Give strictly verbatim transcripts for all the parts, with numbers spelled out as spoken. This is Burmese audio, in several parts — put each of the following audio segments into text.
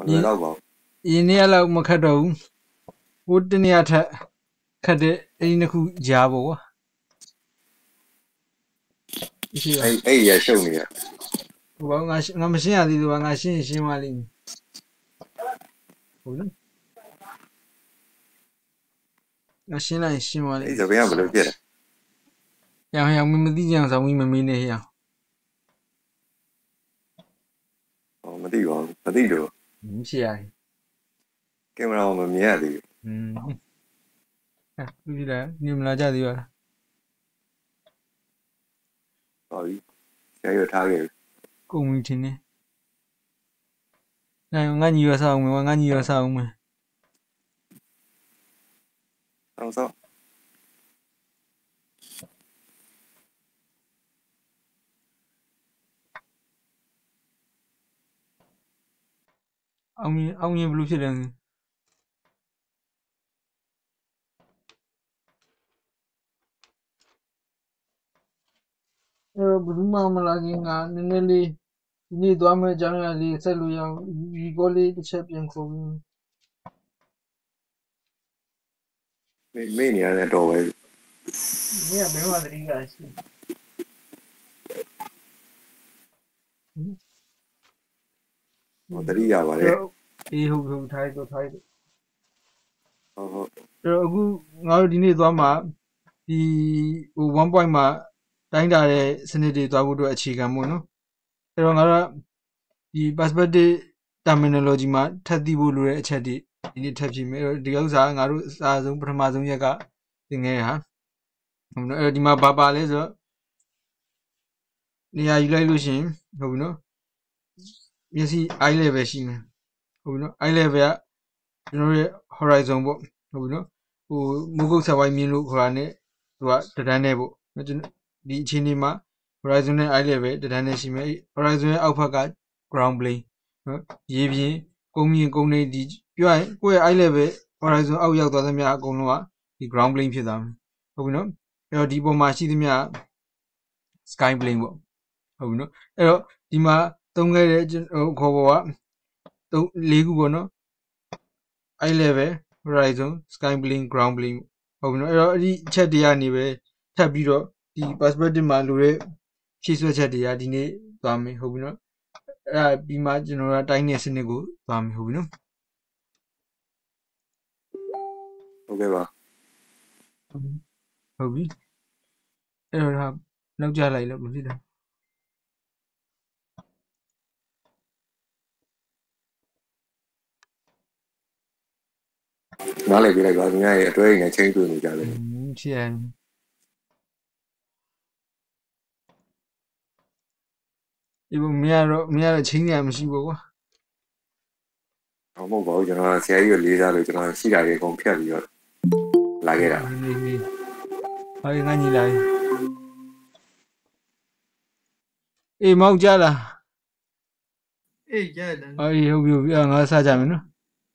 လွယ်တော့ပါရင်းနေရလောက်မခတ်တော့ဘူးဟိုတနေ့အထက်ခတ်တဲ့အဲ့ဒီနှစ်ခုကြားပေါ့ကွာရှိပါအဲ့အဲ့ရရှုပ်နေရဟိုဘာငါငါမရှင်းရသေးလို့ငါရှင်းရှင်းပါလိမ့်မယ်ဟုတ်လားငါရှင်းလိုက်ရှင်းပါလိမ့်အဲ့စပင်းကဘယ်လိုဖြစ်လဲရောင်ရောင်မသိကြအောင်ဆောင်ပြီးမမေးနဲ့ဟေ့အောင်ဟောမသိပါဘူးမသိတော့မရှိရဘူးကင်မရာမမြင်ရသေးဘူးอืมအဲ့ဒီလားညမလာကြသေးပါလားဟုတ်ပြီဆရာရထားခဲ့ကုန်ပြီထင်တယ်နိုင်ငါညီရဆောင်မယ်ငါညီရဆောင်မယ်အောင်စောအောင်ရင်အောင်ရင်ဘယ်လိုဖြစ်လဲအဲဘယ်မှမလာခင်ကနည်းနည်းလေးဒီနေ့သွားမယ့်အကြောင်းအရာလေးဆက်လို့ရအောင်ဒီကောလေးတစ်ချက်ပြန်ခေါ်ပြီးမေးမေးနေရတဲ့တော့ပဲမင်းကဘယ်မှာတတိကရှိဟောတတိရပါတယ်အေးဟုတ်ဟုတ်ထိုက်တော့ထိုက်တော့ဟုတ်ဟုတ်အဲ့တော့အခုငါတို့ဒီနေ့သွားမှာဒီဟိုone pointမှာတိုင်းတာတဲ့စနစ်တွေသွားဖို့အတွက်အခြေခံပေါ့နော်အဲ့တော့ငါတို့ဒီ perspective terminology မှာထပ်သိဖို့လိုတဲ့အချက်တွေဒီနေ့ထပ်ဖြစ်မယ်အဲ့တော့ဒီဥစ္စာငါတို့အစားဆုံးပထမဆုံးရက်ကသင်ခဲ့ဟာဟုတ်နော်အဲ့တော့ဒီမှာဘာပါလဲဆိုတော့နေရာယူလိုက်လို့ရှိရင်ဟုတ်ပြီနော်မျက်စိ eye level ရှိမယ်ဟုတ်ပြီနော် eye level ကကျွန်တော်ရဲ့ horizon ပေါ့ဟုတ်ပြီနော်ဟိုမုတ်ကုတ်ဆက်ဝိုင်းမြင်လို့ခေါ်တာ ਨੇ သူကတန်းနဲ့ပေါ့နော်ကျွန်တော်ဒီအချိန်ဒီမှာ horizon နဲ့ eye level တန်းနဲ့ရှိမယ် horizon ရဲ့အောက်ဘက်က ground plane နော်ရေပြင်ကုန်းမြင့်ကုန်းနေဒီပြောရရင်ကိုယ့်ရဲ့ eye level horizon အောက်ရောက်သွားသမျှအကုန်လုံးကဒီ ground plane ဖြစ်သွားမယ်ဟုတ်ပြီနော်အဲ့တော့ဒီပုံမှာရှိသမျှ sky plane ပေါ့ဟုတ်ပြီနော်အဲ့တော့ဒီမှာသုံးခဲ့တဲ့ဟိုခေါ်ပေါ်ကသုံးလေးခုပေါ့နော် eye level horizon sky plane ground plane ဟုတ်ပြီနော်အဲ့တော့အဲ့ဒီအချက်တွေကနေပဲထပ်ပြီးတော့ဒီ perspective မှာလိုတဲ့ဖြည့်ဆွတ်ချက်တွေကဒီနေ့သွားမယ်ဟုတ်ပြီနော်အဲ့ဒါပြီးမှကျွန်တော်တို့တိုင်းတဲ့စနစ်ကိုသွားမယ်ဟုတ်ပြီနော်ဟုတ်ကဲ့ပါဟုတ်ပြီအဲ့တော့နောက်ကြလိုက်လို့မဖြစ်တယ်နားလည်ပြလိုက်ပါခင်ဗျာရဲ့အတွဲရည်နဲ့ချင်းတွေ့နေကြတယ်ချင်ဒီဘမရတော့မရတော့ချင်းရမရှိဘူးကွာဟောမဟုတ်ပါဘူးကျွန်တော်ဆရာကြီးကိုလေးစားလို့ကျွန်တော်ရှိတာတွေအကုန်ဖြတ်ပြီးတော့လာခဲ့တာဟောငါညီလာအေးမောက်ကြလားအေးရတယ်အေးဟုတ်ပြီဟုတ်ပြီငါစားကြမယ်နော်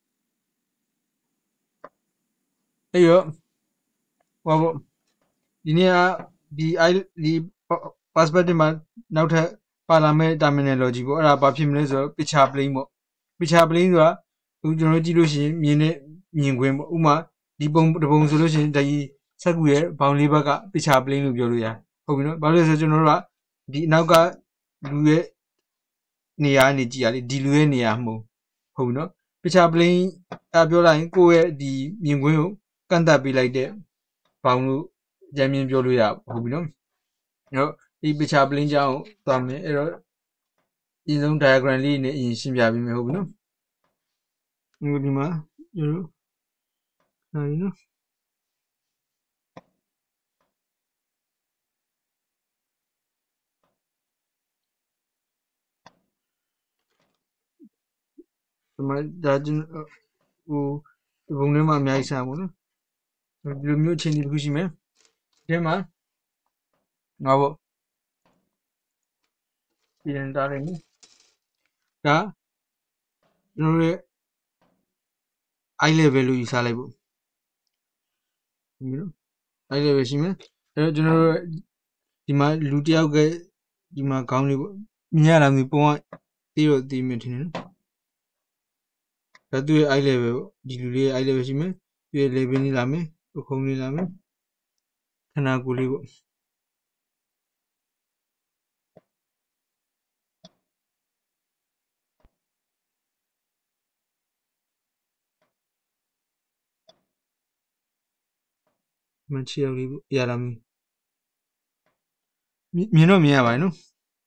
အေးရောဟောပေါ့ဒီနေ့ကဒီ i ဒီ perspective မှာနောက်ထပ်ပါလာမဲ့ terminology ပေါ့အဲ့ဒါဘာဖြစ်မလဲဆိုတော့ picture plane ပေါ့ picture plane ဆိုတာအခုကျွန်တော်ကြည့်လို့ရှိရင်မြင်တဲ့မြင်ကွင်းပေါ့ဥမာဒီပုံတပုံဆိုလို့ရှိရင်ဒီစက်ကူရဲ့ဘောင်လေးဘက်က picture plane လို့ပြောလို့ရတယ်ဟုတ်ပြီနော်ဘာလို့လဲဆိုတော့ကျွန်တော်တို့ကဒီအနောက်ကလူရဲ့နေရာနေကြည့်ရလေဒီလူရဲ့နေရာမဟုတ်ဟုတ်ပြီနော် picture plane အပြောလိုက်ရင်ကိုယ့်ရဲ့ဒီမြင်ကွင်းကိုကန့်သတ်ပေးလိုက်တဲ့ဘောင်လို့ကြံမြင်ပြောလို့ရဟုတ်ပြီနော်အဲ့တော့ဒီ picture plane ကြောင်းသွားမယ်အဲ့တော့ဒီဆုံး diagram လေးနဲ့အရင်ရှင်းပြပေးမယ်ဟုတ်ပြီနော်ဒီမှာကျွန်တော်နိုင်နော်ဒီမှာဒါကျွန်တော်ဟိုဒီပုံထဲမှာအများကြီးဆန်ပါနော်ဒီလိုမျိုးချင်းတစ်ခုရှိမယ်ဒီမှာငါပေါ့ပြန်တားတယ်ဒါကျွန်တော်ရဲ့ eye level လို့ယူဆလိုက်ပေါ့ဒီလို eye level ရှိမယ်အဲ့တော့ကျွန်တော်တို့ဒီမှာလူတယောက်ကဒီမှာခေါင်းလေးပေါ့မြင်ရတာမျိုးပုံကတီးတော့တီးမြင်ထင်တယ်နော်ဒါသူ့ရဲ့ eye level ပေါ့ဒီလူလေးရဲ့ eye level ရှိမယ်သူ့ရဲ့ level လေးလာမယ်ပုခုံးလေးလာမယ်ခန္ဓာကိုယ်လေးပေါ့မချီရောက်လေးပေါ့ရလာပြီမြင်တော့မြင်ရပါတယ်နော်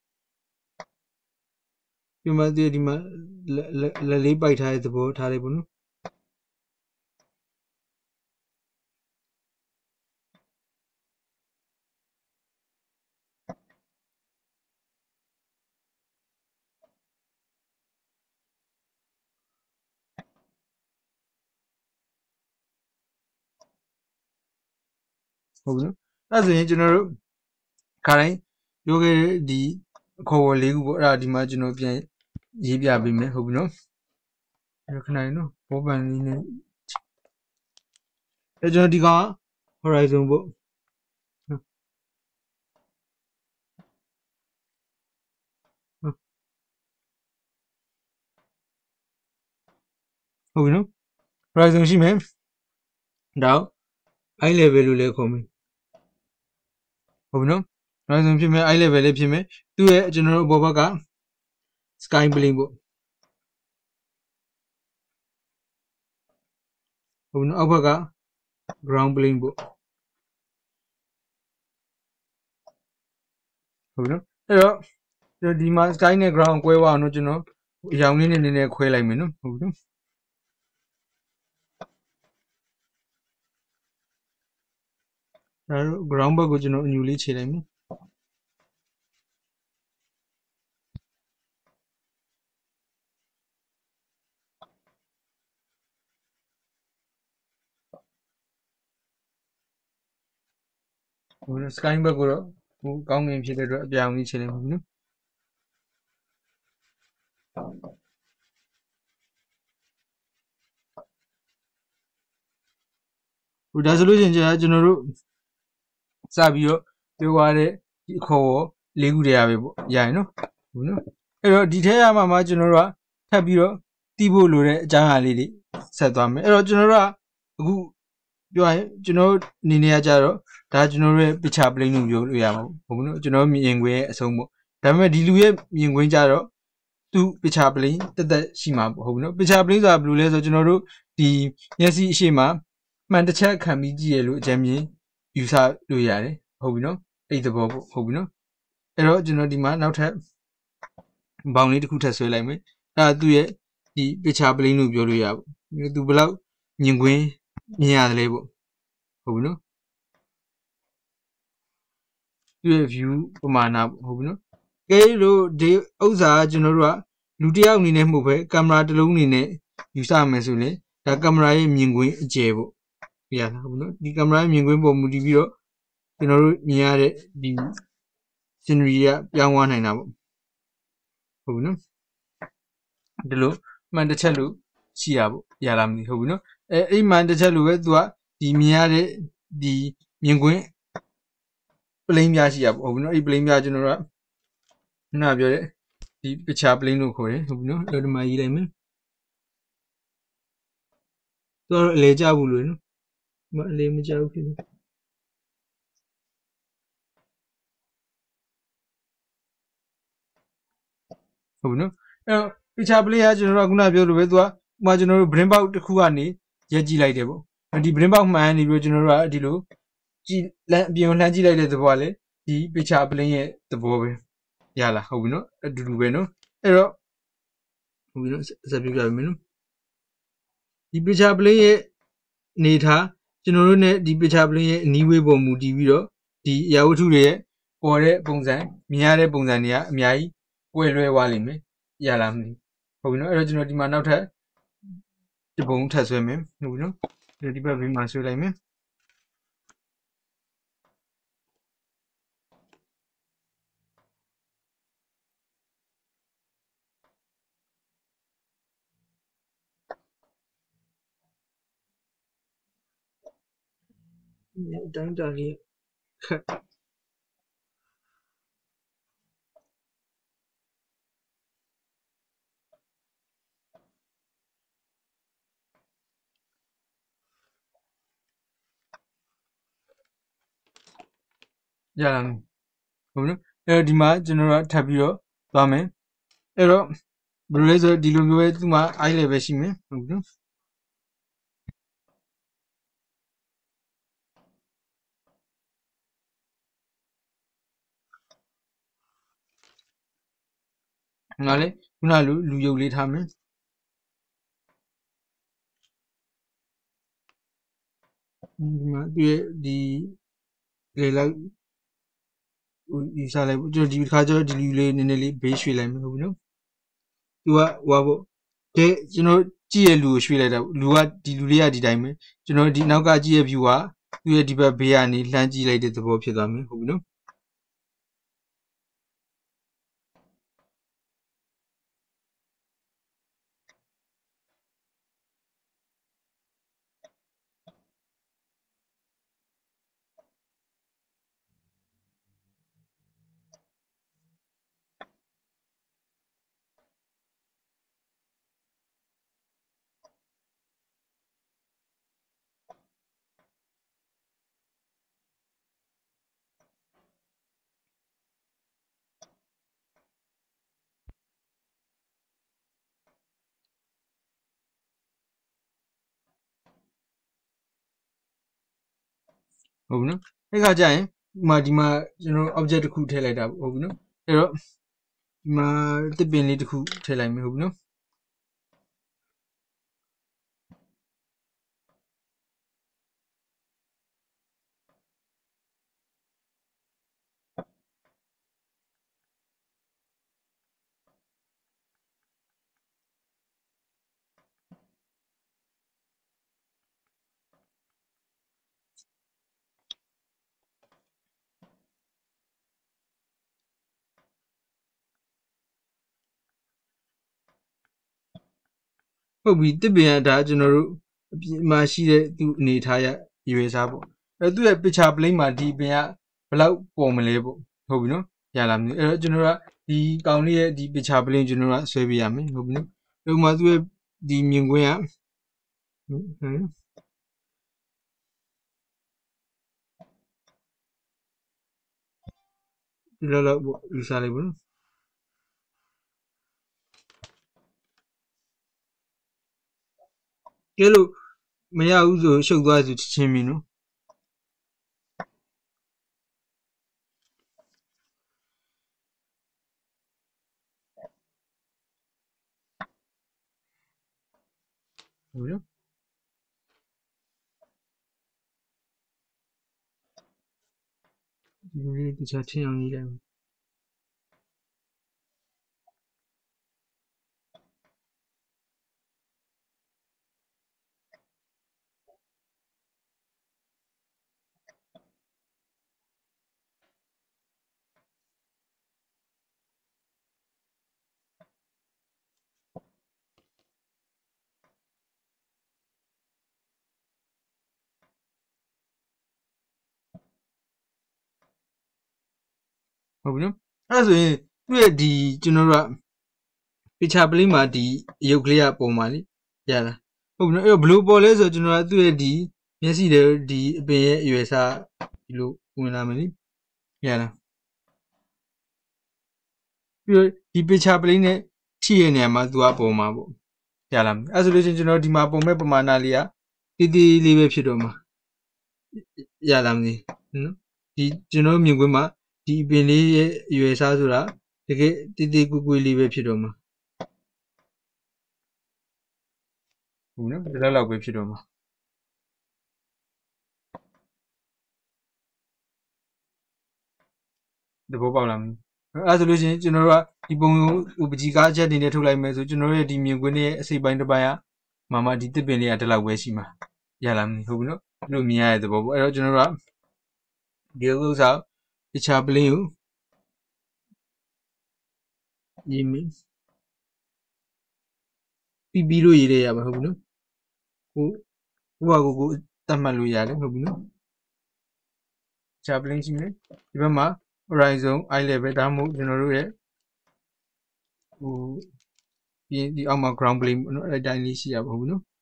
ဒီမှာဒီမှာလက်လေးပိုက်ထားတဲ့သဘောထားလေးပေါ့နော်ဟုတ်ပြီနော်အဲ့ဆိုရင်ကျွန်တော်တို့ခါတိုင်းပြောခဲ့တဲ့ဒီအခေါ်အဝေါ်လေးခုပေါ့အဲ့ဒါဒီမှာကျွန်တော်ပြန်ရေးပြပေးမယ်ဟုတ်ပြီနော်အဲ့ခဏလေးနော်ဘောပန်လေးနဲ့အဲ့ကျွန်တော်ဒီကောင် horizon ပေါ့ဟုတ်ပြီနော် horizon ရှိမယ်ဒါ eye level လို့လည်းခေါ်မယ်ဟုတ်ပြီနော် horizon ဖြစ်မယ် eye level လည်းဖြစ်မယ်သူ့ရဲ့ကျွန်တော်တို့ဘောဘက်က sky plane ပေါ့ဟုတ်ပြီနော်အောက်ဘက်က ground plane ပေါ့ဟုတ်ပြီနော်အဲ့တော့ဒီမှာ sky နဲ့ ground ကွဲသွားအောင်တော့ကျွန်တော်အရောင်လေးနဲ့နည်းနည်းခွဲလိုက်မယ်နော်ဟုတ်ပြီနော်ဒါတော့ ground ဘက်ကိုကျွန်တော်အညူလေးခြေလိုက်မယ်ဟို sky ဘက်ကိုတော့ဟိုကောင်းကင်ဖြစ်တဲ့အတွက်အပြောင်ကြီးခြေလိုက်မှာနော်ဟိုဒါဆိုလို့ရှိရင်ကျွန်တော်တို့စပြီးတော့ပြောရတဲ့ဒီအခေါ်လေးခုတည်းရပဲပေါ့ရရင်နော်ဟုတ်နော်အဲ့တော့ဒီထဲရမှာမှကျွန်တော်တို့ကထပ်ပြီးတော့တီးဖို့လိုတဲ့အကြောင်းအရာလေးတွေဆက်သွားမယ်အဲ့တော့ကျွန်တော်တို့ကအခုပြောရင်ကျွန်တော်အနေနဲ့ကကြတော့ဒါကျွန်တော်တို့ရဲ့ picture plane လို့ပြောလို့ရမှာပေါ့ဟုတ်နော်ကျွန်တော်မြင်ကွင်းရဲ့အဆုံးပေါ့ဒါပေမဲ့ဒီလူရဲ့မြင်ကွင်းကြတော့သူ picture plane တက်တက်ရှိမှာပေါ့ဟုတ်နော် picture plane ဆိုတာဘယ်လိုလဲဆိုတော့ကျွန်တော်တို့ဒီမျက်စိအရှိမမှန်တစ်ချက်ခံပြီးကြည့်ရလို့အကြမ်းမြင်ယူဆလို့ရတယ်ဟုတ်ပြီနော်အဲ့ဒီသဘောပေါ့ဟုတ်ပြီနော်အဲ့တော့ကျွန်တော်ဒီမှာနောက်ထပ်ဘောင်လေးတစ်ခုထပ်ဆွဲလိုက်မယ်အဲ့ဒါသူ့ရဲ့ဒီ picture plane လို့ပြောလို့ရပေါ့သူဘယ်လောက်မြင်ကွင်းမြင်ရတယ်လဲပေါ့ဟုတ်ပြီနော်သူ့ရဲ့ view ပမာဏပေါ့ဟုတ်ပြီနော်ကဲလို့ဒီဥစ္စာကကျွန်တော်တို့ကလူတစ်ယောက်အနေနဲ့မဟုတ်ပဲကင်မရာတစ်လုံးအနေနဲ့ယူဆမယ်ဆိုရင်ဒါကင်မရာရဲ့မြင်ကွင်းအကျယ်ပေါ့ပြရတာဟုတ်ပြီနော်ဒီကင်မရာရဲ့မြင်ကွင်းပေါ်မူတည်ပြီးတော့ကျွန်တော်တို့မြင်ရတဲ့ဒီ scenery ကပြောင်းသွားနိုင်တာပေါ့ဟုတ်ပြီနော်ဒီလိုမှန်တစ်ချက်လို့ရှိရပေါ့ရလားမသိဟုတ်ပြီနော်အဲအဲ့မှန်တစ်ချက်လို့ပဲသူကဒီမြင်ရတဲ့ဒီမြင်ကွင်းပလိန်းပြရှိရပေါ့ဟုတ်ပြီနော်အဲ့ပလိန်းပြကျွန်တော်တို့ကခုနပြောတဲ့ဒီ picture plane လို့ခေါ်တယ်ဟုတ်ပြီနော်အဲ့ဒီမှာရေးလိုက်မယ်သူကတော့အလေကျဘူးလို့နော်မအလေမကျဘူးဖြစ်နေဟုတ်ပြီနော်အဲ့တော့ picture plane ကကျွန်တော်တို့ကခုနပြောလို့ပဲသူကဥမာကျွန်တော်တို့ brain box တစ်ခုကနေရက်ကြည့်လိုက်တယ်ပေါ့ဒီ brain box မှန်နေပြီးတော့ကျွန်တော်တို့ကဒီလိုကြည့်လမ်းအပြင်ကိုလှမ်းကြည့်လိုက်တဲ့သဘောကလေဒီ picture plane ရဲ့သဘောပဲရလားဟုတ်ပြီနော်အတူတူပဲနော်အဲ့တော့ဟုတ်ပြီနော်ဆက်ပြပြပေးမယ်နော်ဒီ picture plane ရဲ့အနေထားကျွန်တော်တို့ ਨੇ ဒီ picture plane ရဲ့အနီးဝေးပုံမူတည်ပြီးတော့ဒီအရာဝတ္ထုတွေရဲ့ပေါ်တဲ့ပုံစံမြင်ရတဲ့ပုံစံတွေကအများကြီးကွဲလွဲသွားလိမ့်မယ်ရလားမသိဟုတ်ပြီနော်အဲ့တော့ကျွန်တော်ဒီမှာနောက်ထပ်ဒီပုံထပ်ဆွဲမယ်ဟုတ်ပြီနော်ဒီဘက်ဘေးမှာဆွဲလိုက်မယ်တန်းတာလေးခက်ရလာမယ်ဟုတ်နော်အဲ့တော့ဒီမှာကျွန်တော်တို့ထပ်ပြီးတော့သွားမယ်အဲ့တော့ဘယ်လိုလဲဆိုတော့ဒီလိုမျိုးပဲသူ့မှာ eye level ရှိမယ်ဟုတ်နော်ငါလည်းခုနလိုလူယုတ်လေးထားမယ်ဒီမှာဒီဒီလေလိုက်ဟိုဒီစားလိုက်ကျွန်တော်ဒီခါကျတော့ဒီလူလေးနည်းနည်းလေးဘေးရွှေ့လိုက်မယ်ဟုတ်ပြီနော်သူကဟိုပေါ့တဲ့ကျွန်တော်ကြည့်ရလူကိုရွှေ့လိုက်တာလူကဒီလူလေးကဒီတိုင်းပဲကျွန်တော်ဒီနောက်ကကြည့်ရ view ကသူ့ရဲ့ဒီဘက်ဘေးကနေလှမ်းကြည့်လိုက်တဲ့သဘောဖြစ်သွားမယ်ဟုတ်ပြီနော်ဟုတ်ပြီနော်အဲ့ခါကျရင်ဒီမှာဒီမှာကျွန်တော် object တစ်ခုထည့်လိုက်တာဟုတ်ပြီနော်အဲ့တော့ဒီမှာတစ်ပင်လေးတစ်ခုထည့်လိုက်မယ်ဟုတ်ပြီနော်ဟုတ်ပြီတစ်ပင်ကဒါကျွန်တော်တို့အပြင်မှာရှိတဲ့သူ့အနေထားရရွေးစားပေါ့အဲ့သူ့ရဲ့ picture plane မှာဒီပင်ကဘယ်လောက်ပေါ်မလဲပေါ့ဟုတ်ပြီနော်ရလာမလို့အဲ့တော့ကျွန်တော်ကဒီကောင်လေးရဲ့ဒီ picture plane ကျွန်တော်ကဆွဲပေးရမယ်ဟုတ်ပြီနော်ဥပမာသူ့ရဲ့ဒီမြင်ကွင်းကဟမ်ဒီလောက်လောက်ပေါ့လူစားလိုက်ပေါ့နော်ကဲလို့မရဘူးဆိုရှုပ်သွားစုချင်းပြီနော်ဟုတ်ရောဒီလေးတခြားချင်းအောင်ရေးလိုက်ဟုတ်ပြီနော်အဲ့ဒါဆိုရင်သူ့ရဲ့ဒီကျွန်တော်တို့က picture plane မှာဒီရုပ်ကလေးကပုံပါလေရလားဟုတ်ပြီနော်အဲ့တော့ဘလို့ပေါ်လဲဆိုတော့ကျွန်တော်ကသူ့ရဲ့ဒီမျက်စိတွေဒီအပင်ရဲ့အရွယ်စားဒီလိုဝင်လာမယ်လေရလားပြီးတော့ဒီ picture plane နဲ့ထိရနေမှာသူကပုံမှာပေါ့ရလားအဲ့ဆိုလို့ချင်းကျွန်တော်ဒီမှာပုံမဲ့ပမာဏလေးကတီးတီးလေးပဲဖြစ်တော့မှာရလားမသိနော်ဒီကျွန်တော်မြင်ကွင်းမှာဒီအပင်လေးရဲ့အရွယ်စားဆိုတာတကယ်တီးတီးကွေ့ကွေ့လေးပဲဖြစ်တော့မှာဟုတ်နော်ဒီလောက်လောက်ပဲဖြစ်တော့မှာတဘောပေါက်လာမလို့အဲ့ဆိုလို့ချင်းကျွန်တော်တို့ကဒီပုံကိုပကြီးကားချက်တွေနဲ့ထုတ်လိုက်မယ်ဆိုကျွန်တော်တို့ရဲ့ဒီမြင်ကွင်းရဲ့အစိပ်ပိုင်းတစ်ပိုင်းကမမဒီတစ်ပင်လေးကဒီလောက်ပဲရှိမှာရလားမဟုတ်ဘူးနော်လို့မြင်ရတဲ့သဘောပေါ့အဲ့တော့ကျွန်တော်တို့ကဒီဥစ္စာတခြားပလင်းကိုရေးမယ်ပြီးပြီးလို့ရေးရရပါဟုတ်ဘူးနော်ကိုကိုကကိုကိုတတ်မှတ်လို့ရတယ်ဟုတ်ပြီနော်တခြားပလင်းရှိမယ်ဒီဘက်မှာ horizon eye level ဒါမှမဟုတ်ကျွန်တော်တို့ရဲ့ဟိုဒီဒီအောက်မှာ ground plane ပေါ့နော်အဲ့တိုင်းလေးရှိရပါဘူးနော်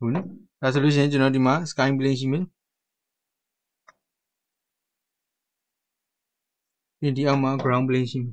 ဟုတ်နော်ဒါဆိုလို့ရှိရင်ကျွန်တော်ဒီမှာ sky plane ရှိမယ်ဒီဒီအောက်မှာ ground plane ရှိမယ်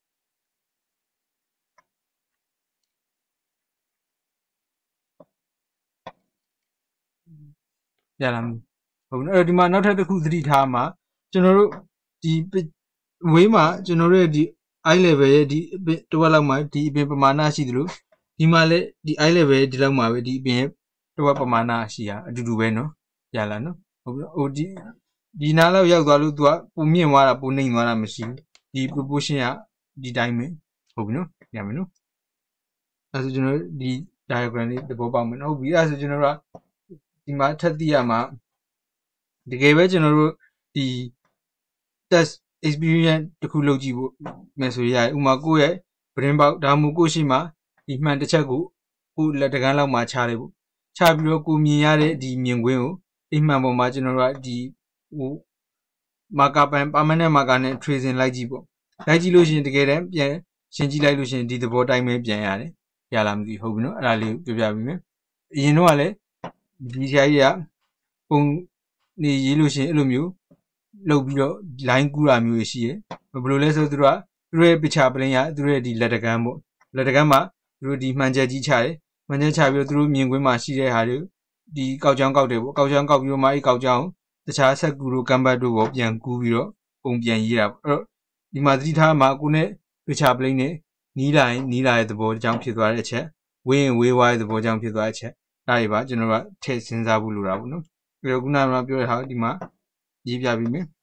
ရလားဟုတ်နော်အဲ့ဒီမှာနောက်ထပ်တစ်ခုသတိထားမှာကျွန်တော်တို့ဒီဝေးမှာကျွန်တော်တို့ရဲ့ဒီ eye level ရဲ့ဒီတဝက်လောက်မှာဒီအပင်ပမာဏရှိသလိုဒီမှာလည်းဒီ eye level ရဲ့ဒီလောက်မှာပဲဒီအပင်ရဲ့တဝက်ပမာဏရှိတာအတူတူပဲနော်ရလားနော်ဟုတ်ပြီဟိုဒီဒီနားလောက်ရောက်သွားလို့ तू ကပုံမြင့်သွားတာပုံနှိမ့်သွားတာမရှိဘူးဒီ proportion ကဒီတိုင်းပဲဟုတ်ပြီနော်ရမယ်နော်အဲဆိုကျွန်တော်ဒီ diagram လေးသဘောပေါက်မယ်နော်ဟုတ်ပြီအဲဆိုကျွန်တော်တို့ဒီမှာထပ်သိရမှာတကယ်ပဲကျွန်တော်တို့ဒီ test experience တခုလုပ်ကြည့်ဖို့မယ်ဆိုရဥမာကိုယ့်ရဲ့ brain box ဒါမှမဟုတ်ကိုယ့်ရှိမှာဒီမှန်တစ်ချက်ကိုကိုယ်လက်တကန်းလောက်မှာချလိုက်ဖို့ချပြီးတော့ကိုမြင်ရတဲ့ဒီမြင်ကွင်းကိုအိမ်မှန်ပေါ်မှာကျွန်တော်တို့ကဒီဟို marker pen permanent marker နဲ့ tracing လိုက်ကြည့်ပေါ့လိုက်ကြည့်လို့ရှိရင်တကယ်တမ်းပြန်ရှင်းကြည့်လိုက်လို့ရှိရင်ဒီသဘောတိုင်းပဲပြန်ရတယ်ရလားမသိဟုတ်ပြီနော်အဲ့ဒါလေးကိုပြောပြပေးမယ်အရင်တော့ကလည်းဒီဆရာကြီးကပုံနေရေးလို့ရှိရင်အဲ့လိုမျိုးလုပ်ပြီးတော့ line ကူးတာမျိုးရှိရယ်ဘယ်လိုလဲဆိုတော့သူတို့ကသူတို့ရဲ့ picture plane ကသူတို့ရဲ့ဒီလက်တကန်းပေါ့လက်တကန်းမှာသူတို့ဒီမှန်ချက်ကြီးချတယ်မှန်ချက်ချပြီးတော့သူတို့မြင်ကွင်းမှာရှိတဲ့ဟာတွေဒီကောက်ချောင်းကောက်တယ်ပေါ့ကောက်ချောင်းကောက်ပြီးတော့မှအဲ့ကောက်ချောင်းတခြားဆက်ကူတို့ကမ်ဘတ်တို့ပေါ့ပြန်ကူးပြီးတော့ပုံပြန်ရေးတာပေါ့အဲ့တော့ဒီမှာသတိထားမှာကိုနဲ့ picture plane နဲ့နီးလာရင်နီးလာတဲ့သဘောအကြောင်းဖြစ်သွားတဲ့အချက်ဝေးရင်ဝေးသွားတဲ့သဘောအကြောင်းဖြစ်သွားတဲ့အချက်ဒါတွေပါကျွန်တော်တို့ကထည့်စဉ်းစားဖို့လိုတာပေါ့နော်ပြီးတော့ခုနကပြောတဲ့ဟာဒီမှာရေးပြပြီးမယ်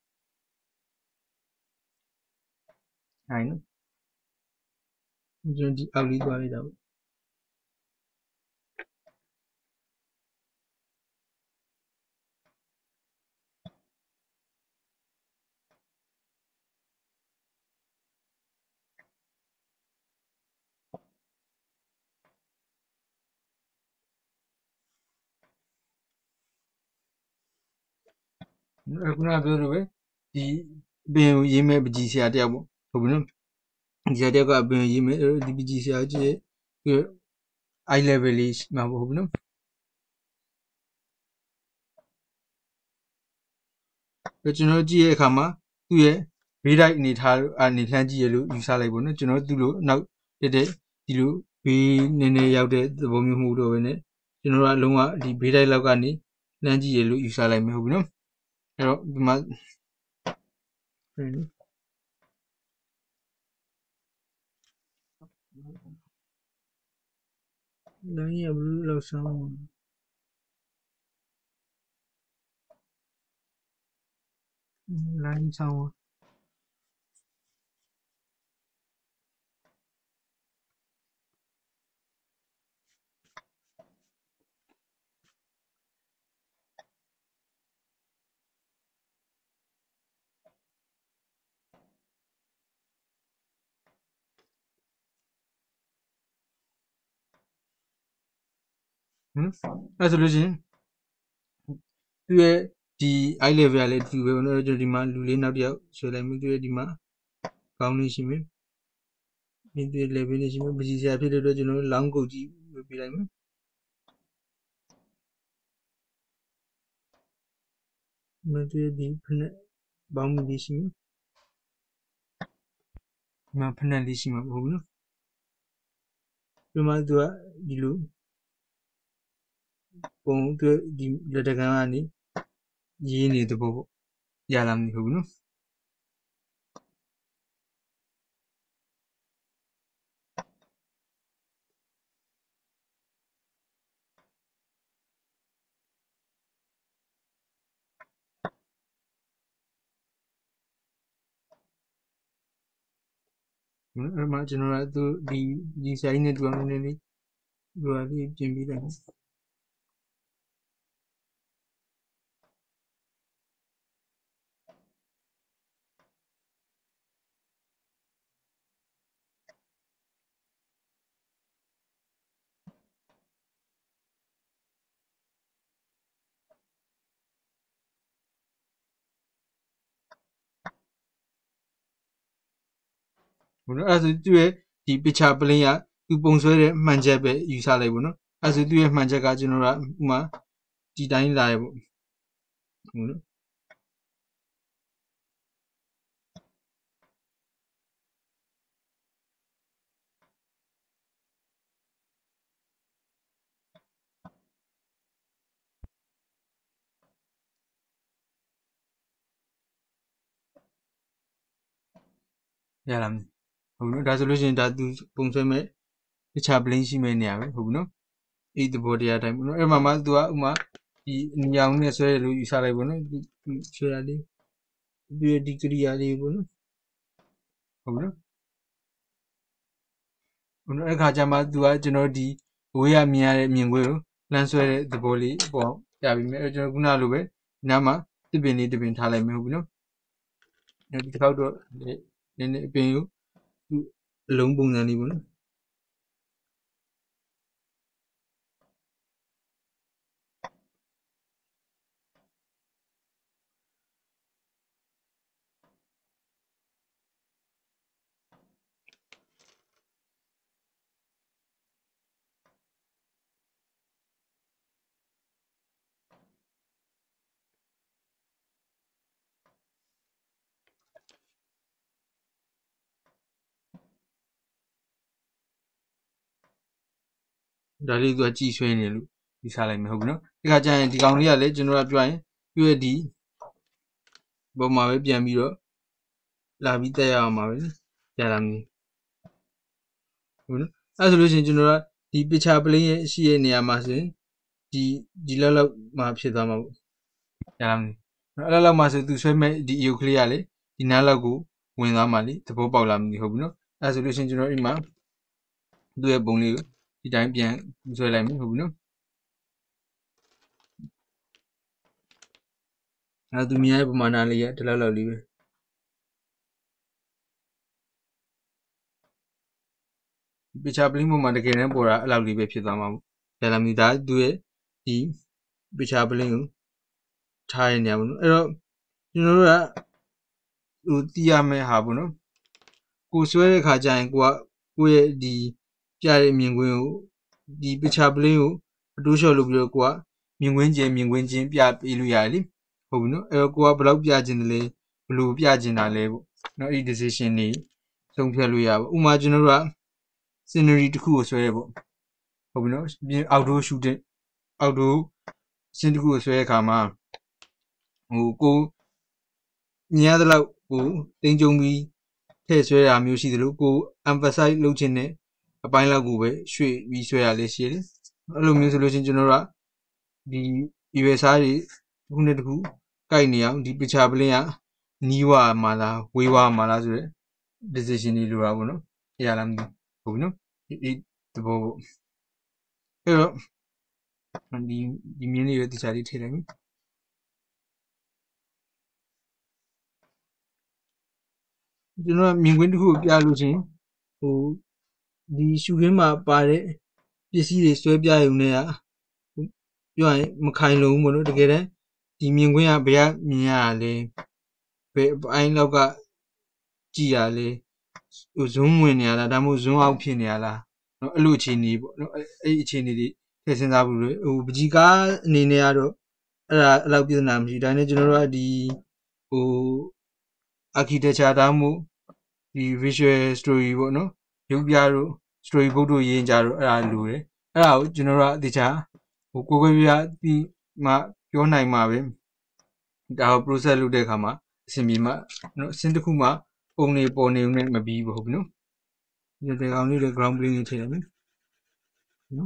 ဟိုင်းနော်ကျွန်တော်ဒီအောက်လေးသွားလိုက်တာပေါ့အခုနကပြောလို့ပဲဒီပင်ကိုရေးမဲ့ပကြီးဆရာတယောက်ပေါ့ဟုတ်ပြီနော်ဒီဆရာတယောက်ကအပင်ရေးမဲ့ဒီပကြီးဆရာကြီးရဲ့ eye level လေးမှာပေါ့ဟုတ်ပြီနော်ကျွန်တော်ကြည့်ရဲ့အခါမှာသူ့ရဲ့ဘေးတိုက်အနေထားအနေလှမ်းကြည့်ရလို့ယူဆလိုက်ပေါ့နော်ကျွန်တော်သူ့လိုနောက်တက်တဲ့ဒီလိုဘေးနည်းနည်းရောက်တဲ့သဘောမျိုးမှုတော့ပဲねကျွန်တော်ကအလုံးဝဒီဘေးတိုက်လောက်ကနေလှမ်းကြည့်ရလို့ယူဆလိုက်မယ်ဟုတ်ပြီနော်အဲ့တော့ဒီမှာလိုင်းရဘလို့လောက်ဆောင်လိုင်းဆောင်ဟမ်အဲ့ဆိုလို့ချင်းသူရဲ့ဒီ eye level ကလည်းဒီပဲနော်ကျွန်တော်ဒီမှာလူလေးနောက်တစ်ယောက်ဆွဲလိုက်မယ်သူရဲ့ဒီမှာကောင်းလေးရှိမယ်ဒီသူရဲ့ level လေးရှိမယ်ပကြီးဆရာဖြစ်တဲ့အတွက်ကျွန်တော်လောင်းကုတ်ကြီးပြလိုက်မယ်မတူဒီဖက်ဘောင်းလေးရှိမယ်မဖက်လေးရှိမှာမဟုတ်ဘူးနော်ဒီမှာသူကဒီလိုပုံသူဒီလက်တကန်းကနေရေးနေတဲ့ပုံပေါ့ရလာမဟုတ်ဘူးနော်အဲ့မှာကျွန်တော်ကသူဒီဒီဆိုင်နဲ့တူအောင်နည်းနည်းလေးဒီဟာလေးပြင်ပြီးလိုက်ဘုရားအဲ့ဒါသူရဲ့ဒီ picture plane ကသူပုံဆွဲတဲ့မှန်ချက်ပဲယူဆလိုက်ဘူးနော်အဲ့ဆိုသူ့ရဲ့မှန်ချက်ကကျွန်တော်ကဥမာဒီတိုင်းလာရပေါ့ဟုတ်နော်ရလားဟုတ်နော်ဒါဆိုလို့ရှိရင်ဒါသူပုံဆွဲမဲ့တခြား blend ရှိမဲ့နေရပဲဟုတ်ပြီနော်အဲ့ဒီဘောတရားတိုင်းပေါ့နော်အဲ့မှာမှသူကဥမာဒီညောင်နဲ့ဆွဲရလို့ယူဆလိုက်ပေါ့နော်ဒီဆွဲရလေးဒီဒီကရိယာလေးပေါ့နော်ဟုတ်ပြီနော်ဟုတ်နော်အဲ့ခါကျမှသူကကျွန်တော်ဒီဝေးရမြင်ရတဲ့မြင်ကွင်းကိုလမ်းဆွဲတဲ့သဘောလေးပေါ့ပြပြီမယ်အဲ့ကျွန်တော်ခုနလိုပဲနားမှာတစ်ပင်လေးတစ်ပင်ထားလိုက်မယ်ဟုတ်ပြီနော်အဲ့ဒီတစ်ခေါက်တော့နည်းနည်းအပင်ကိုသူ့အလုံးပုံစံလေးပေါ့နော်ဒါလေးသူကကြည်ဆွဲနေလို့ဒီစားလိုက်မယ်ဟုတ်ပြီနော်ဒီခါကျရင်ဒီကောင်လေးကလည်းကျွန်တော်ကပြောရင်ပြည့်ဒီပုံမှာပဲပြန်ပြီးတော့လာပြီးတက်ရအောင်ပါပဲရလာမည်ဟုတ်နော်အဲ့ဆိုလို့ရှိရင်ကျွန်တော်ကဒီ picture plane ရဲ့ရှိရဲ့နေရာမှာဆိုရင်ဒီဒီလောက်လောက်မှာဖြစ်သွားမှာပေါ့ရလာမည်အဲ့လောက်လောက်မှာဆိုသူဆွဲမဲ့ဒီ E O ကလေးကလေဒီနားလောက်ကိုဝင်သွားမှာလေသဘောပေါက်လာမည်ဟုတ်ပြီနော်အဲ့ဆိုလို့ရှိရင်ကျွန်တော်အိမ်မှာသူ့ရဲ့ပုံလေးကိုဒီတိုင်းပြန်ဆွဲလိုက်မယ်ဟုတ်ပြီနော်အဲ့သူမြင်ရတဲ့ပမာဏလေးရဒီလောက်လောက်လေးပဲဒီ picture plane ပုံမှာတကယ်တမ်းပေါ်တာအဲ့လောက်လေးပဲဖြစ်သွားမှာပေါ့ရလာမည်ဒါသူ့ရဲ့ဒီ picture plane ကိုထားရနေရပါဘူးအဲ့တော့ကျွန်တော်တို့ကဟိုတီးရမယ့်ဟာပေါ့နော်ကိုဆွဲတဲ့ခါကျရင်ကိုကကိုရဲ့ဒီပြတဲ့မြင်ကွင်းကိုဒီ picture plane ကိုအတိုးလျှော့လုပ်ပြီးတော့ကိုကမြင်ကွင်းကျင်မြင်ကွင်းချင်းပြပေးလို့ရတယ်လေဟုတ်ပြီနော်အဲ့တော့ကိုကဘယ်လောက်ပြခြင်းလဲဘယ်လိုပြခြင်းတာလဲပေါ့နော်အဲ့ဒီ decision တွေဆုံးဖြတ်လို့ရပါဥမာကျွန်တော်တို့က scenery တစ်ခုကိုဆွဲရပေါ့ဟုတ်ပြီနော်အောက်တိုး shooting အောက်တိုးစင်းတစ်ခုကိုဆွဲရခါမှာဟိုကိုမြင်ရတဲ့လောက်ကိုတင်းကြုံပြီးထည့်ဆွဲတာမျိုးရှိသလိုကို emphasize လုပ်ခြင်းနဲ့အပိုင်းလောက်ကိုပဲရွှေ့ပြီးဆွဲရလေရှိတယ်အဲ့လိုမျိုးဆိုလို့ချင်းကျွန်တော်တို့ကဒီရွယ်စားတွေတစ်ခုနဲ့တစ်ခုကိုက်နေအောင်ဒီ picture plane ကနီးဝါမှာလားဝေးဝါမှာလားဆိုတဲ့ decision တွေလိုတာပေါ့နော်ရလားမသိဟုတ်ပြီနော်ဒီသဘောပေါ့အဲ့တော့ဒီဒီမြင်းလေးရဲ့တရားလေးထည့်လိုက်ပြီကျွန်တော်မြင်ကွင်းတစ်ခုကိုပြလို့ချင်းဟိုဒီရှုခင်းမှာပါတဲ့ပစ္စည်းတွေဆွဲပြရုံနဲ့ကပြောရင်မခိုင်လုံဘူးပေါ့နော်တကယ်တမ်းဒီမြင်ကွင်းကဘယ်ကမြင်ရလဲဘယ်အပိုင်းလောက်ကကြည်ရလဲဟို zoom ဝင်နေရလားဒါမှမဟုတ် zoom out ဖြစ်နေရလားနော်အဲ့လိုအခြေအနေပေါ့နော်အဲ့ဒီအခြေအနေတွေထည့်စဉ်းစားဖို့လေဟိုပကြီးကားအနေနဲ့ကတော့အဲ့ဒါအဲ့လောက်ပြဿနာမရှိဒါနဲ့ကျွန်တော်တို့ကဒီဟို architecture ဒါမှမဟုတ်ဒီ visual story ပေါ့နော်ရုပ်ပြတို့ story book တို့ရေးကြတော့အဲ့ဒါလိုတယ်အဲ့ဒါကိုကျွန်တော်တို့ကတခြားဟိုကိုယ်ကိုယ်ပြဒီမှပြောနိုင်မှာပဲဒါကို process လုပ်တဲ့အခါမှာအဆင်ပြေမှာနော်အဆင့်တစ်ခုမှာပုံနေပေါ်နေုံနဲ့မပြီးဘူးဟုတ်ပြီနော်ဒီကောင်လေးတွေ ground plane လေးထည့်ရမယ်နော်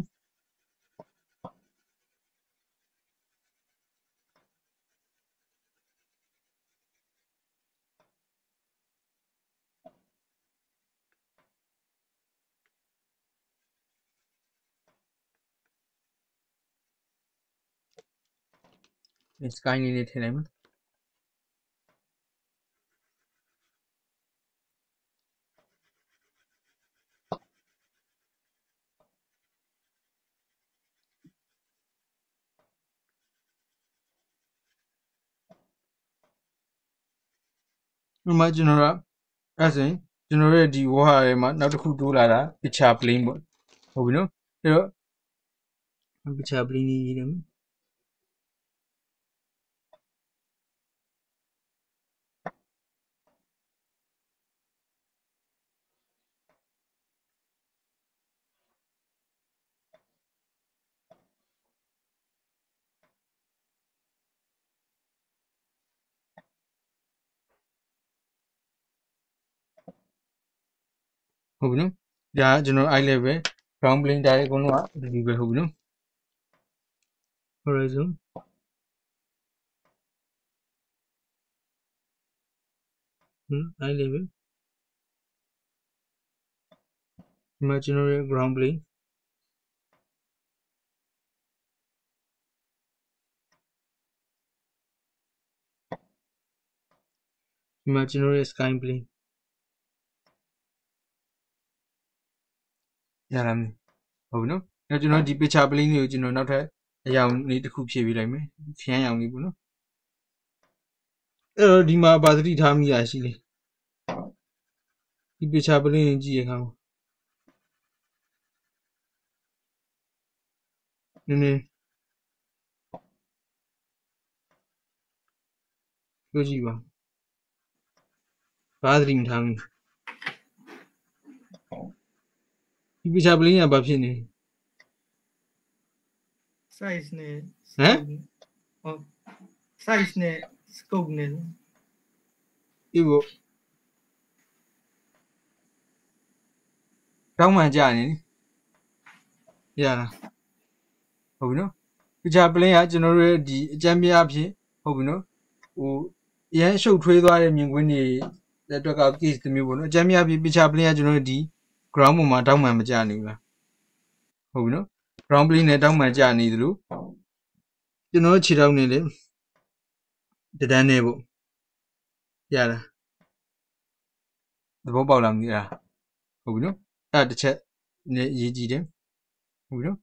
sky လေးလေးထည့်လိုက်မယ်ဒီမှာကျွန်တော်ကအဲ့ဆိုရင်ကျွန်တော်ရဲ့ဒီ wall ထဲမှာနောက်တစ်ခုတိုးလာတာ picture plane ပေါ့ဟုတ်ပြီနော်အဲ့တော့ picture planeရေးတယ်ဟုတ်ပြီနော်ဒါကကျွန်တော် eye level ground plane ဒါတွေအကုန်လုံးကအတူတူပဲဟုတ်ပြီနော် horizon eye level ဒီမှာကျွန်တော်ရဲ့ ground planeဒီမှာကျွန်တော်ရဲ့ sky plane ရလားမဟုတ်ဘူးနော်အဲ့ကျွန်တော်ဒီ picture plane တွေကိုကျွန်တော်နောက်ထပ်အရောင်လေးတစ်ခုဖြည့်ပေးလိုက်မယ်ခရမ်းရောင်လေးပေါ့နော်အဲ့တော့ဒီမှာဗာသတိထားမိရရှိလေဒီ picture plane ကြည့်ရခါနည်းနည်းပြောကြည့်ပါဘာသတိမထားမိဒီ picture plane ကဘာဖြစ်နေ size နဲ့ဟမ်ဟုတ် size နဲ့ scope နဲ့ဒီဘောတောင်းမှန်ကြနေရလားဟုတ်ပြီနော် picture plane ကကျွန်တော်တို့ရဲ့ဒီအကြမ်းပြအဖြစ်ဟုတ်ပြီနော်ဟိုအရန်ရှုပ်ထွေးသွားတဲ့မြင်ကွင်းတွေတဲ့အတွက်က case တစ်မျိုးပေါ့နော်အကြမ်းပြအဖြစ် picture plane ကကျွန်တော်တို့ဒီ ground ပေါ်မှာတောင်းမှန်မကြနေဘူးလားဟုတ်ပြီနော် ground plane နဲ့တောင်းမှန်ကြနေသလိုကျွန်တော်ခြေထောက်နေလေတဒန်းနေပေါ့ရလားသဘောပေါက်လားမသိလားဟုတ်ပြီနော်အဲ့တစ်ချက်နဲ့ရေးကြည့်တယ်ဟုတ်ပြီနော်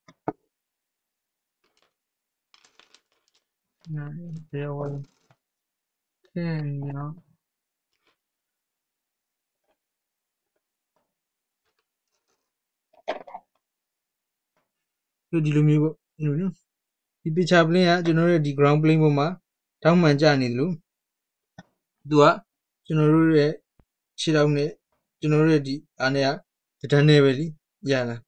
နားတယ်ဝယ်ခဲနော်ဒီလိုမျိုးပေါ့ဟုတ်ပြီနော်ဒီ picture plane ကကျွန်တော်တို့ဒီ ground plane ပေါ်မှာတောင်းမှန်ကြနေတယ်လို့သူကကျွန်တော်တို့ရဲ့ခြေထောက်နဲ့ကျွန်တော်တို့ရဲ့ဒီအားနဲ့ကတန်းနေပဲလीရလား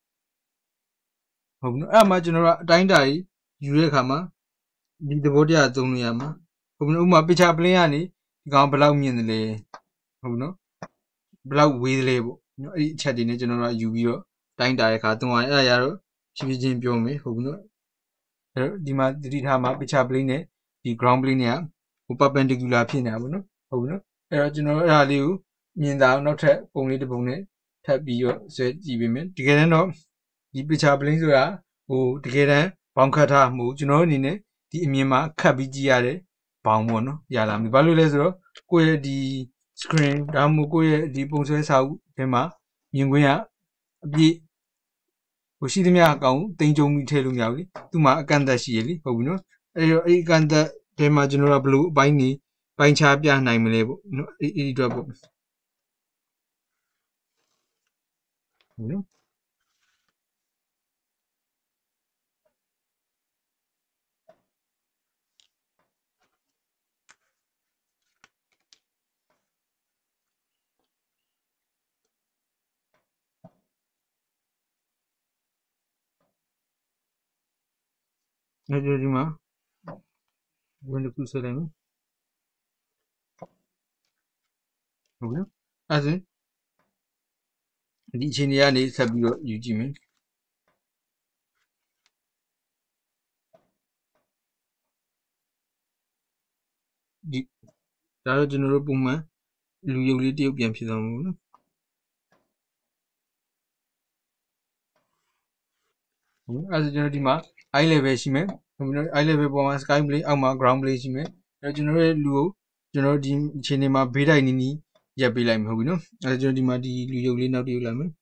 ဟုတ်ပြီနော်အဲ့မှာကျွန်တော်တို့အတိုင်းတာကြီးယူတဲ့အခါမှာဒီသဘောတရားသုံးလို့ရမှာဟုတ်ပြီနော်ဥပမာ picture plane ကနေဒီကောင်ဘယ်လောက်မြင်တယ်လဲဟုတ်ပြီနော်ဘယ်လောက်ဝေးတယ်လဲပေါ့နော်အဲ့ဒီအချက်တွေနဲ့ကျွန်တော်တို့ယူပြီးတော့တိုင်းတာတဲ့အခါသုံးရတယ်အဲ့ဒါရတော့ဖြည်းဖြည်းချင်းပြောမယ်ဟုတ်ပြီနော်အဲ့တော့ဒီမှာသတိထားမှာ picture plane နဲ့ဒီ ground plane တွေကဟို perpendicular ဖြစ်နေတာပေါ့နော်ဟုတ်ပြီနော်အဲ့တော့ကျွန်တော်တို့အဲ့ဒါလေးကိုမြင်တာအောင်နောက်ထပ်ပုံလေးတစ်ပုံနဲ့ထပ်ပြီးတော့ဆွဲကြည့်ပေးမယ်တကယ်တော့ဒီ picture plane ဆိုတာဟိုတကယ်တမ်းဘောင်ခတ်ထားမှုကျွန်တော်တို့အနေနဲ့ဒီအမြင်မှာခတ်ပြီးကြည့်ရတဲ့ဘောင်ပေါ့နော်ရလာပြီဘာလို့လဲဆိုတော့ကိုယ့်ရဲ့ဒီ screen ဒါမှမဟုတ်ကိုယ့်ရဲ့ဒီပုံဆွဲစာအုပ်ထဲမှာမြင်ကွင်းကအပြည့်ဟိုရှိသမျှအကောင်တင်ကြုံပြီးထည့်လို့မရဘူးလေသူ့မှာအကန့်အသတ်ရှိရလေဟုတ်ပြီနော်အဲ့တော့အဲ့ဒီအကန့်အသတ်ထဲမှာကျွန်တော်တို့ကဘလို့အပိုင်းနေပိုင်းခြားပြနိုင်မလဲပေါ့နော်အဲ့ဒီအတွက်ပေါ့ဟုတ်နော်အဲ့ဒီဒီမှာဝင်တစ်ခုဆွဲလိုက်မယ်ဟုတ်နော်အဲ့ဒါဒီအချိန်တွေကနေဆက်ပြီးတော့ယူကြည့်မယ်ဒီဒါတော့ကျွန်တော်တို့ပုံမှန်လူရုပ်လေးတရုပ်ပြန်ဖြစ်သွားမှာပေါ့နော်ဟုတ်အဲ့ဒါကျွန်တော်ဒီမှာ eye level ရှိမယ်ဟုတ်ပြီနော် eye level ပေါ်မှာ sky plane အောက်မှာ ground plane ရှိမယ်အဲ့တော့ကျွန်တော်ရဲ့လူကိုကျွန်တော်ဒီအချိန်တွေမှာဘေးတိုင်းနီးနီးရပ်ပေးလိုက်မယ်ဟုတ်ပြီနော်အဲ့ဒါကျွန်တော်ဒီမှာဒီလူရုပ်လေးနောက်တရုပ်လိုက်မယ်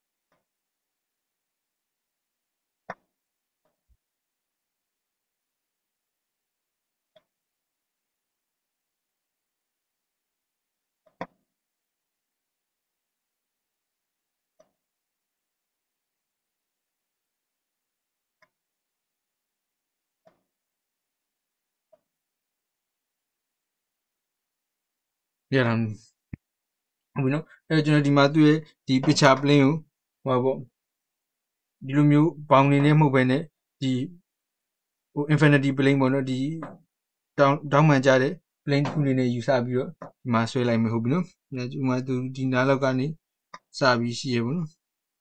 ရတာဟုတ်ပြီနော်အဲကျွန်တော်ဒီမှာသူ့ရဲ့ဒီ picture plane ကိုဟောပေါ့ဒီလိုမျိုးဘောင်နေနဲ့မဟုတ်ဘဲနဲ့ဒီဟို infinity plane ပေါ့နော်ဒီတောင်းတောင်းမှန်ကြတဲ့ plane တစ်ခုနေနဲ့ယူဆပြီးတော့ဒီမှာဆွဲလိုက်မယ်ဟုတ်ပြီနော်ဒီမှာသူဒီနားလောက်ကနေစပြီးရှိရပေါ့နော်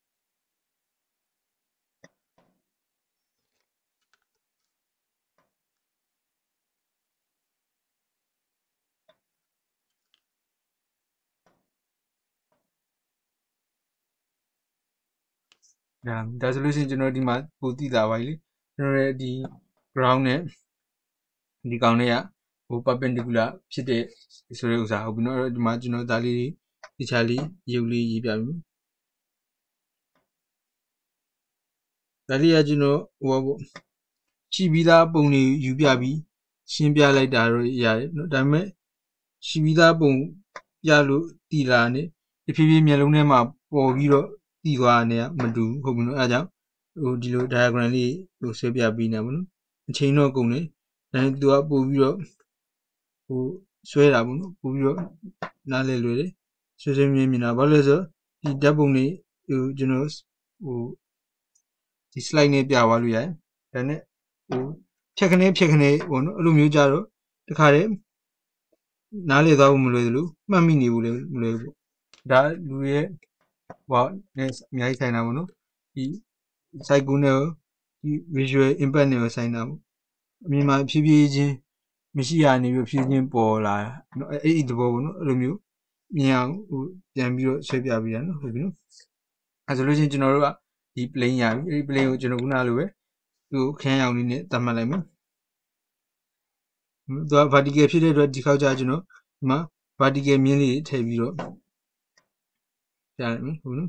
ဒါဒါဆိုလို့ရှိရင်ကျွန်တော်ဒီမှာပိုသိတာပါလေကျွန်တော်ရဲ့ဒီ ground နဲ့ဒီကောင်လေးကဟို perpendicular ဖြစ်တဲ့ဆိုတဲ့ဥစ္စာဟုတ်ပြီနော်ဒီမှာကျွန်တော်ဒါလေးတခြားလေးရုပ်လေးရေးပြပြီဒါလေးကကျွန်တော်ဟိုပေါ့ရှိပြီးသားပုံတွေယူပြပြီးရှင်းပြလိုက်တာတော့ရတယ်နော်ဒါပေမဲ့ရှိပြီးသားပုံပြလို့တည်လာနဲ့တဖြည်းဖြည်းမျက်လုံးထဲမှာပေါ်ပြီးတော့တည်သွားတယ်မတူဟုတ်ပြီနော်အဲဒါကြောင့်ဟိုဒီလို diagram လေးဟိုဆွဲပြပေးနေပါနော်အချိန်တော့ကုန်တယ်ဒါပေမဲ့သူကပို့ပြီးတော့ဟိုဆွဲတာပေါ့နော်ပို့ပြီးတော့နားလဲလွယ်တယ်ဆွဲဆွဲမြင်မြင်တာဘာလို့လဲဆိုတော့ဒီဓာတ်ပုံလေးဟိုကျွန်တော်ဟိုဒီ slide နဲ့ပြသွားလို့ရတယ်ဒါနဲ့ဟိုဖြက်ခနဲဖြက်ခနဲပေါ့နော်အဲ့လိုမျိုးကြတော့တခါတည်းနားလေသွားဖို့မလွယ်ဘူးမှတ်မိနေဘူးလေမလွယ်ဘူးဒါလူရဲ့ဟိုနဲ့အများကြီးဆိုင်တာပေါ့နော်ဒီ cycle နဲ့ဒီ visual impact နဲ့ဆိုင်တာပေါ့အမြင်မှာဖြည်းဖြည်းချင်းမရှိရနေပြီးဖြည်းဖြည်းပေါ်လာနော်အဲ့ဒီသဘောပေါ့နော်အဲ့လိုမျိုးမြင်အောင်ဟိုပြန်ပြီးတော့ဆွဲပြပေးရနော်ဟုတ်ပြီနော်အဲဆိုလို့ချင်းကျွန်တော်တို့ကဒီ plane ရပြီအဲ့ဒီ plane ကိုကျွန်တော်ခုနလိုပဲသူ့ခန်းရောင်လေးနဲ့သတ်မှတ်လိုက်မယ်သူက vertical ဖြစ်တဲ့အတွက်ဒီခေါက်ကျကျွန်တော်ဒီမှာ vertical မြင်းလေးထည့်ပြီးတော့ပြလိုက်မယ်ဟုတ်နော်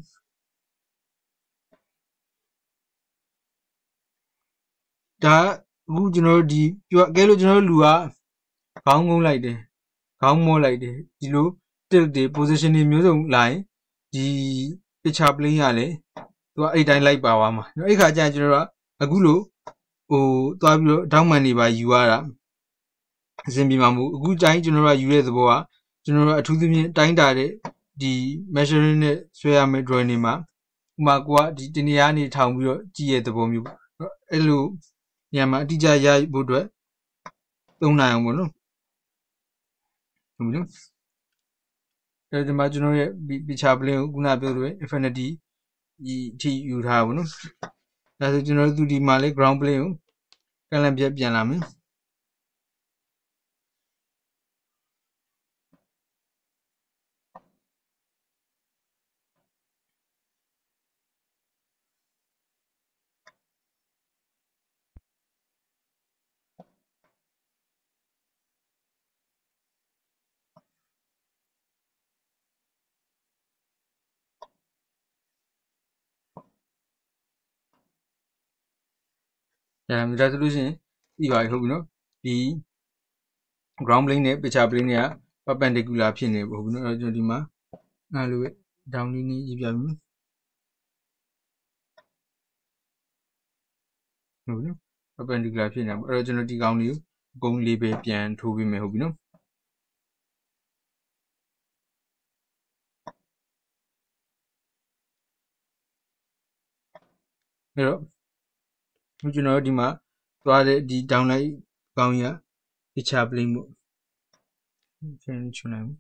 ဒါအခုကျွန်တော်တို့ဒီပြောအကဲလို့ကျွန်တော်တို့လူကခေါင်းငုံလိုက်တယ်ခေါင်းမောလိုက်တယ်ဒီလို tilt တွေ position တွေမျိုးစုံလာရင်ဒီ picture plane ရလေသူကအဲ့တိုင်းလိုက်ပါသွားမှာအဲ့ခါကျရင်ကျွန်တော်တို့ကအခုလို့ဟိုသွားပြီးတော့ဒေါက်မှန်တွေပါယူရတာအစဉ်ပြေမှာမဟုတ်အခုတိုင်းကျွန်တော်တို့ကယူတဲ့သဘောကကျွန်တော်တို့အထူးသဖြင့်တိုင်းတာတဲ့ဒီ measuring နဲ့ဆွဲရမယ့် drawing တွေမှာဥမာကိုကဒီတနေရာနေထောင်ပြီးတော့ကြည့်ရတဲ့သဘောမျိုးအဲ့လိုညမှာအတိအကျရဖို့အတွက်သုံးနိုင်အောင်ပေါ့နော်ဟုတ်ပြီနော်အဲဒီမှာကျွန်တော်ရဲ့ picture plane ကိုခုနပြောလို့ infinity ဒီအထိယူထားပါဘောနော်ဒါဆိုကျွန်တော်တို့ဒီမှာလေ ground plane ကိုကန့်လန့်ပြက်ပြန်လာမယ်အဲဒါဆိုလို့ရှိရင်ပြီးပါပြီဟုတ်ပြီနော်ဒီ ground plane နဲ့ picture plane တွေက perpendicular ဖြစ်နေပေါ့ဟုတ်ပြီနော်အဲကျွန်တော်ဒီမှာအဲ့လိုပဲ down လေးနေရေးပြပြီဟုတ်ပြီနော် perpendicular ဖြစ်နေတာပေါ့အဲ့တော့ကျွန်တော်ဒီကောင်လေးကိုအကုန်လေးပဲပြန်ထိုးပေးမယ်ဟုတ်ပြီနော်အဲ့တော့ကျွန်တော်တို့ဒီမှာသွားတဲ့ဒီ down လိုက်ကောင်းကြီးက picture plane ပေါ့ပြန်ချွန်လိုက်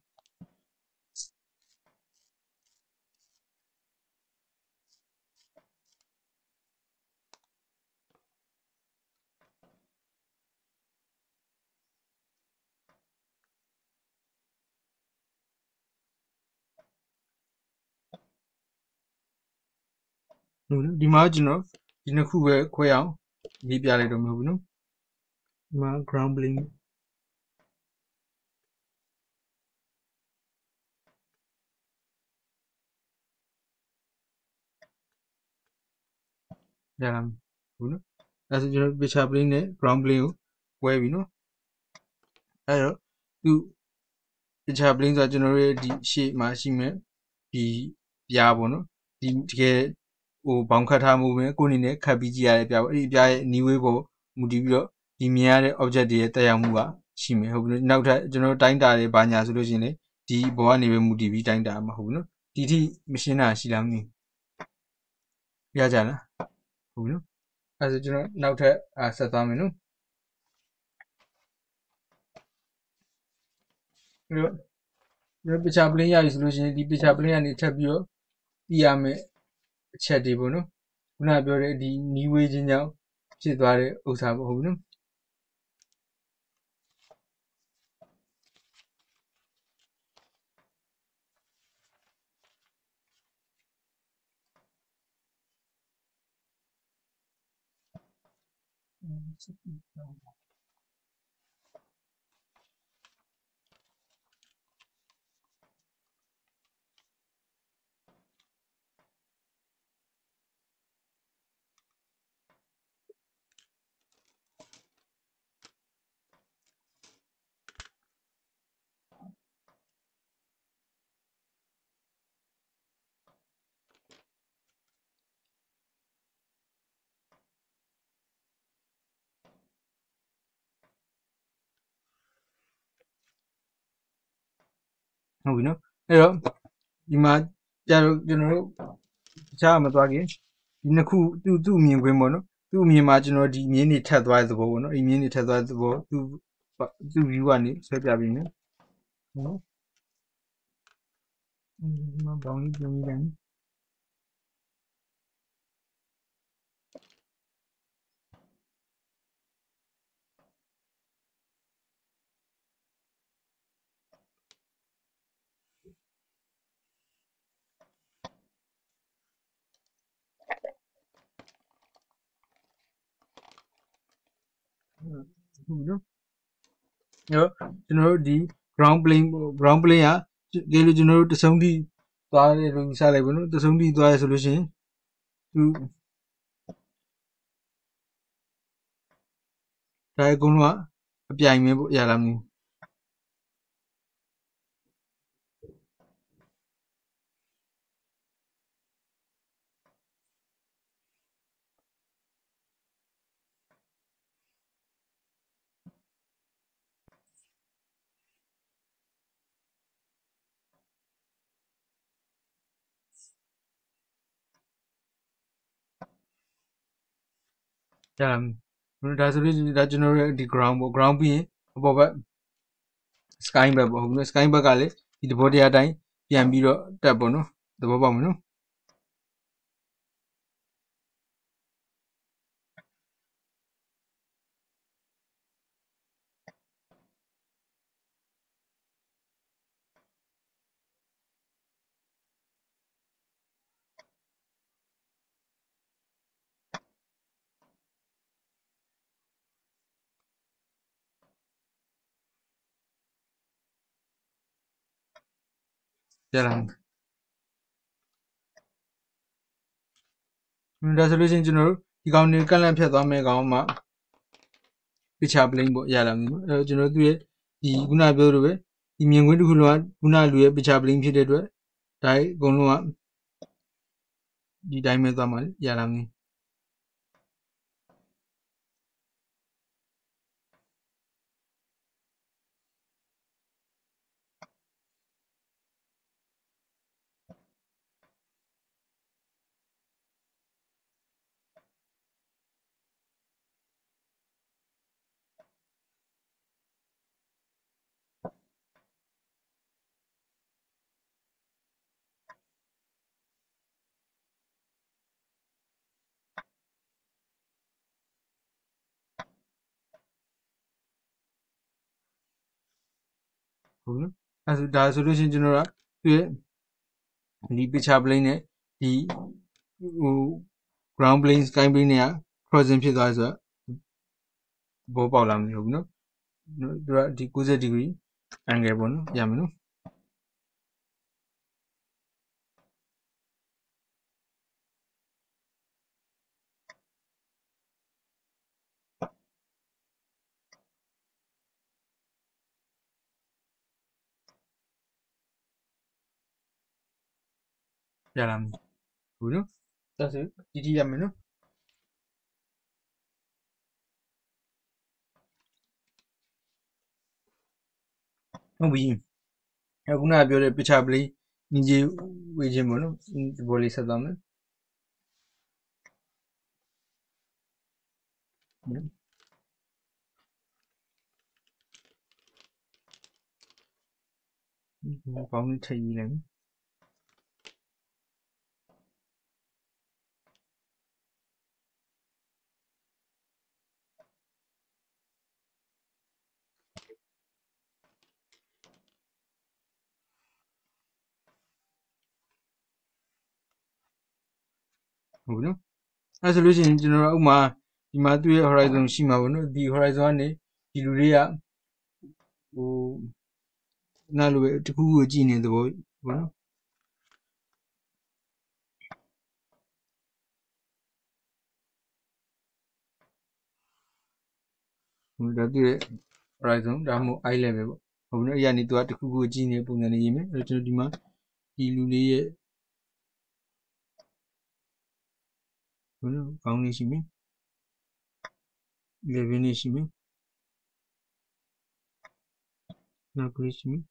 ဒီမှာကျွန်တော်ဒီနှစ်ခုပဲခွဲအောင်ရေးပြလိုက်တော့မဟုတ်ဘူးနော်ဒီမှာ ground plane ရလာဘူးနော်အဲဆိုကျွန်တော် picture plane နဲ့ ground plane ကိုခွဲပြီနော်အဲတော့သူ picture plane ဆိုတော့ကျွန်တော်ရဲ့ဒီရှေ့မှာရှိမဲ့ဒီပြားပေါ့နော်ဒီတကယ်ဟိုဘောင်ခတ်ထားမှုပဲကိုယ်အနေနဲ့ခတ်ပြီးကြည့်ရတဲ့ပြားပေါ့အဲ့ဒီပြားရဲ့နီးဝေးပေါ်မူတည်ပြီးတော့ဒီမြင်ရတဲ့ object တွေရဲ့တက်ရောက်မှုကရှိမယ်ဟုတ်ပြီနောက်ထပ်ကျွန်တော်တိုင်းတာတွေဘာညာဆိုလို့ရှိရင်လေဒီဘောကနေပဲမူတည်ပြီးတိုင်းတာမှာဟုတ်ဘူးနော်ဒီထိမရှင်းတာရှိလားမသိရကြလားဟုတ်ဘူးနော်အဲဆိုကျွန်တော်နောက်ထပ်အာဆက်သွားမယ်နော်ပြီးတော့ကျွန်တော် picture plane ရပြီဆိုလို့ရှိရင်ဒီ picture plane ကနေထပ်ပြီးတော့ပြရမယ်အချက်တွေပေါ့နော်ခုနပြောတဲ့ဒီနီးဝေးချင်းကြောင့်ဖြစ်သွားတဲ့ဥစ္စာပေါ့ဟုတ်ဘူးနော်ဟုတ်ပြီနော်အဲ့တော့ဒီမှာကြာတော့ကျွန်တော်တို့တခြားမသွားခင်ဒီနှစ်ခုသူ့သူ့မြင်ခွင့်ပေါ့နော်သူ့အမြင်မှာကျွန်တော်ဒီမြင်းတွေထပ်သွားတဲ့သဘောပေါ့နော်အဲ့မြင်းတွေထပ်သွားတဲ့သဘောသူ့သူ့ view ကနေဆွဲပြပြီးနော်ဟုတ်ဒီမှာဘောင်းကြီးပြင်ပြီးတယ်ဟုတ်နော်အဲ့တော့ကျွန်တော်တို့ဒီ ground plane ground plane ကဒီလိုကျွန်တော်တို့တဆုံးထိသွားတယ်လို့စလိုက်ပေါ့နော်တဆုံးထိသွားရဆိုလို့ရှိရင်သူဒါအကုန်လုံးကအပြိုင်ပဲပေါ့ရလားမသိရလားမသိဒါဆိုလို့ဒါကျွန်တော်တို့ဒီ ground ပေါ့ ground ပြီးရင်အပေါ်ဘက် sky ဘက်ပေါ့ဟုတ်ပြီ sky ဘက်ကလည်းဒီသဘောတရားတိုင်းပြန်ပြီးတော့တက်ပေါ့နော်သဘောပေါက်မနော်ရလားဒါဆိုလို့ရှိရင်ကျွန်တော်တို့ဒီကောင်တွေကန့်လန့်ဖြတ်သွားမယ်ကောင်မှ picture plane ပေါ့ရလားမသိဘူးအဲကျွန်တော်တို့ရဲ့ဒီခုနပြောလိုပဲဒီမြင်ကွင်းတစ်ခုလုံးကခုနလူရဲ့ picture plane ဖြစ်တဲ့အတွက်ဒါအကုန်လုံးကဒီတိုင်းပဲသွားမှာရလားမသိဟုတ်နော်အဲဆိုဒါဆိုလို့ရှိရင်ကျွန်တော်တို့ကသူရဲ့ဒီ picture plane နဲ့ဒီဟို ground plane sky plane တွေက crossing ဖြစ်သွားဆိုတော့ဘောပေါက်လာမလို့ဘူးနော်သူကဒီninety ဒီဂရီ angle ပေါ့နော်ရမယ်နော်ရလားမဘူးနော်ဒါဆိုဒီဒီရမယ်နော်ဟုတ်ပြီအခုနကပြောတဲ့ picture plane မြင်ကြည့်ဝေခြင်းပေါ့နော်ဒီဘောလေးဆက်သွားမယ်ကောင်းထည့်ရေးလိုက်ဟုတ်ပြီနော်အဲဆိုလို့ရှိရင်ကျွန်တော်တို့ဥမာဒီမှာသူ့ရဲ့ horizon ရှိမှာပေါ့နော်ဒီ horizon ကနေဒီလူတွေကဟိုနားလိုပဲတခုခုကိုကြည့်နေတဲ့သဘောပေါ့နော်ဟိုဒါသူ့ရဲ့ horizon ဒါမှမဟုတ် eye level ပေါ့ဟုတ်ပြီနော်အဲ့ရနေသူကတခုခုကိုကြည့်နေတဲ့ပုံစံလေးရေးမယ်အဲ့တော့ကျွန်တော်ဒီမှာဒီလူလေးရဲ့ဟုတ်နော်ကောင်းလေးရှိမယ်elevenလေးရှိမယ်နောက်ကလေးရှိမယ်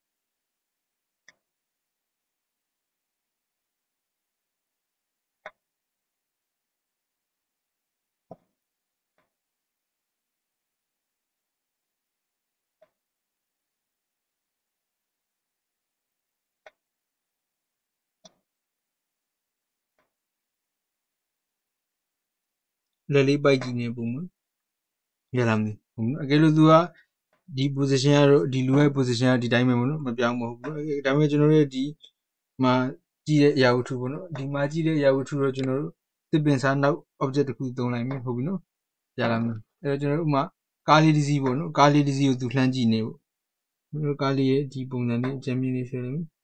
လက်လေးပိုက်ကြည့်နေပုံမှာရလာမယ်ဟုတ်နော်အကယ်လို့သူကဒီ position ကတော့ဒီလူရဲ့ position ကဒီတိုင်းပဲပေါ့နော်မပြောင်းမဟုတ်ဘူးဒါပေမဲ့ကျွန်တော်တို့ဒီမှာကြည့်တဲ့အရာဝတ္ထုပေါ့နော်ဒီမှာကြည့်တဲ့အရာဝတ္ထုတော့ကျွန်တော်တို့သစ်ပင်စားနောက် object တစ်ခုသုံးလိုက်မယ်ဟုတ်ပြီနော်ရလာမယ်အဲ့တော့ကျွန်တော်တို့ဥမာကားလေးတစ်စီးပေါ့နော်ကားလေးတစ်စီးကိုသူလှမ်းကြည့်နေပေါ့ကျွန်တော်ကားလေးရဲ့ဒီပုံစံလေးအကြမ်းမြင်လေးဆွဲလိုက်မယ်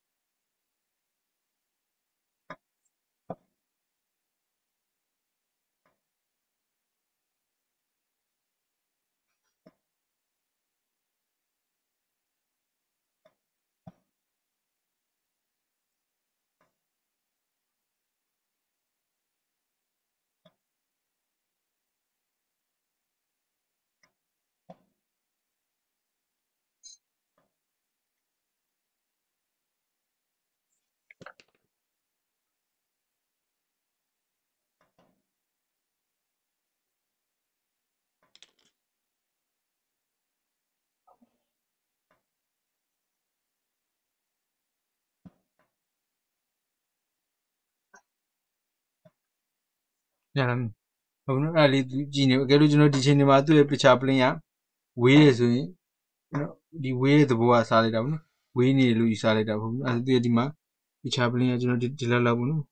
ရလာမယ်ဟုတ်နော်အဲ့ဒါလေးကြည့်နေအကယ်လို့ကျွန်တော်ဒီချိန်ဒီမှာသူ့ရဲ့ picture plane ကဝေးရဆိုရင်နော်ဒီဝေးရဲ့သဘောကစားလိုက်တာပေါ့နော်ဝေးနေလို့ယူစားလိုက်တာပေါ့နော်အဲ့ဒါသူ့ရဲ့ဒီမှာ picture plane ကကျွန်တော်ဒီဒီလောက်လောက်ပေါ့နော်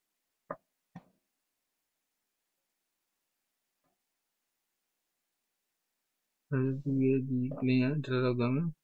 အဲ့သူ့ရဲ့ဒီ plane ကဒီလောက်လောက်သွားမယ်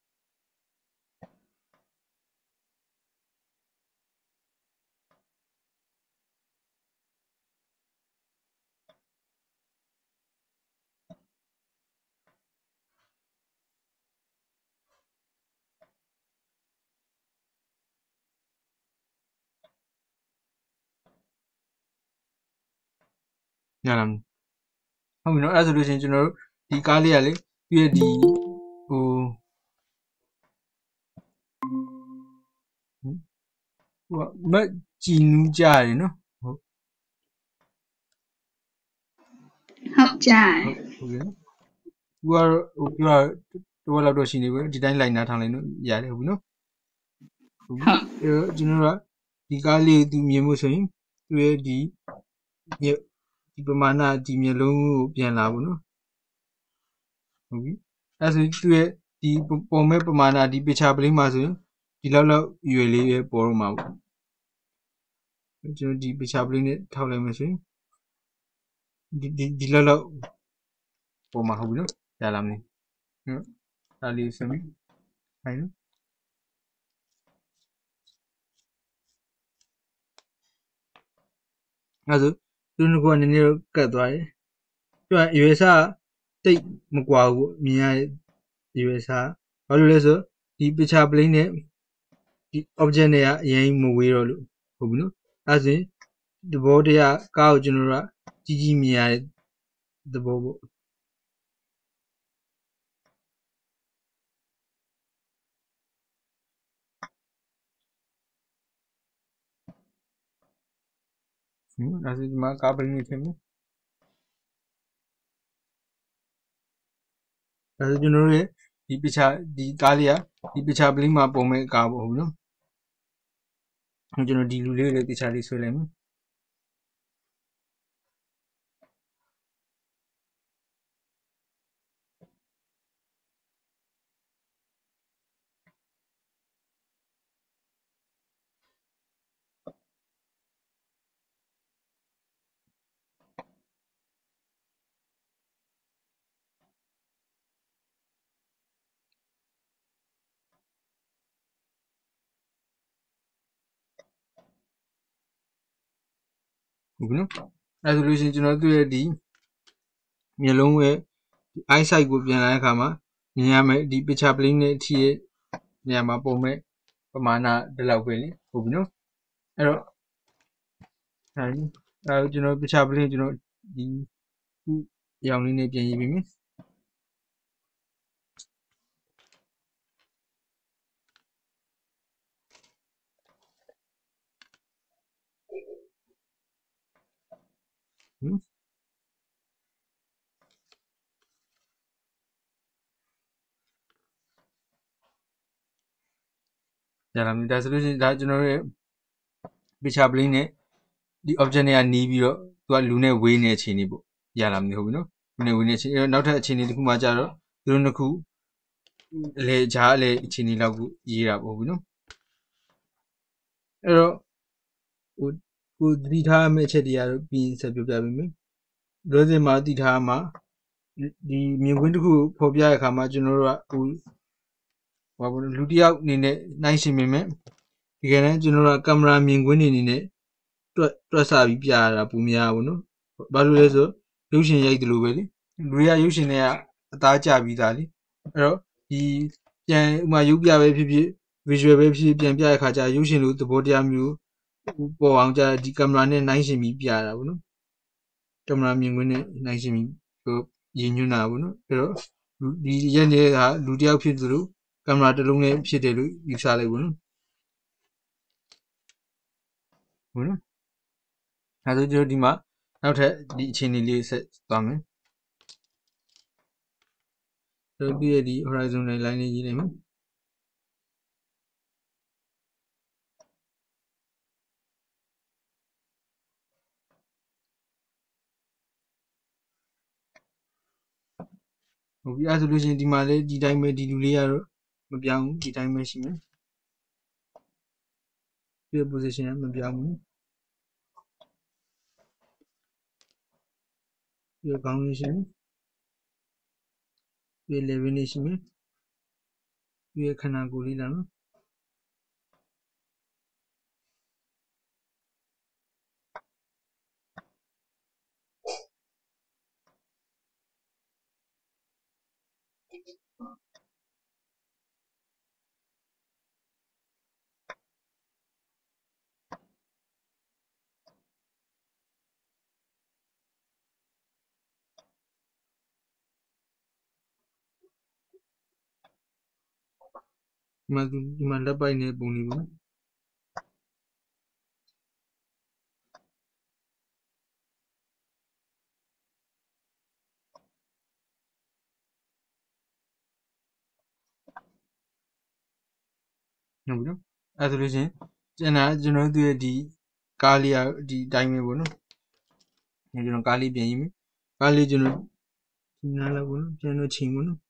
ရလာမယ်ဟုတ်ပြီနော်အဲ့ဆိုလို့ရှိရင်ကျွန်တော်တို့ဒီကားလေးကလေသူ့ရဲ့ဒီဟိုဟိုမက်ကြည်နူးကြရတယ်နော်ဟုတ်ဟုတ်ကြတယ်ဟုတ်ကဲ့သူကတော့ဟိုပြောတော့လောက်တော့ရှိနေပြီဒီတိုင်းလိုက်နားထောင်လိုက်နော်ရတယ်ဟုတ်ပြီနော်ဟုတ်ပြီအဲ့တော့ကျွန်တော်တို့ကဒီကားလေးသူမြင်ဖို့ဆိုရင်သူ့ရဲ့ဒီဒီပမာဏဒီမျိုးလုံးကိုပြန်လာဘူးနော်ဟုတ်ပြီအဲ့ဆိုသူ့ရဲ့ဒီပုံမဲ့ပမာဏဒီ picture plane မှာဆိုရင်ဒီလောက်လောက်ရွယ်လေးပဲပေါ်တော့မှာပေါ့ကျွန်တော်ဒီ picture plane နဲ့ထောက်လိုက်မယ်ဆိုရင်ဒီဒီဒီလောက်လောက်ပေါ်မှာဟုတ်ပြီနော်ရလာမယ်ဟုတ်ဒါလေးစမ်းဟိုင်းနော်အဲ့ဆိုသူတို့ကနည်းနည်းကတ်သွားတယ်သူကရွယ်စတိတ်မကွာဘူးမြင်ရရွယ်စဘာလို့လဲဆိုဒီ picture plane နဲ့ဒီ object နဲ့ကအရင်မဝေးတော့လို့ဟုတ်ပြီနော်အဲ့ဆိုရင်ဒီဘောတရားကားကိုကျွန်တော်တို့ကကြီးကြီးမြင်ရတဲ့သဘောပေါ့ဒါဆိုဒီမှာကားပလင်းနေထည့်မယ်ဒါဆိုကျွန်တော်တို့ရဲ့ဒီပစ်ချဒီကားလေးကဒီပစ်ချပလင်းမှာပုံမဲ့ကားပေါ့ဟုတ်နော်ကျွန်တော်ဒီလူလေးလေးပစ်ချလေးဆွဲလိုက်မယ်ဟုတ်ပြီနော်အဲဆိုလို့ရှိရင်ကျွန်တော်တို့ရဲ့ဒီမျိုးလုံးရဲ့ eyesight ကိုပြန်လာတဲ့အခါမှာမြင်ရမယ်ဒီ picture plane နဲ့အထိရဲ့နေရာမှာပုံမဲ့ပမာဏဒီလောက်ပဲလေဟုတ်ပြီနော်အဲ့တော့အဲဒီအဲကျွန်တော် picture plane ကျွန်တော်ဒီအရောင်လေးနဲ့ပြန်ရေးပေးမယ်ဟင်ရလာပြီဒါဆိုလို့ရှိရင်ဒါကျွန်တော်ရဲ့ picture plane နဲ့ဒီ object နဲ့ကနေပြီးတော့သူကလူနဲ့ဝေးနေအခြေအနေပေါ့ရလာပြီဟုတ်ပြီနော်လူနဲ့ဝေးနေအခြေအနေနောက်ထပ်အခြေအနေတစ်ခုမှကြတော့သူတို့နှစ်ခုအလေဂျားအလေအခြေအနေလောက်ကိုရေးတာပေါ့ဟုတ်ပြီနော်အဲ့တော့ဟိုကိုသတိထားမယ့်အချက်တွေကတော့ပြီးရင်ဆက်ပြောပြပေးမယ်လောစင်မှာသတိထားမှာဒီမြင်ကွင်းတစ်ခုဖော်ပြတဲ့အခါမှာကျွန်တော်တို့ကဟိုဘာလို့လူတစ်ယောက်အနေနဲ့နိုင်ရှင်မြင်မယ်ဒီကနေ့ကျွန်တော်တို့ကကင်မရာမြင်ကွင်းနေနေနဲ့တွက်တွက်ဆပြီးပြရတာပူများဘူးနော်ဘာလို့လဲဆိုရုပ်ရှင်ရိုက်တယ်လို့ပဲလေလူတွေကရုပ်ရှင်တွေကအသားကျပြီးသားလေအဲ့တော့ဒီပြန်ဥမာရုပ်ပြပဲဖြစ်ဖြစ် visual ပဲဖြစ်ဖြစ်ပြန်ပြတဲ့အခါကျရုပ်ရှင်လိုသဘောတရားမျိုးပေါ်အောင်ကြဒီကင်မရာနဲ့နိုင်ရှင်ပြီးပြရတာဘူးနော်ကင်မရာမြင်ကွင်းနဲ့နိုင်ရှင်ပြီးဟိုရည်ညွှန်းတာဘူးနော်အဲ့တော့ဒီရက်တွေကလူတစ်ယောက်ဖြစ်သလိုကင်မရာတစ်လုံးနဲ့ဖြစ်တယ်လို့ယူဆလိုက်ဘူးနော်ဟုတ်နော်အဲဒါဆိုကျွန်တော်ဒီမှာနောက်ထပ်ဒီအခြေအနေလေးဆက်သွားမယ်တို့ပြည့်ဒီ horizon line လေးရေးလိုက်မယ်ဟုတ်ပြီအဲဆိုလို့ရှိရင်ဒီမှာလေဒီတိုင်းပဲဒီလူလေးကတော့မပြောင်းဘူးဒီတိုင်းပဲရှိမယ်ဒီ position ကမပြောင်းဘူးဒီကောင်းလေးရှိမယ်ဒီ level လေးရှိမယ်ဒီခဏကိုလေးလာနော်ဒီမှာဒီမှာလက်ပိုက်နေပုံလေးပေါ့ဟုတ်ပြီနော်အဲဆိုလို့ရှိရင်ကျန်တာကျွန်တော်တို့ရဲ့ဒီကားလေးဒီတိုင်းပဲပေါ့နော်ဒီကျွန်တော်ကားလေးပြင်ရေးမယ်ကားလေးကျွန်တော်ဒီနားလောက်ပေါ့နော်ကျွန်တော်ချိန်ပေါ့နော်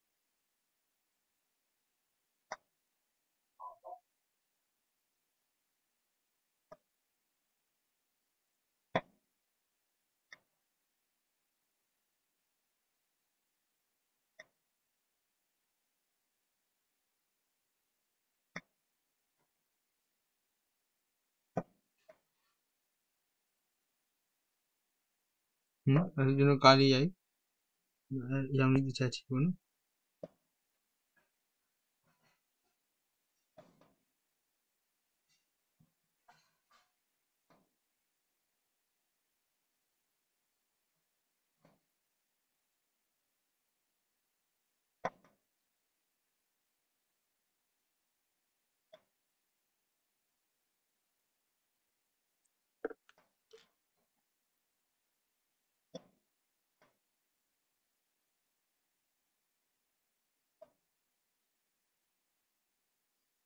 နော်အဲကျွန်တော်ကားလေးရိုက်အရောင်လေးတစ်ချက်ချပေါ့နော်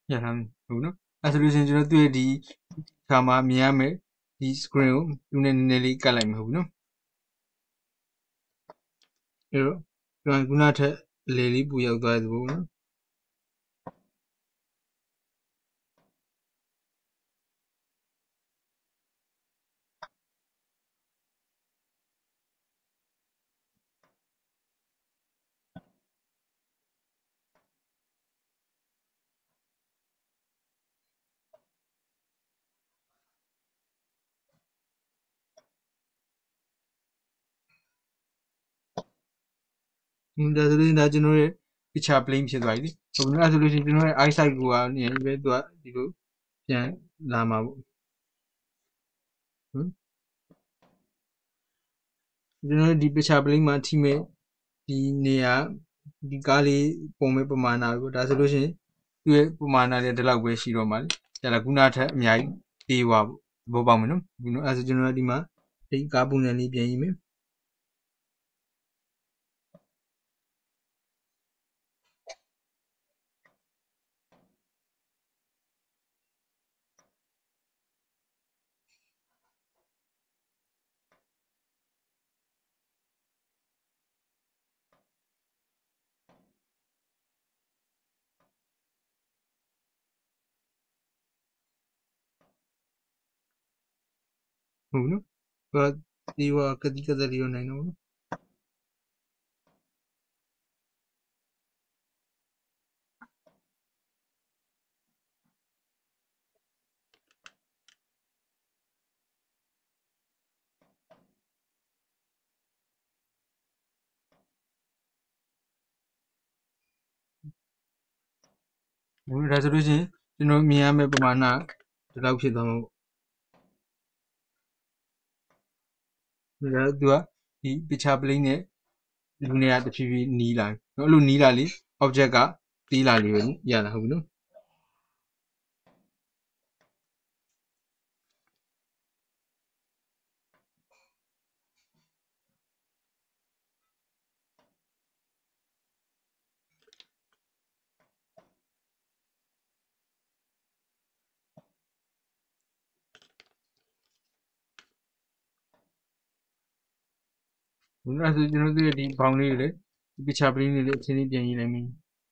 ရထားမယ်ဟုတ်နော်အဲဆိုလို့ရှိရင်ကျွန်တော်တွေ့ဒီခါမှာမြင်ရမယ်ဒီ screen ကိုသူနဲ့နည်းနည်းလေးကတ်လိုက်မယ်ဟုတ်နော်အဲ့တော့ကျွန်တော်ခုနထက်လေလေးပူရောက်သွားတဲ့သဘောနော်ဒါဆိုလို့ဒါကျွန်တော်ရဲ့ picture plane ဖြစ်သွားပြီဟုတ်နော်အဲဆိုလို့ရှိရင်ကျွန်တော်ရဲ့ eyesight ကိုကနေပဲသူကဒီလိုပြန်လာမှာပေါ့ဟမ်ကျွန်တော်ဒီ picture plane မှာထိမဲ့ဒီနေရာဒီကားလေးပုံမဲ့ပမာဏပဲဒါဆိုလို့ရှိရင်သူ့ရဲ့ပမာဏလေးဒီလောက်ပဲရှိတော့မှာလေဒါလည်းခုနထက်အများကြီးသေးသွားပေါ့ဘောပေါက်မယ်နော်ဒီလိုအဲဆိုကျွန်တော်ဒီမှာဒီကားပုံစံလေးပြန်ရေးမယ်ဟုတ်နော်ဘာဒီဝါကတိကတရီရောနိုင်တော့ဘူးဒါဆိုလို့ရှိရင်ကျွန်တော်မြင်ရမယ့်ပမာဏဒီလောက်ဖြစ်သွားမှာပေါ့ဒါသူကဒီ picture plane နဲ့လူနေရာတဖြည်းဖြည်းနီးလာနော်အဲ့လိုနီးလာလေ object ကတီးလာလေပဲရတာဟုတ်ပြီနော်အဲ့ဒါဆိုကျွန်တော်တို့ဒီဘောင်လေးတွေလေဒီ picture plane လေးလေးအချင်းချင်းပြန်ရေးလိုက်မယ်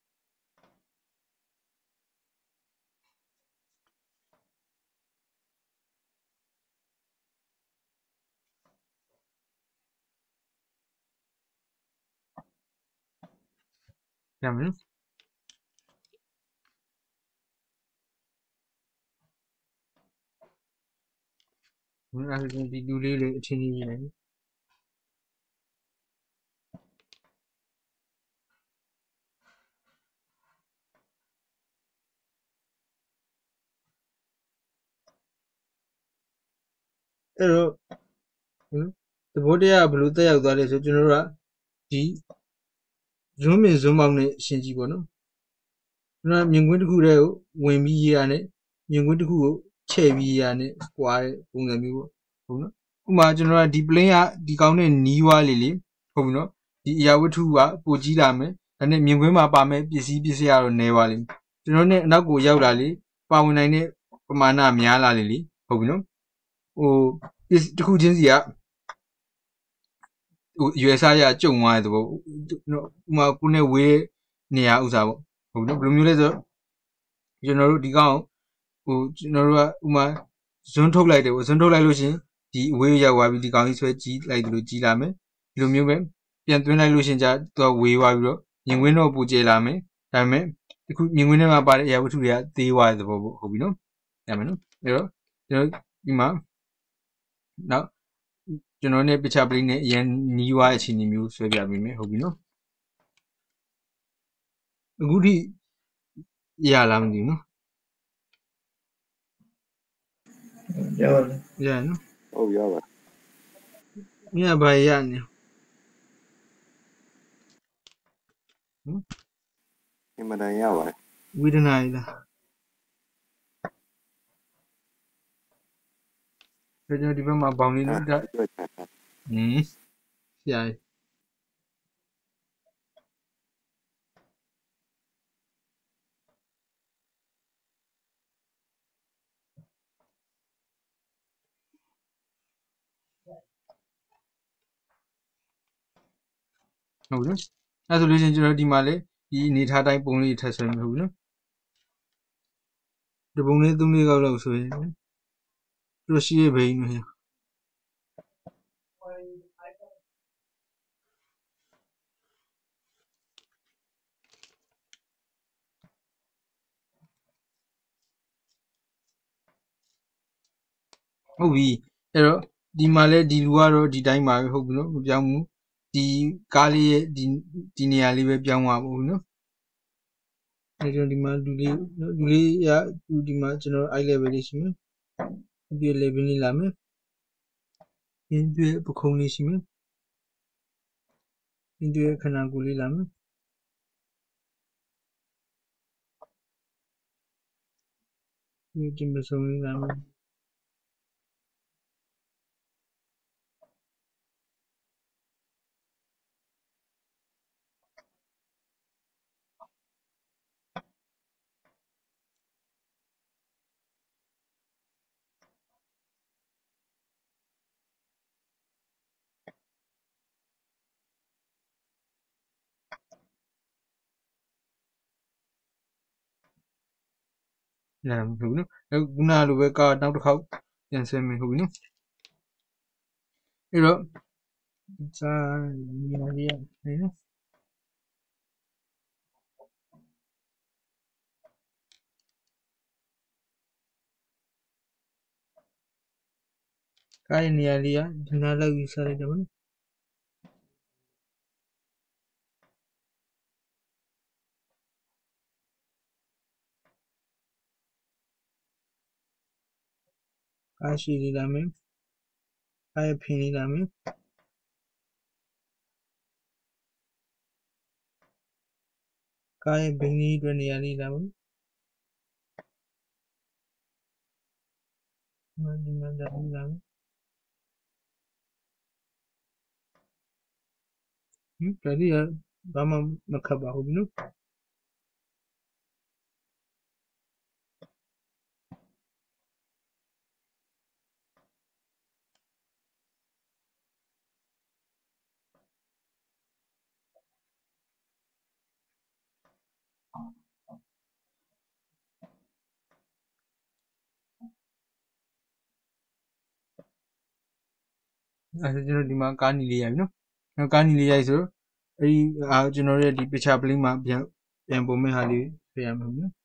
ရမယ်နော်အဲ့ဒါဆိုဒီလူလေးလေးအချင်းချင်းရေးလိုက်အဲ့တော့သဘောတရားကဘယ်လိုတက်ရောက်သွားလဲဆိုကျွန်တော်တို့ကဒီ zoom in zoom out နဲ့ရှင်းကြည့်ပေါ့နော်ကျွန်တော်မြင်ကွင်းတစ်ခုတည်းကိုဝင်ပြီးရေးရတဲ့မြင်ကွင်းတစ်ခုကိုချဲ့ပြီးရေးရတဲ့ကွာတဲ့ပုံစံမျိုးပေါ့ဟုတ်နော်ဥပမာကျွန်တော်ကဒီ plane ကဒီကောင်းတဲ့နီးွားလေးလေးဟုတ်ပြီနော်ဒီအရာဝတ္ထုကပိုကြီးလာမယ်ဒါနဲ့မြင်ကွင်းမှာပါမဲ့ပစ္စည်းပစ္စည်းကတော့နည်းသွားလိမ့်မယ်ကျွန်တော်နဲ့အနောက်ကိုရောက်လာလေပါဝင်နိုင်တဲ့ပမာဏများလာလေလေဟုတ်ပြီနော်ဟိုတစ်ခုချင်းစီကဟိုရွယ်စားရကြုံသွားတဲ့သဘောဥပမာကိုနဲ့ဝေးနေရဥစားပေါ့ဟုတ်နော်ဘယ်လိုမျိုးလဲဆိုကျွန်တော်တို့ဒီကောင်ဟိုကျွန်တော်တို့ကဥမာဇွန်းထုတ်လိုက်တယ်ပေါ့ဇွန်းထုတ်လိုက်လို့ရှင်ဒီအဝေးရောက်သွားပြီဒီကောင်ကြီးဆွဲကြီးလိုက်တယ်လို့ကြီးလာမယ်ဒီလိုမျိုးပဲပြန်သွင်းလိုက်လို့ရှင်じゃသူကဝေးသွားပြီးတော့မြင်ကွင်းတော့ပူကျလာမယ်ဒါပေမဲ့ဒီခုမြင်ကွင်းထဲမှာပါတဲ့အရာဝတ္ထုတွေကသေးသွားတဲ့သဘောပေါ့ဟုတ်ပြီနော်ရမယ်နော်အဲ့တော့ကျွန်တော်ဒီမှာနောက်ကျွန်တော်နဲ့ picture plane နဲ့အရင်နီးွားအခြေအနေမျိုးဆွဲပြပေးမယ်ဟုတ်ပြီနော်အခုထိရလားမသိဘူးနော်ရပါတယ်ရနော်ဟုတ်ရပါမြတ်ဘာရနေဟမ်အမှန်တန်ရပါတယ်ဝေဒနာရလားကျွန်တော်ဒီဘက်မှာဘောင်လေးနော်ဒါဟင်းဆရာဟုတ်ပြီနော်အဲ့ဆိုလို့ရှိရင်ကျွန်တော်ဒီမှာလေဒီအနေထားတိုင်းပုံလေးထပ်ဆွဲမယ်ဟုတ်ပြီနော်ဒီပုံလေးသုံးလေးကောက်လောက်ဆိုရင်တို့ရှိရဘိန်းနော်ဟုတ်ပြီအဲ့တော့ဒီမှာလဲဒီလူကတော့ဒီတိုင်းပါပဲဟုတ်ပြီနော်မပြောင်းဘူးဒီကားလေးရဲ့ဒီဒီနေရာလေးပဲပြောင်းသွားပါဘူးနော်အဲ့တော့ဒီမှာလူလေးနော်လူလေးရဒီမှာကျွန်တော် eye level လေးရှိမယ်ဒီ level လေးလာမယ်ဒီတွေပခုံးလေးရှိမယ်ဒီတွေခဏကိုလေးလာမယ်ဒီဒီမဆုံးလေးလာမယ်လာမယ်ဟုတ်ပြီနော်အခုခုနလိုပဲကာနောက်တစ်ခေါက်ပြန်ဆွဲမယ်ဟုတ်ပြီနော်အဲ့တော့စာညီမလေးရနော်ကားနေရာလေးကဒီနားလောက်ယူစားလိုက်တယ်ဗောနော်ကားရှိလေးလာမယ်ကားဖင်လေးလာမယ်ကားဘင်းလေးအတွက်နေရာလေးလာမယ်ဒီမှာဒါလေးလာမယ်ဟင်ဒါလေးကဘာမှမခတ်ပါဘူးနော်အဲ့ဒါကျွန်တော်ဒီမှာကားနီလေးရပြီနော်နောက်ကားနီလေးရိုက်ဆိုအဲ့ဒီအာကျွန်တော်ရဲ့ဒီ picture plane မှာပြန်ပြန်ပုံမဲ့ဟာလေးပြရမှာနော်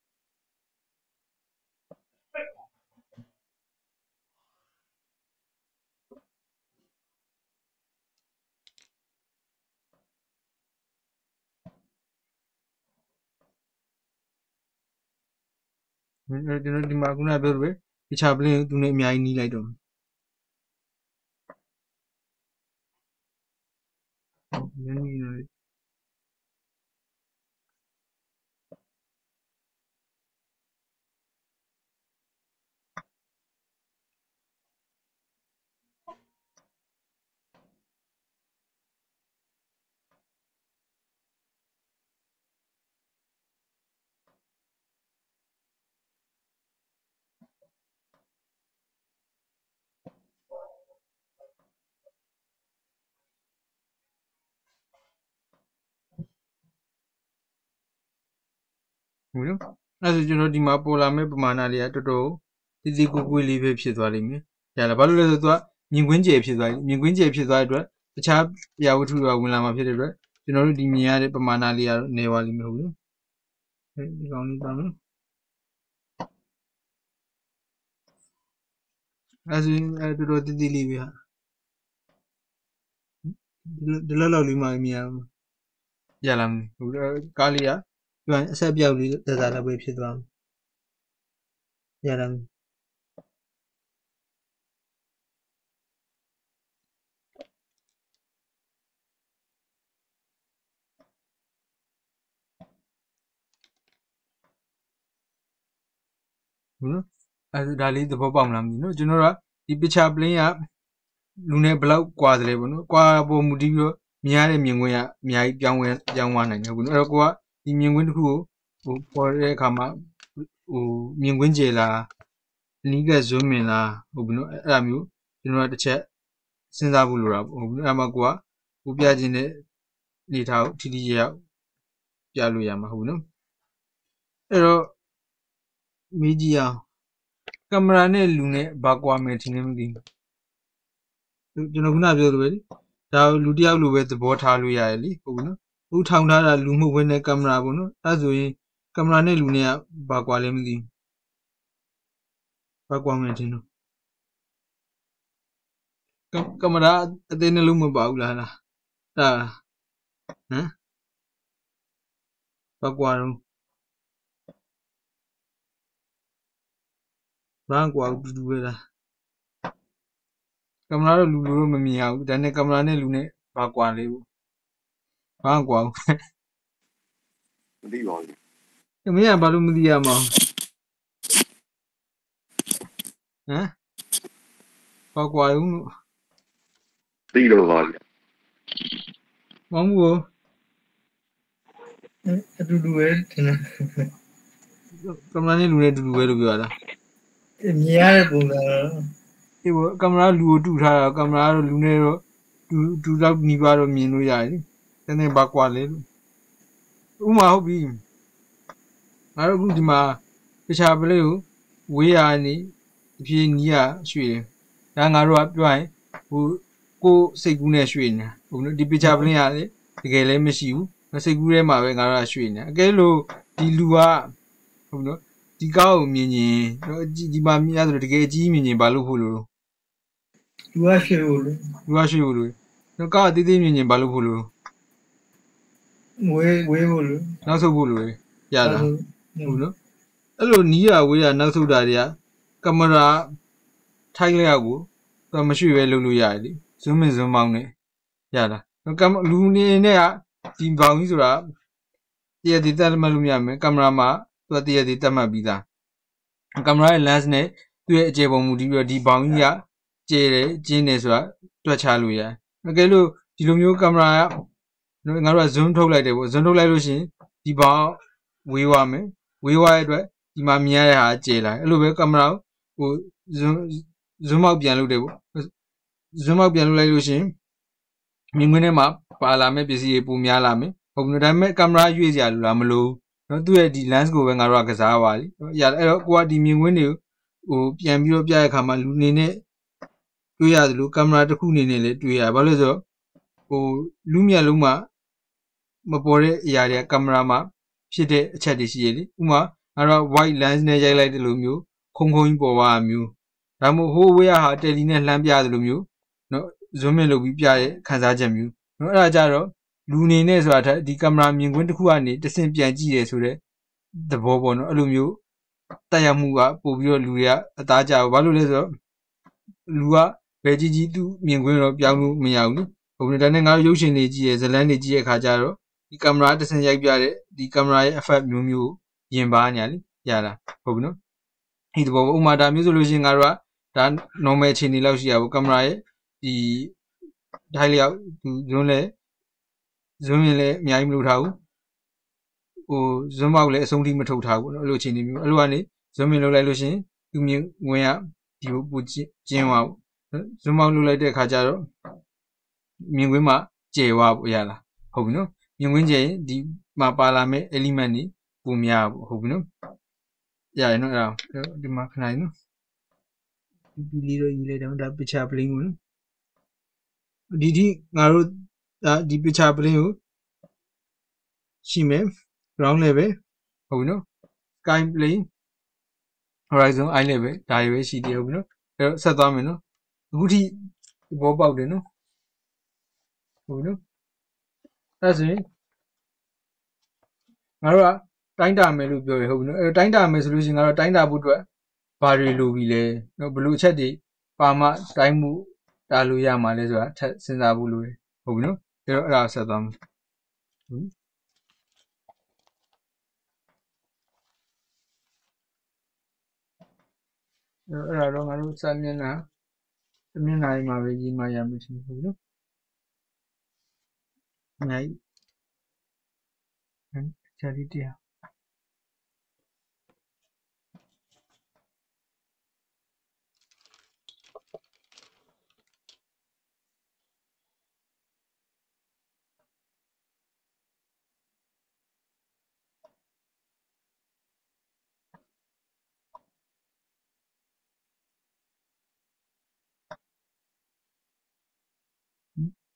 ကျွန်တော်ဒီမှာခုနပြောလို့ပဲ picture plane ကိုသူနဲ့အများကြီးနီးလိုက်တော့နည်းနည်းနော်ဟုတ်နော်အဲ့ဒါဆိုကျွန်တော်ဒီမှာပေါ်လာမဲ့ပမာဏလေးကတော်တော်တီတီကိုကိုလေးပဲဖြစ်သွားလိမ့်မယ်။ဒါလည်းဘာလို့လဲဆိုတော့သူကမြင်ကွင်းကျယ်ဖြစ်သွားပြီ။မြင်ကွင်းကျယ်ဖြစ်သွားတဲ့အတွက်တခြားပြဝတ္ထုတွေဝင်လာမှာဖြစ်တဲ့အတွက်ကျွန်တော်တို့ဒီမြင်ရတဲ့ပမာဏလေးကတော့နေသွားလိမ့်မယ်ဟုတ်နော်။အဲဒီကောင်လေးပါမယ်။အဲ့ဆိုအဲ့တော်တော်တီတီလေးပဲဟာ။ဒီလောက်လောက်လေးမှမြင်ရမှာ။ရလာမယ်။ဟုတ်ကားလေးကဒီအဆက်ပြောက်လေးတစားလောက်ပဲဖြစ်သွားမှာ။ရလာမယ်။ဟုတ်နော်အဲဒါလေးသဘောပေါက်မလားမသိဘူးနော်ကျွန်တော်တို့ကဒီ picture plane ကလူနဲ့ဘလောက်ကွာတယ်ပေါ့နော်ကွာပေါ်မူတည်ပြီးတော့မြင်ရတဲ့မြင်ကွင်းကအများကြီးပြောင်းလဲပြောင်းသွားနိုင်တယ်ဟုတ်နော်အဲ့တော့ကိုကဒီမြင်ကွင်းတစ်ခုကိုဟိုပေါ်တဲ့အခါမှာဟိုမြင်ကွင်းကျယ်လားအနီးက zoom in လားဟုတ်ပြီနော်အဲ့အဲ့မျိုးကျွန်တော်ကတစ်ချက်စဉ်းစားဖို့လိုတာပေါ့ဟုတ်ပြီအဲ့မှာကိုကကိုပြခြင်းတဲ့နေထားကိုထိထိရောက်ပြလို့ရမှာဟုတ်နော်အဲ့တော့မေးကြည့်အောင်ကင်မရာနဲ့လူနဲ့ဘာကွာမယ်ထင်လဲမသိဘူးကျွန်တော်ခုနပြောလိုပဲလေဒါလူတစ်ယောက်လိုပဲသဘောထားလို့ရတယ်လीဟုတ်ဘူးနော်အခုထောင်ထားတာလူမှုဝင်တဲ့ကင်မရာပေါ့နော်အဲ့ဆိုရင်ကင်မရာနဲ့လူနဲ့ဘာကွာလဲမသိဘူးဘာကွာမယ်ထင်တော့ကင်မရာအသေးနှလုံးမပါဘူးလားလားဒါဟမ်ဘာကွာတော့ဘာကွာတူတူပဲလားကင်မရာတော့လူလူတော့မမြင်ရဘူးဒါနဲ့ကင်မရာနဲ့လူနဲ့ဘာကွာလဲဘူးဘာကွာဘူးမသိပါဘူးမင်းကဘာလို့မသိရမှာဟမ်ဘာကွာရုံလို့သိတော့ပါလေမောင်ဘူးအတူတူပဲထင်တယ်ကင်မရာနဲ့လူနဲ့အတူတူပဲလို့ပြောတာမြင်ရတဲ့ပုံစံအေးဘောကင်မရာလူကိုတူထားတာကင်မရာတော့လူနဲ့တော့တူတူတော့နီးပါတော့မြင်လို့ရတယ်တကယ်ဘာကွာလဲလို့ဥမာဟုတ်ပြီငါတို့အခုဒီမှာတခြားပလေးကိုဝေးရနေအပြေးနီးရရွှေ့တယ်ဒါငါတို့ကပြောရင်ဟိုကိုစိတ်ကူးနဲ့ရွှေ့နေတာဟုတ်လို့ဒီပချာပလင်းရလေတကယ်လည်းမရှိဘူးမစိတ်ကူးထဲမှာပဲငါတို့ကရွှေ့နေတာအကဲလို့ဒီလူကဟုတ်လို့ဒီကားကိုမြင်ရင်တော့ဒီမှာမြင်ရဆိုတကယ်အကြီးမြင်ရင်ဘာလို့ဖို့လို့လူကရွှေ့ဖို့လို့လူကရွှေ့ဖို့လို့တော့ကားအသေးသေးမြင်ရင်ဘာလို့ဖို့လို့ဝေးဝေးဖို့လို့နောက်ဆုတ်ဖို့လို့ရတာဟုတ်နော်အဲ့လိုနီးရဝေးရနောက်ဆုတ်တာတွေကကင်မရာထိုက်လိုက်ကိုတော့မရှိပဲလုပ်လို့ရတယ်လေဇွန်းမင်ဇွန်းမောင်းနဲ့ရတာကင်လူနေနဲ့ကဒီဘောင်ကြီးဆိုတာတရတီတက်မှတ်လို့မရမယ်ကင်မရာမှာသူကတရတီတက်မှတ်ပြီးသားကင်မရာရဲ့ lens နဲ့သူ့ရဲ့အကျယ်ပုံမူတည်ပြီးတော့ဒီဘောင်ကြီးကကျယ်တယ်ကျင်းတယ်ဆိုတာတွက်ချလို့ရတယ်အကယ်လို့ဒီလိုမျိုးကင်မရာကငါတို့က zoom ထုတ်လိုက်တယ်ပေါ့ zoom ထုတ်လိုက်လို့ရှိရင်ဒီဘောင်ဝေးသွားမယ်ဝေးသွားတဲ့အတွက်ဒီမှာမြင်ရတဲ့ဟာကျယ်လာတယ်အဲ့လိုပဲကင်မရာဟို zoom zoom out ပြန်လုပ်တယ်ပေါ့ zoom out ပြန်လုပ်လိုက်လို့ရှိရင်မြင်ကွင်းထဲမှာပါလာမဲ့ပစ္စည်းတွေပုံများလာမယ်ဟုတ်ပြီဒါပေမဲ့ကင်မရာရွေ့စရာလိုလားမလို့နော်သူ့ရဲ့ဒီ lens ကိုပဲငါတို့ကကစားပါလိရအဲ့တော့ကိုကဒီမြင်ကွင်းတွေကိုဟိုပြန်ပြီးတော့ပြရတဲ့အခါမှာလူနေနဲ့တွေ့ရတယ်လို့ကင်မရာတစ်ခုအနေနဲ့လည်းတွေ့ရဘာလို့လဲဆိုတော့ဟိုလူမျက်လုံးမှာမပေါ်တဲ့အရာတွေကင်မရာမှာဖြစ်တဲ့အချက်တွေရှိရလေဥမာငါတို့ white lens နဲ့ရိုက်လိုက်တဲ့လိုမျိုးခုံခုံကြီးပေါ်ပါမျိုးဒါမှမဟုတ်ဟိုဝေးရဟာတယ်လီနဲ့လှမ်းပြတယ်လို့မျိုးနော် zoom in လုပ်ပြီးပြတဲ့ခန်းစားချက်မျိုးနော်အဲ့ဒါကြတော့လူနေနဲ့ဆိုတာထက်ဒီကင်မရာမြင်ကွင်းတစ်ခုကနေတဆင့်ပြန်ကြည့်ရဲဆိုတဲ့သဘောပေါ့နော်အဲ့လိုမျိုးတက်ရောက်မှုကပို့ပြီးတော့လူတွေကအသားကျဘာလို့လဲဆိုတော့လူကဘယ်ကြီးကြီးသူ့မြင်ကွင်းတော့ပြောင်းလို့မရဘူးလေဟုတ်ပြီဒါနဲ့ငါတို့ရုပ်ရှင်တွေကြည့်ရဲဇလန်းတွေကြည့်ရခါကြတော့ဒီကင်မရာတဆင့်ရိုက်ပြတဲ့ဒီကင်မရာရဲ့ effect မျိုးမျိုးရင်ပါညာလေရတာဟုတ်ပြီနော်ဒီသဘောဥမာဒါမျိုးဆိုလို့ရှိရင်ငါတို့ကဒါ normal အခြေအနေလောက်ရှိရပါဘူးကင်မရာရဲ့ဒီထိုင်လျောက်သူဇွန်းလဲဇွန်းရင်လည်းအများကြီးမလုပ်ထားဘူးဟိုဇွန်းပေါက်လည်းအဆုံးထိမထုတ်ထားဘူးနော်အဲ့လိုအခြေအနေမျိုးအဲ့လိုကနေဇွန်းမင်လုပ်လိုက်လို့ရှိရင်သူမြင်ဝင်ရဒီကိုပူကျင်းသွားပေါ့ဇွန်းပေါက်လုပ်လိုက်တဲ့အခါကျတော့မြင်ကွင်းမှာကျယ်သွားပေါ့ရလားဟုတ်ပြီနော်မြင်ကွင်းကျယ်ရင်ဒီမှာပါလာမဲ့ element တွေပုံများပေါ့ဟုတ်ပြီနော်ရတယ်နော်အဲ့ဒါဒီမှာခဏလေးနော်ဒီလီတော့ရေးလိုက်တော့ဒါ picture plane ကိုဒီဒီငါတို့ဒါဒီ picture plane ကိုရှိမယ် ground level ဟုတ်ပြီနော် sky plane horizon eye level ဒါတွေပဲရှိသေးဟုတ်ပြီနော်အဲ့တော့ဆက်သွားမယ်နော်အခုထိသဘောပေါက်တယ်နော်ဟုတ်ပြီနော်အဲ့ဆိုရင်ငါတို့ကတိုင်းတာမယ်လို့ပြောရဟုတ်ပြီနော်အဲ့တော့တိုင်းတာမယ်ဆိုလို့ရှိရင်ငါတို့တိုင်းတာဖို့အတွက်ဘာတွေလိုပြီလဲနော်ဘယ်လိုအချက်တွေပါမှတိုင်းမှုတာလို့ရမှာလဲဆိုတာထပ်စဉ်းစားဖို့လိုတယ်ဟုတ်ပြီနော်အဲ့တော့အဲ့ဒါဆက်သွားမယ်အဲ့အဲ့ဒါတော့ငါတို့စာမျက်နှာမျက်နှာလေးမှာပဲရေးမှရမယ်ရှင်ဟုတ်ပြီနော်နိုင်ချာလီတရား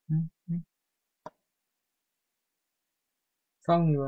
စောင်းနေပါ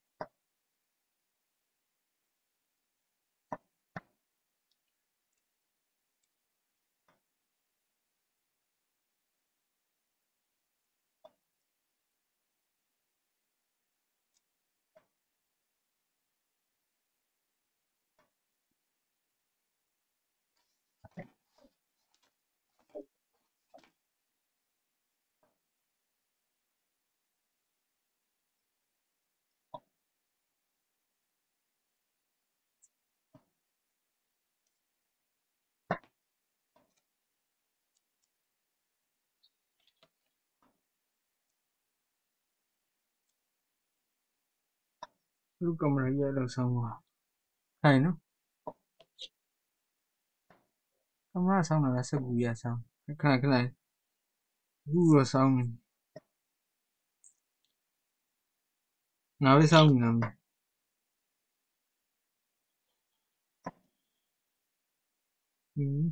လူကင်မရာကြီးလောက်ဆောင်းပါခိုင်နော်ကင်မရာဆောင်းလာစက်ကူရဆောင်းခဏခဏဘူးရောဆောင်းနေငါပဲဆောင်းနေလားဟင်း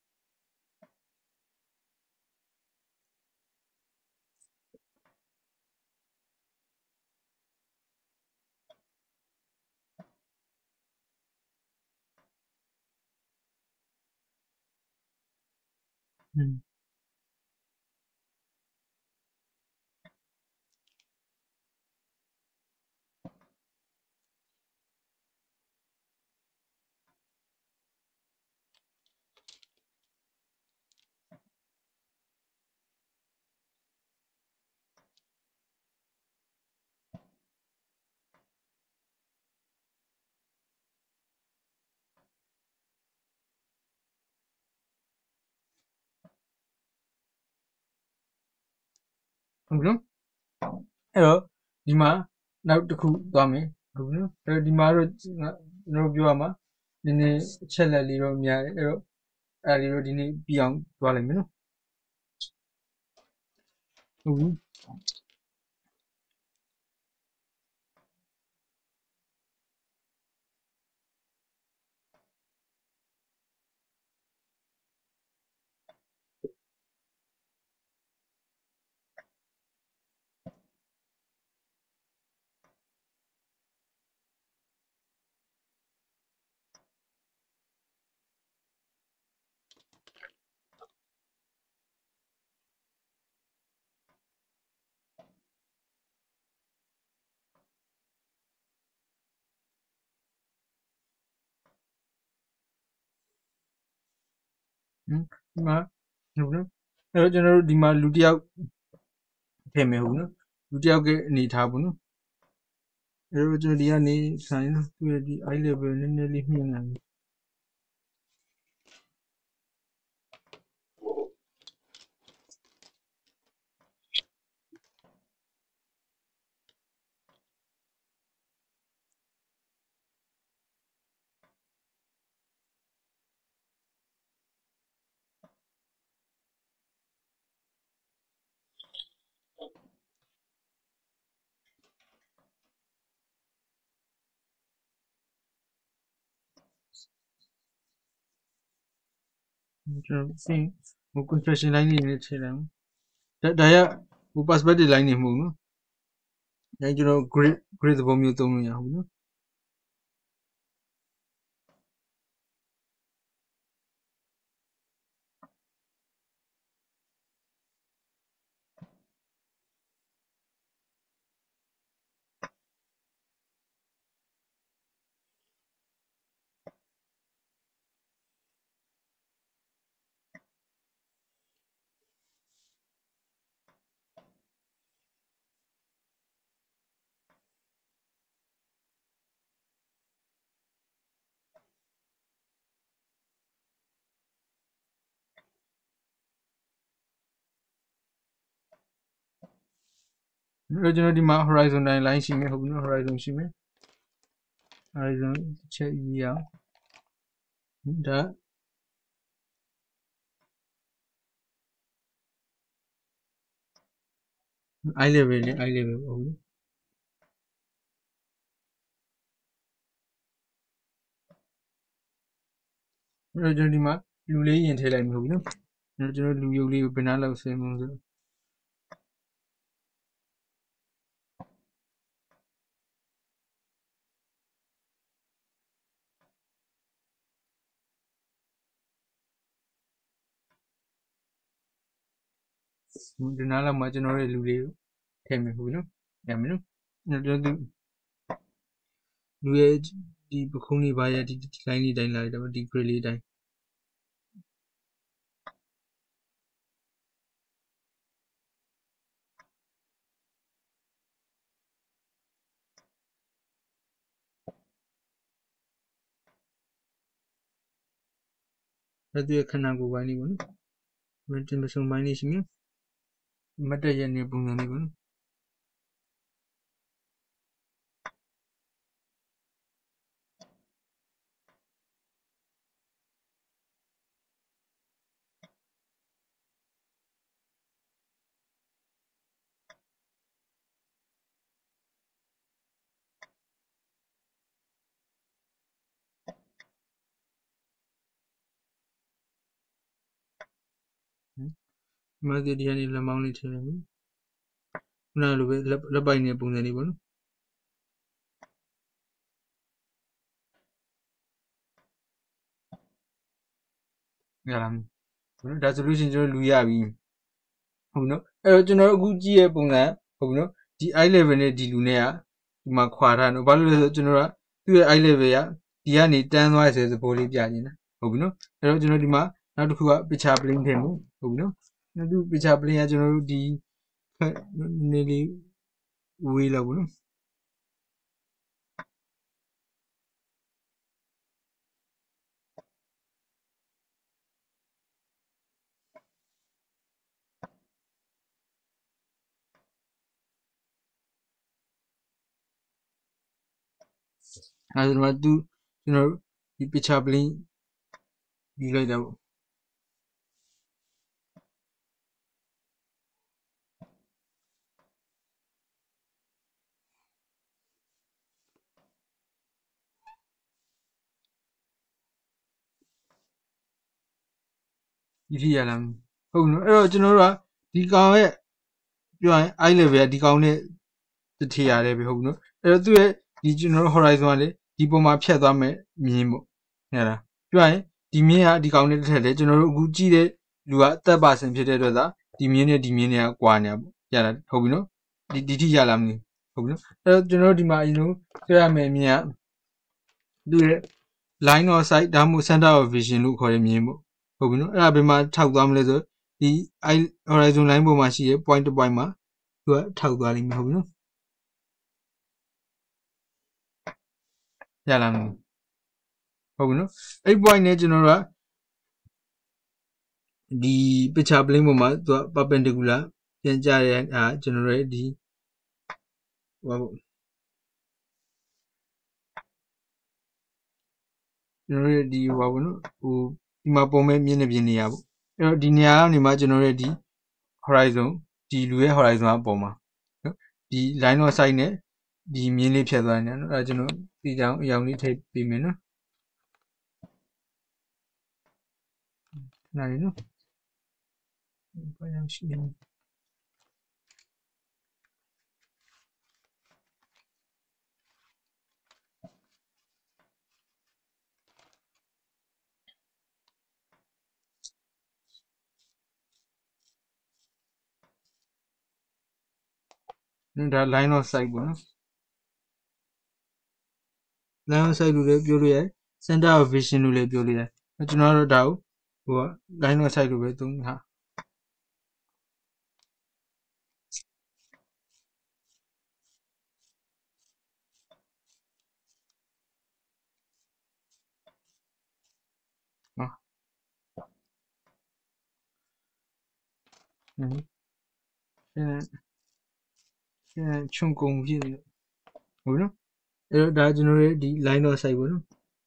ဟင်းဟုတ်နော်အဲ့တော့ဒီမှာနောက်တစ်ခုသွားမယ်ဟုတ်နော်အဲ့တော့ဒီမှာတော့ကျွန်တော်ပြောရမှာနည်းနည်းအချက်လက်လေးတော့များတယ်အဲ့တော့အဲ့လေးတော့ဒီနေ့ပြအောင်သွားလိုက်မယ်နော်ဟုတ်ဘူးဟင်းဒီမှာဟုတ်နော်အဲ့တော့ကျွန်တော်တို့ဒီမှာလူတစ်ယောက်ထည့်မယ်ဟုတ်နော်လူတစ်ယောက်ကအနေထားဘူးနော်အဲ့တော့ကျွန်တော်ဒီကနေဆိုင်နော်သူရဲ့ဒီ eye level နည်းနည်းလေးမြင့်လာပြီကျွန်တော်စင်ဟို confession line လေးနဲ့ထည့်လိုက်ဒါဒါရဟို perspective line နေမဟုတ်နော်ဒါကျွန်တော် grid grid သဘောမျိုးသုံးလို့ရဟုတ်နော်အဲ့ကျွန်တော်ဒီမှာ horizon line ရှိမယ်ဟုတ်ပြီနော် horizon ရှိမယ် horizon ချက်ရအောင်ဒါ eye level နဲ့ eye level ဟုတ်ပြီအဲ့ကျွန်တော်ဒီမှာလူလေးရင်ထည့်လိုက်မယ်ဟုတ်ပြီနော်အဲ့ကျွန်တော်လူရုပ်လေးကိုဘယ်နှလောက်ဆင်းမလို့ဆိုဒီနားလောက်မှာကျွန်တော်ရဲ့လူလေးကိုထည့်မယ်ဟုတ်ပြီနော်ရမယ်နော်ကျွန်တော်လူရဲ့ဒီပခုံးလေးပါရဒီ line လေးတိုင်းလာတယ်ဒီ grid လေးတိုင်းအဲ့ဒီခဏကိုပိုင်းလေးပေါ့နော်မတင်မဆုံးပိုင်းလေးရှိမြမတ်တရနေပုံစံလေးပေါ့နော်မတ်ဒီဒီကနေလက်မောင်းလေးထည့်လိုက်မယ်ခုနလိုပဲလက်ပိုက်နေပုံစံလေးပေါ့နော်ရလားနော်ဒါဆိုလို့ရှိရင်ကျွန်တော်လူရပြီဟုတ်နော်အဲ့တော့ကျွန်တော်အခုကြည့်ရဲ့ပုံစံဟုတ်နော်ဒီ eye level နဲ့ဒီလူနဲ့ကဒီမှာခွာထားနော်ဘာလို့လဲဆိုတော့ကျွန်တော်ကသူ့ရဲ့ eye level ကဒီကနေတန်းသွားဆိုတဲ့သဘောလေးပြနေတာဟုတ်ပြီနော်အဲ့တော့ကျွန်တော်ဒီမှာနောက်တစ်ခုက picture plane ထည့်မယ်ဟုတ်ပြီနော်နောက်တစ်ခု picture plane ကကျွန်တော်တို့ဒီနည်းလေးဝေးလောက်ဘူးနော်အဲ့ဒါမှသူကျွန်တော်ဒီ picture plane ယူလိုက်တာပေါ့ဒီထိရလားဟုတ်နော်အဲ့တော့ကျွန်တော်တို့ကဒီကောင်ရဲ့ပြောရင် eye level ကဒီကောင်နဲ့တထည့်ရတယ်ပဲဟုတ်နော်အဲ့တော့သူ့ရဲ့ဒီကျွန်တော်တို့ horizon ကလေဒီပုံမှာဖြတ်သွားမယ်မြင်ပေါ့ဟဲ့လားပြောရင်ဒီမြင်ကဒီကောင်နဲ့တစ်ထက်တယ်ကျွန်တော်တို့အခုကြည့်တဲ့လူကအသက်ပါစင်ဖြစ်တဲ့အတွက်သာဒီမြင်နဲ့ဒီမြင်နဲ့ကကွာနေပါပေါ့ရလားဟုတ်ပြီနော်ဒီဒီထိရလားမသိဟုတ်ပြီနော်အဲ့တော့ကျွန်တော်တို့ဒီမှာအရင်ဆုံးတွေ့ရမယ်မြင်ကသူ့ရဲ့ line of sight ဒါမှမဟုတ် center of vision လို့ခေါ်တဲ့မြင်ပေါ့ဟုတ်ပြီနော်အဲ့ဒါဘယ်မှာထောက်သွားမလဲဆိုဒီ horizon line ပေါ်မှာရှိတဲ့ point to point မှာသူကထောက်သွားလိမ့်မယ်ဟုတ်ပြီနော်ရလားမဟုတ်ဘူးနော်အဲ့ point နဲ့ကျွန်တော်တို့ကဒီ picture plane ပေါ်မှာသူက perpendicular ပြန်ကြတဲ့အာကျွန်တော်တို့ဒီဟိုကျွန်တော်တို့ဒီဟိုပါဘောနော်ဟိုဒီမှာပုံမဲ့မြင့်နေပြင်းနေရပေါ့အဲ့တော့ဒီနေရာကနေမှကျွန်တော်တို့ဒီ horizon ဒီလူရဲ့ horizon အပေါ်မှာနော်ဒီ line of sight နဲ့ဒီမြင်းလေးဖြတ်သွားနေတယ်နော်အဲကျွန်တော်ဒီကြောင်အရောင်လေးထိပ်ပြီးမယ်နော်နိုင်နော်ဘာရောက်ရှိနေဒါ line of sight ပေါ့နော် line of sight လို့လည်းပြောလို့ရတယ် center of vision လို့လည်းပြောလို့ရတယ်ကျွန်တော်တို့ဒါကိုဟိုက line of sight လို့ပဲသုံးဟာနော်ဟင်းအဲအဲချုံကုန်ဖြစ်နေဟုတ်နော်အဲ့တော့ဒါကျွန်တော်ရဲ့ဒီ line of sight ပေါ့နော်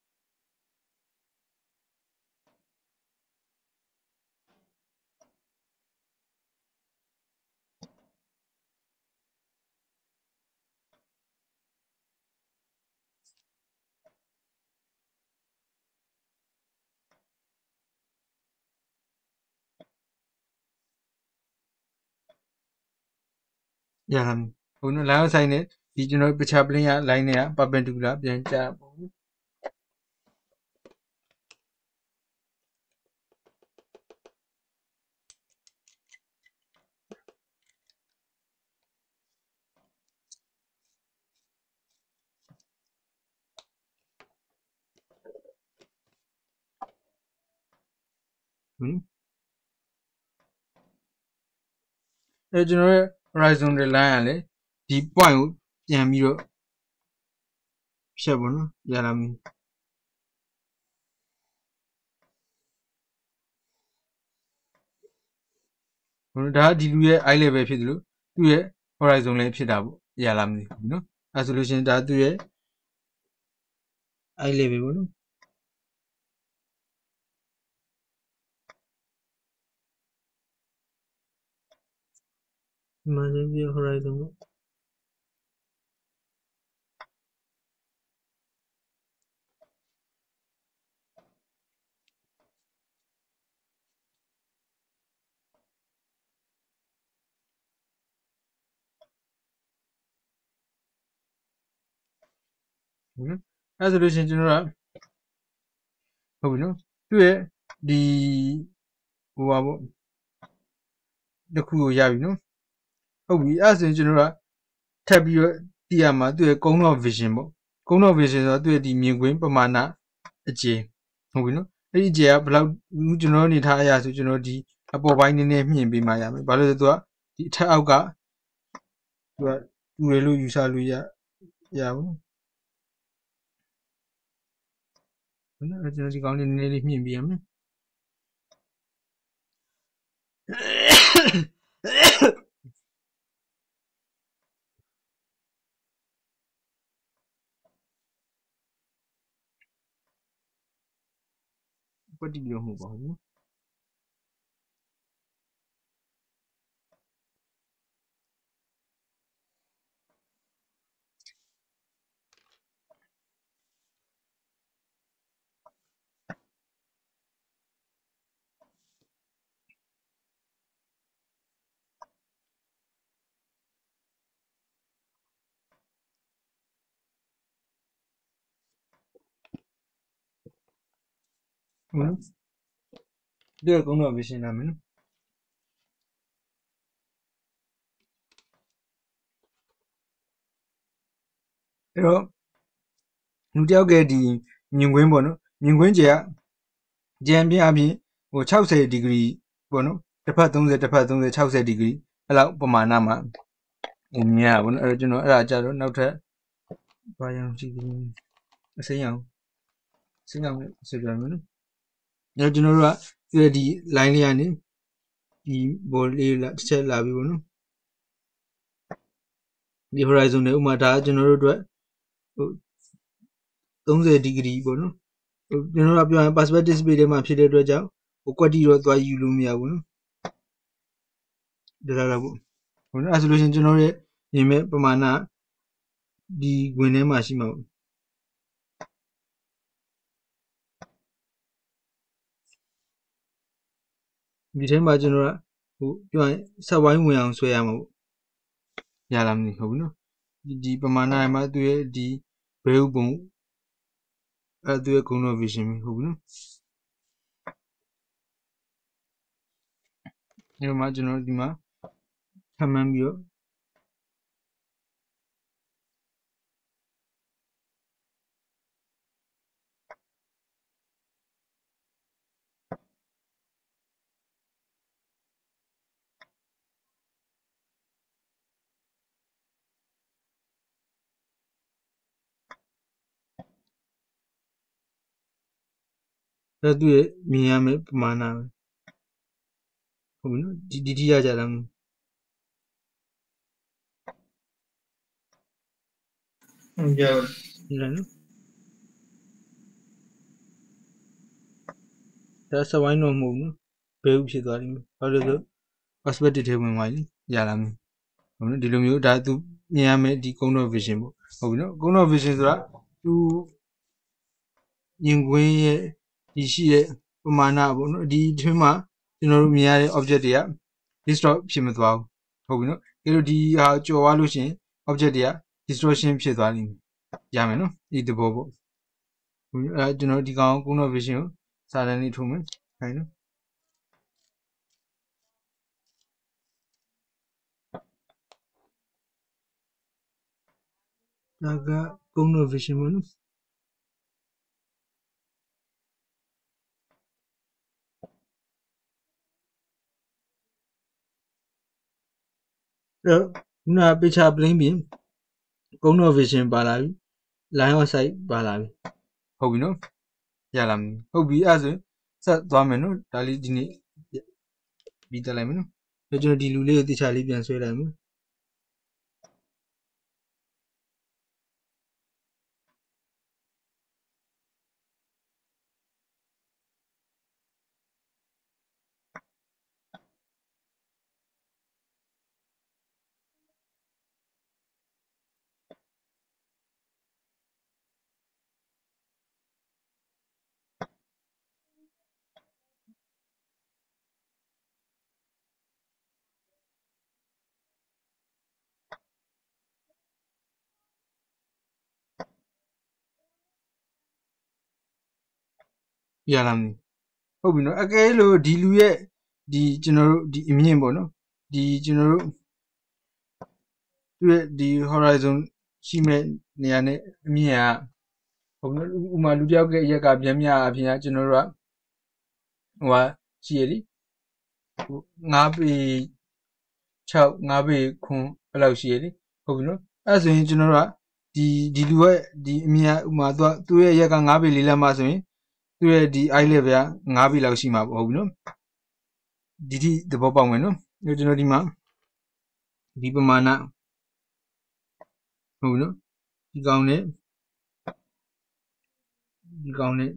ရဟမ်းဟိုနော် line of sight နဲ့ဒီကျွန်တော် picture plane က line နဲ့က perpendicular ပြန်ကြပေါ့ Hmm. The general horizon line the point Yamiro Shabono Yalami. That did we I live a fiddle to a horizon lane fit up Yalami, you know, a solution that to a I live a Imagine horizon. As a solution general, oh, no, to a the the cool Yavino. Oh, we as in general. Tap your Tiama to a cone of vision. Cone of vision or to a diminuing Pamana a J. We know a J. Blood, you know, need higher to know the above binding name in be Miami. But the Tauga to a Lu Yusaluya. Yeah, I don't know nearly me be a man. What did you move on? They're going to vision. I mean, you know, you tell get the new wimble, new winter. Jambi Abi, or Chelsea degree, Bono, the Paton, the Paton, the Chelsea degree, allow Pomanama. And yeah, one original Rajaro, not a Brian say young, sing young, said German. The general, the Liniani, the Bolly Shell Labibono, the horizon, the Umata, general, don't say degree, Bono. General Abian Passport is be the Mapside Raja, or what you wrote by you, Lumia, the Rabo. As solution general, you met Pomana. Di Gwene Mashima. Bitin Bajura, who join Sawai Wang Swayamo Yalamni Hono. Di Pamana Madue di Beubon Adue Kono Vision Hono. You imagine Dima Kamambio. Adue Miame Pamana Hono. Didia Jalam. Yeah. That's a wine no moon. Beub she got him. How does the hospital table wine? Yalam. Dilumio died to Miame di Kono Vision. Oh, no, Kono Vision to Yingwe di she Pamana, di Tima, you know, Mia object here. Disrupt Pimitwao. Oh, no, you di how Joalution object here. Distortion Pitwaling. Yameno, eat the bobo. I do not decount Kuno Vision. Suddenly, two men. I know. Naga Kuno Vision. တော့ခုန picture plane ပြင် cone of vision ပါလာပြီ line of sight ပါလာပြီဟုတ်ပြီနော်ရလာပြီဟုတ်ပြီအဲ့ဆိုဆက်သွားမယ်နော်ဒါလေးဒီနေ့ပြီးတက်လိုက်မယ်နော်ကျွန်တော်ဒီလူလေးကိုတခြားလေးပြန်ဆွဲလိုက်မယ်ရလာပြီဟုတ်ပြီနော်အကဲလို့ဒီလူရဲ့ဒီကျွန်တော်တို့ဒီအမြင့်ပေါ့နော်ဒီကျွန်တော်တို့သူရဲ့ဒီ horizon ရှိမဲ့နေရာနဲ့အမြင့်ကဟုတ်နော်ဥမာလူတယောက်ရဲ့ရက်ကပြန်မြအပြင်ကကျွန်တော်တို့ကဟိုဟာရှိရလी၅ပေ၆၅ပေခွန်အဲ့လောက်ရှိရလीဟုတ်ပြီနော်အဲ့ဆိုရင်ကျွန်တော်တို့ကဒီဒီလူရဲ့ဒီအမြင့်ဥမာသူကသူရဲ့ရက်က၅ပေ၄လက်မှဆိုရင်သူရဲ့ဒီ eye level က၅ပေလောက်ရှိမှာပေါ့ဟုတ်ပြီနော်ဒီဒီသဘောပေါက်မယ်နော်ကျွန်တော်ဒီမှာဒီပမာဏဟုတ်ပြီနော်ဒီကောင်နဲ့ဒီကောင်နဲ့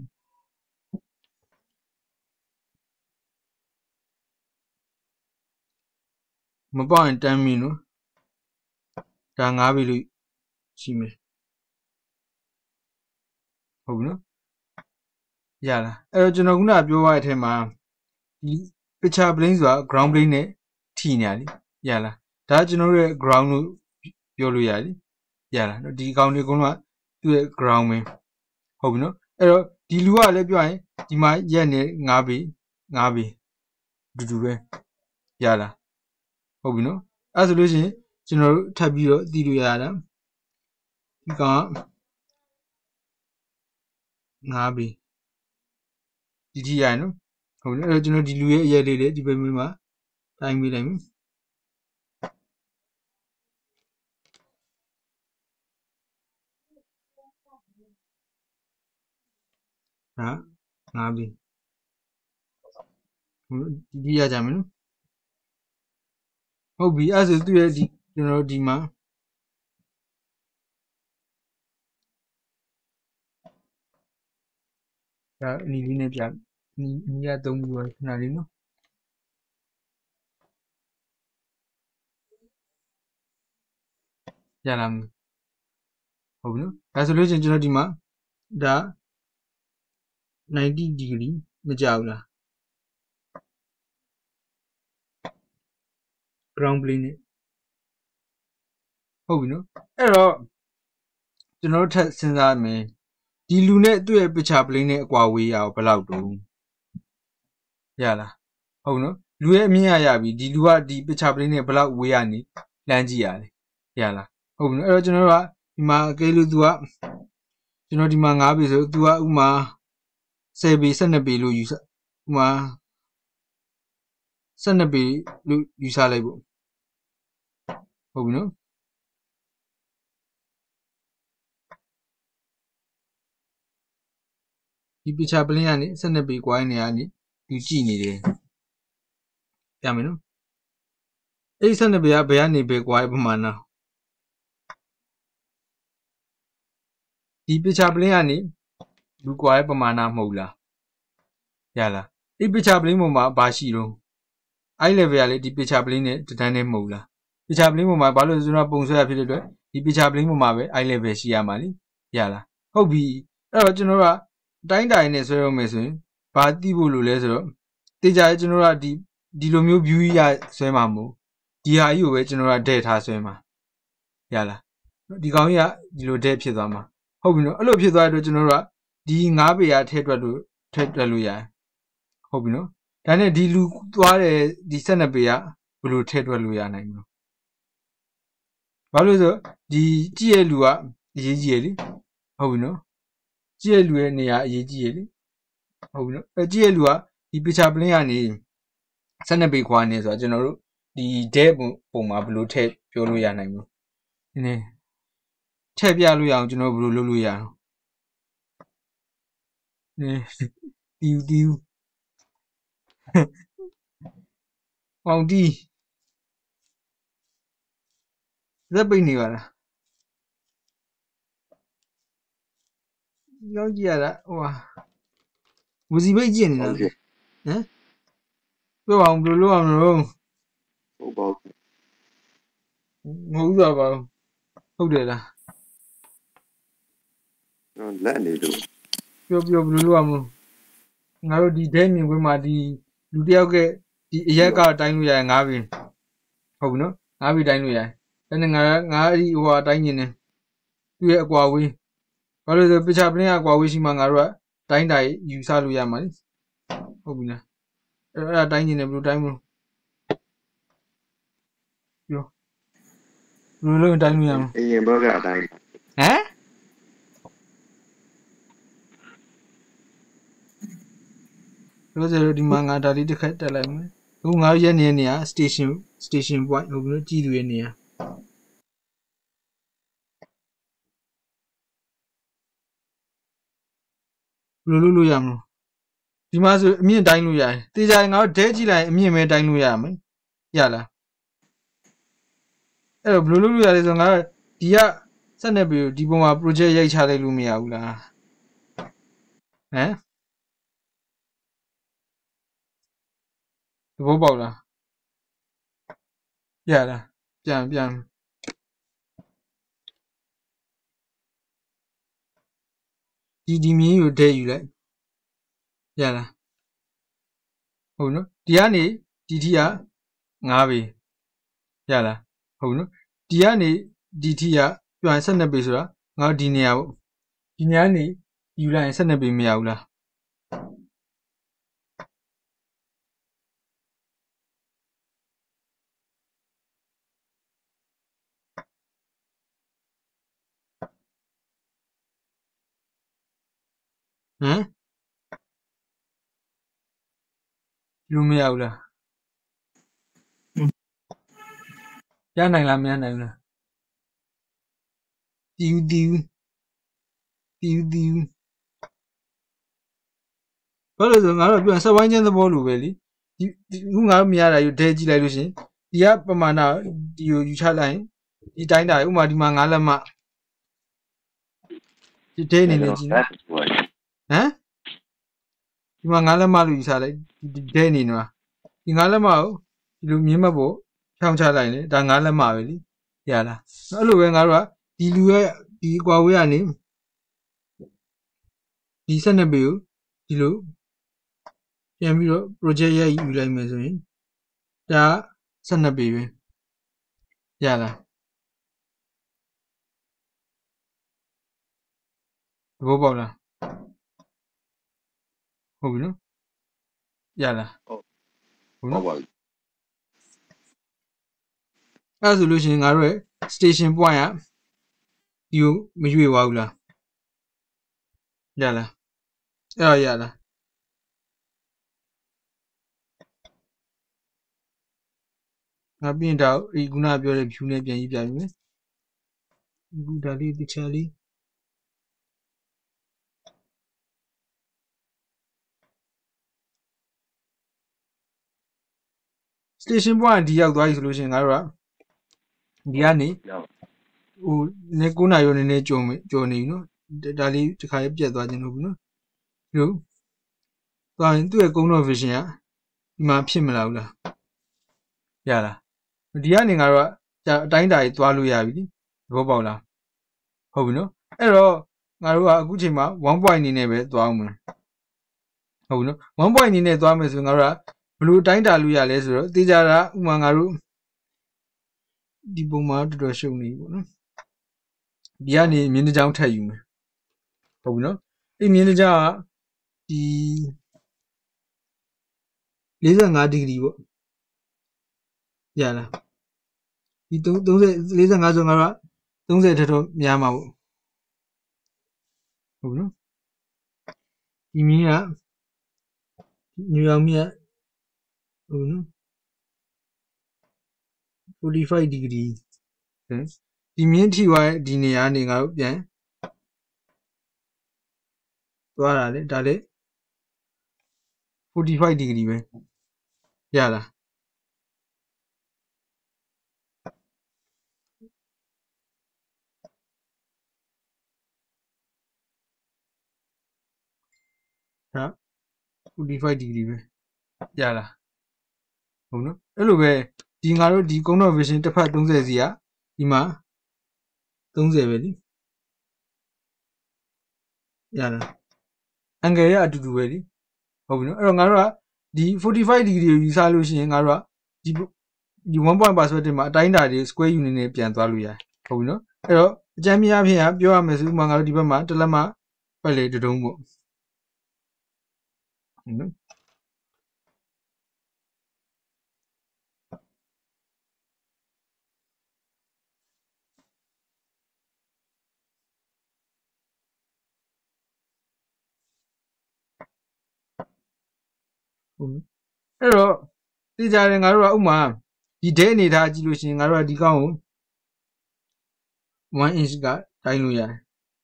မပေါက်ရင်တမ်းပြီနော်ဒါ၅ပေလို့ရှိမယ်ဟုတ်ပြီနော်ရလားအဲ့တော့ကျွန်တော်ခုနပြောရတဲ့အထက်မှာဒီ picture plane ဆိုတာ ground plane နဲ့ထိနေရလीရလားဒါကျွန်တော်တို့ရဲ့ ground လို့ပြောလို့ရလीရလားဒီကောင်တွေအကုန်လုံးကသူ့ရဲ့ ground ပဲဟုတ်ပြီနော်အဲ့တော့ဒီလူကလည်းပြောရင်ဒီမှာရက်နေ၅ပေ၅ပေအတူတူပဲရလားဟုတ်ပြီနော်အဲ့ဆိုလို့ရှိရင်ကျွန်တော်တို့ထပ်ပြီးတော့သိလို့ရတာဒီကောင်၅ပေဒီဒီရနော်ဟုတ်တယ်အဲ့တော့ကျွန်တော်ဒီလူရဲ့အရက်လေးလေးဒီဘက်မှာတိုင်းပေးလိုက်မယ်ဟာ၅ပေဒီဒီရကြမယ်နော်ဟုတ်ပြီအဲ့ဆိုသူ့ရဲ့ဒီကျွန်တော်ဒီမှာဒါအနီလေးနဲ့ပြနီနီရသုံးပြီးတော့ခဏလေးနော်ရလာမယ်ဟုတ်ပြီနော်ဒါဆိုလို့ချင်းကျွန်တော်ဒီမှာဒါninety degree မကြောက်လား ground plane နဲ့ဟုတ်ပြီနော်အဲ့တော့ကျွန်တော်တို့ထပ်စဉ်းစားမယ်ဒီလူနဲ့သူ့ရဲ့ picture plane နဲ့အကွာဝေးရအောင်ဘယ်လောက်တုံးရလားဟုတ်နော်လူရဲ့အမြင့်ရရပြီဒီလူကဒီ picture plane နဲ့ဘယ်လောက်ဝေးရနေလမ်းကြည့်ရတယ်ရလားဟုတ်ပြီနော်အဲ့တော့ကျွန်တော်တို့ကဒီမှာအကဲလို့သူကကျွန်တော်ဒီမှာ၅ပေဆိုသူကဥမာ၁၀ပေ၁၂ပေလို့ယူဆဥမာ၁၂ပေလို့ယူဆလိုက်ပေါ့ဟုတ်ပြီနော်ဒီ picture plane ကနေ၁၂ပေကွာနေရနေသူကြည့်နေတယ်ပြမယ်နော်အဲ့၁၂ပေကဘယ်ကနေဘယ်ကွာပမာဏဒီ picture plane ကနေလူကွာရဲ့ပမာဏမဟုတ်လားရလားဒီ picture plane ပေါ်မှာဘာရှိတော့ eye level ကလေဒီ picture plane နဲ့တန်းနဲ့မဟုတ်လား picture plane ပေါ်မှာဘာလို့ဆိုတော့ပုံဆွဲရဖြစ်တဲ့အတွက်ဒီ picture plane ပေါ်မှာပဲ eye level ရှိရမှာလေရလားဟုတ်ပြီအဲ့တော့ကျွန်တော်တို့ကတိုင်းတိုင်းနဲ့ဆွဲရမယ်ဆိုရင်ဘာသိဖို့လိုလဲဆိုတော့တေချာရဲ့ကျွန်တော်တို့ကဒီဒီလိုမျိုး view ရဆွဲမှာမဟုတ်ဒီဟာကြီးကိုပဲကျွန်တော်တို့ကဒဲ့ထားဆွဲမှာရလားဒီကောင်ကြီးကဒီလိုဒဲ့ဖြစ်သွားမှာဟုတ်ပြီနော်အဲ့လိုဖြစ်သွားတဲ့အတွက်ကျွန်တော်တို့ကဒီ၅ပေရထည့်တွက်လို့ထည့်တွက်လို့ရတယ်ဟုတ်ပြီနော်ဒါနဲ့ဒီလူသွားတယ်ဒီ၁၂ပေကဘယ်လိုထည့်တွက်လို့ရနိုင်မလို့ဘာလို့ဆိုဒီကြည့်ရဲ့လူကအရေးကြီးရလေဟုတ်ပြီနော်ကြည့်ရဲ့လူရဲ့နေရာအရေးကြီးရလေဟုတ်ပြီနော်အဲကြည့်ရဲ့လူကဒီ picture plane ကနေ၁၂ပေခွာနေဆိုတော့ကျွန်တော်တို့ဒီတဲ့ပုံမှာဘယ်လိုထည့်ပြောလို့ရနိုင်မလဲနည်းထည့်ပြလို့ရအောင်ကျွန်တော်ဘယ်လိုလုပ်လို့ရအောင်နည်းတီးတီးအောင်တီးဇက်ပိတ်နေပါလားရောက်ကြည့်ရတာဟိုဟာဝစီပိတ်ကျင်နေတာဟမ်ပြောပါအောင်ဘယ်လိုလုပ်အောင်လို့ဟုတ်ပါမဟုတ်တော့ပါဟုတ်တယ်လားလက်နေလို့ပြောပြောဘယ်လိုလုပ်အောင်ငါတို့ဒီဒဲမြင်ခွင့်မှာဒီလူတယောက်ကဒီအရက်ကအတိုင်းလို့ရတယ်ငါးပြီဟုတ်ပြီနော်ငါးပြီတိုင်းလို့ရတယ်အဲ့နဲ့ငါငါအဲ့ဒီဟိုအတိုင်းညင်နေသူ့ရဲ့အကွာဝေးဘာလို့ဆိုပချာပလင်းအကွာဝေးရှိမှငါတို့ကတိုင်းတိုင်းယူဆလို့ရမှာလေဟုတ်ပြီလားအဲ့အဲ့တိုင်းညင်နေဘယ်လိုတိုင်းမလို့ပြောဘယ်လိုလုပ်တိုင်းလို့ရမလဲအရင်ဘောကအတိုင်းဟမ်လို့ဆိုဒီမှာငါဒါလေးတစ်ခက်တက်လိုက်မယ်အခုငါရဲ့နေနေရ station station point ဟုတ်ပြီနော်ကြည့်လို့ရနေရဘယ်လိုလုပ်လို့ရမလဲဒီမှာဆိုအမြင့်တိုင်းလို့ရတယ်တေချာငါတို့ဒဲကြည့်လိုက်အမြင့်ပဲတိုင်းလို့ရမယ်ရလားအဲ့တော့ဘယ်လိုလုပ်လို့ရလဲဆိုငါဒီကစက်နေပြီဒီပုံမှာ project ရိုက်ချလိုက်လို့မရဘူးလားဟမ်သဘောပေါက်လားရလားပြန်ပြန်ဒီဒီမြင်းကိုဒဲယူလိုက်ရလားဟုတ်နော်ဒီကနေဒီထီကငါးပေရလားဟုတ်နော်ဒီကနေဒီထီကပြန်ဆက်နှစ်ပေဆိုတာငါဒီနေရာပေါ့ဒီနေရာနေယူလိုက်ရင်ဆက်နှစ်ပေမရဘူးလားဟမ်လူမရဘူးလားရနိုင်လားမရနိုင်ဘူးလားတီးတီးတီးတီးဘာလို့ဆိုငါတို့ပြန်ဆက်ဝိုင်းချင်းသဘောလိုပဲလीဒီခုငါတို့မရတာယူဒဲကြည့်လိုက်လို့ရှင်ဒီကပမာဏဒီကိုယူချလိုက်ရင်ဒီတိုင်းတာဥမာဒီမှာငါးလက်မဒီဒဲနေနေကြည့်နော်ဟမ်ဒီမှာငါးလက်မလို့ယူချလိုက်ဒီဒဲနေနော်ဒီငါးလက်မကိုဒီလိုမြင်းမတ်ဖို့ဖြောင်းချလိုက်လေဒါငါးလက်မပဲလीရလားအဲ့လိုပဲငါတို့ကဒီလူရဲ့ဒီအကွာဝေးကနေဒီဆက်နှစ်ပေကိုဒီလိုပြန်ပြီးတော့ project ရိုက်ယူလိုက်မယ်ဆိုရင်ဒါဆက်နှစ်ပေပဲရလားသဘောပေါက်လားဟုတ်ပြီနော်ရလားဟုတ်ဟုတ်ပါပြီအဲ့ဆိုလို့ရှိရင်ငါတို့ရဲ့ station point ကဒီကိုမရွေ့သွားဘူးလားရလားအဲ့တော့ရလားငါပြင်တော့ဒီခုနပြောတဲ့ view နဲ့ပြန်ရေးပြပြီမယ်အခုဒါလေးတခြားလေးstation point ဒီရောက်သွားပြီဆိုလို့ရှိရင်ငါတို့ကဒီကနေဟိုနေကိုနာရောနေနေကြုံကြုံနေပြီနော်ဒါလေးတစ်ခါလေးပြတ်သွားခြင်းလို့ဘူးနော်ဒီလိုသွားရင်သူ့ရဲ့ကုန်းတော့ vision ကဒီမှာဖြစ်မလာဘူးလားရလားဒီကနေငါတို့ကအတိုင်းတာကြီးသွားလို့ရပြီသဘောပေါက်လားဟုတ်ပြီနော်အဲ့တော့ငါတို့ကအခုချိန်မှာone point အနေနဲ့ပဲသွားအောင်မလားဟုတ်ပြီနော်one point အနေနဲ့သွားမယ်ဆိုငါတို့ကဘယ်လိုအတိုင်းတာလို့ရလဲဆိုတော့သိကြတာဥမာငါတို့ဒီပုံမှာတော်တော်ရှုံနေပြီပေါ့နော်ဒီကနေမြင်းတစ်ကြောင်းထပ်ယူမယ်ဟုတ်ပြီနော်အဲ့မြင်းတစ်ကြောင်းကဒီ၄၅ဒီဂရီပေါ့ရလားဒီ30 45ဆိုငါတို့က30ထက်တော့များမှာပေါ့ဟုတ်ပြီနော်ဒီမြင်းကညူအောင်မြတ်ဟုတ်နော် forty-five degree ဒီမြင့်ထိသွားဒီနေရာနေငါတို့ပြန်သွားတာလေဒါလေforty-five degree ပဲရလားဟာ forty-five degree ပဲရလားဟုတ်နော်အဲ့လိုပဲဒီငါတို့ဒီကုန်းတော် vision တစ်ဖက်thirtyစီကဒီမှာthirtyပဲလीရလား angle ရအတူတူပဲလीဟုတ်ပြီနော်အဲ့တော့ငါတို့ကဒီ forty-five degree ကိုယူဆလို့ရှိရင်ငါတို့ကဒီဒီone point perspective မှာအတိုင်းအတာတွေ square unit နဲ့ပြန်သွားလို့ရတယ်ဟုတ်ပြီနော်အဲ့တော့အကြမ်းမြင်အဖြစ်ကပြောရမယ်ဆိုဥပမာငါတို့ဒီဘက်မှာတစ်လက်မပတ်လေတုံးပေါ့ဟုတ်နော်အဲ့တော့သိကြတယ်ငါတို့ကဥမာဒီဒဲအနေထားကြည့်လို့ရှိရင်ငါတို့ကဒီကောင်ကိုone inch ကတိုင်းလို့ရတယ်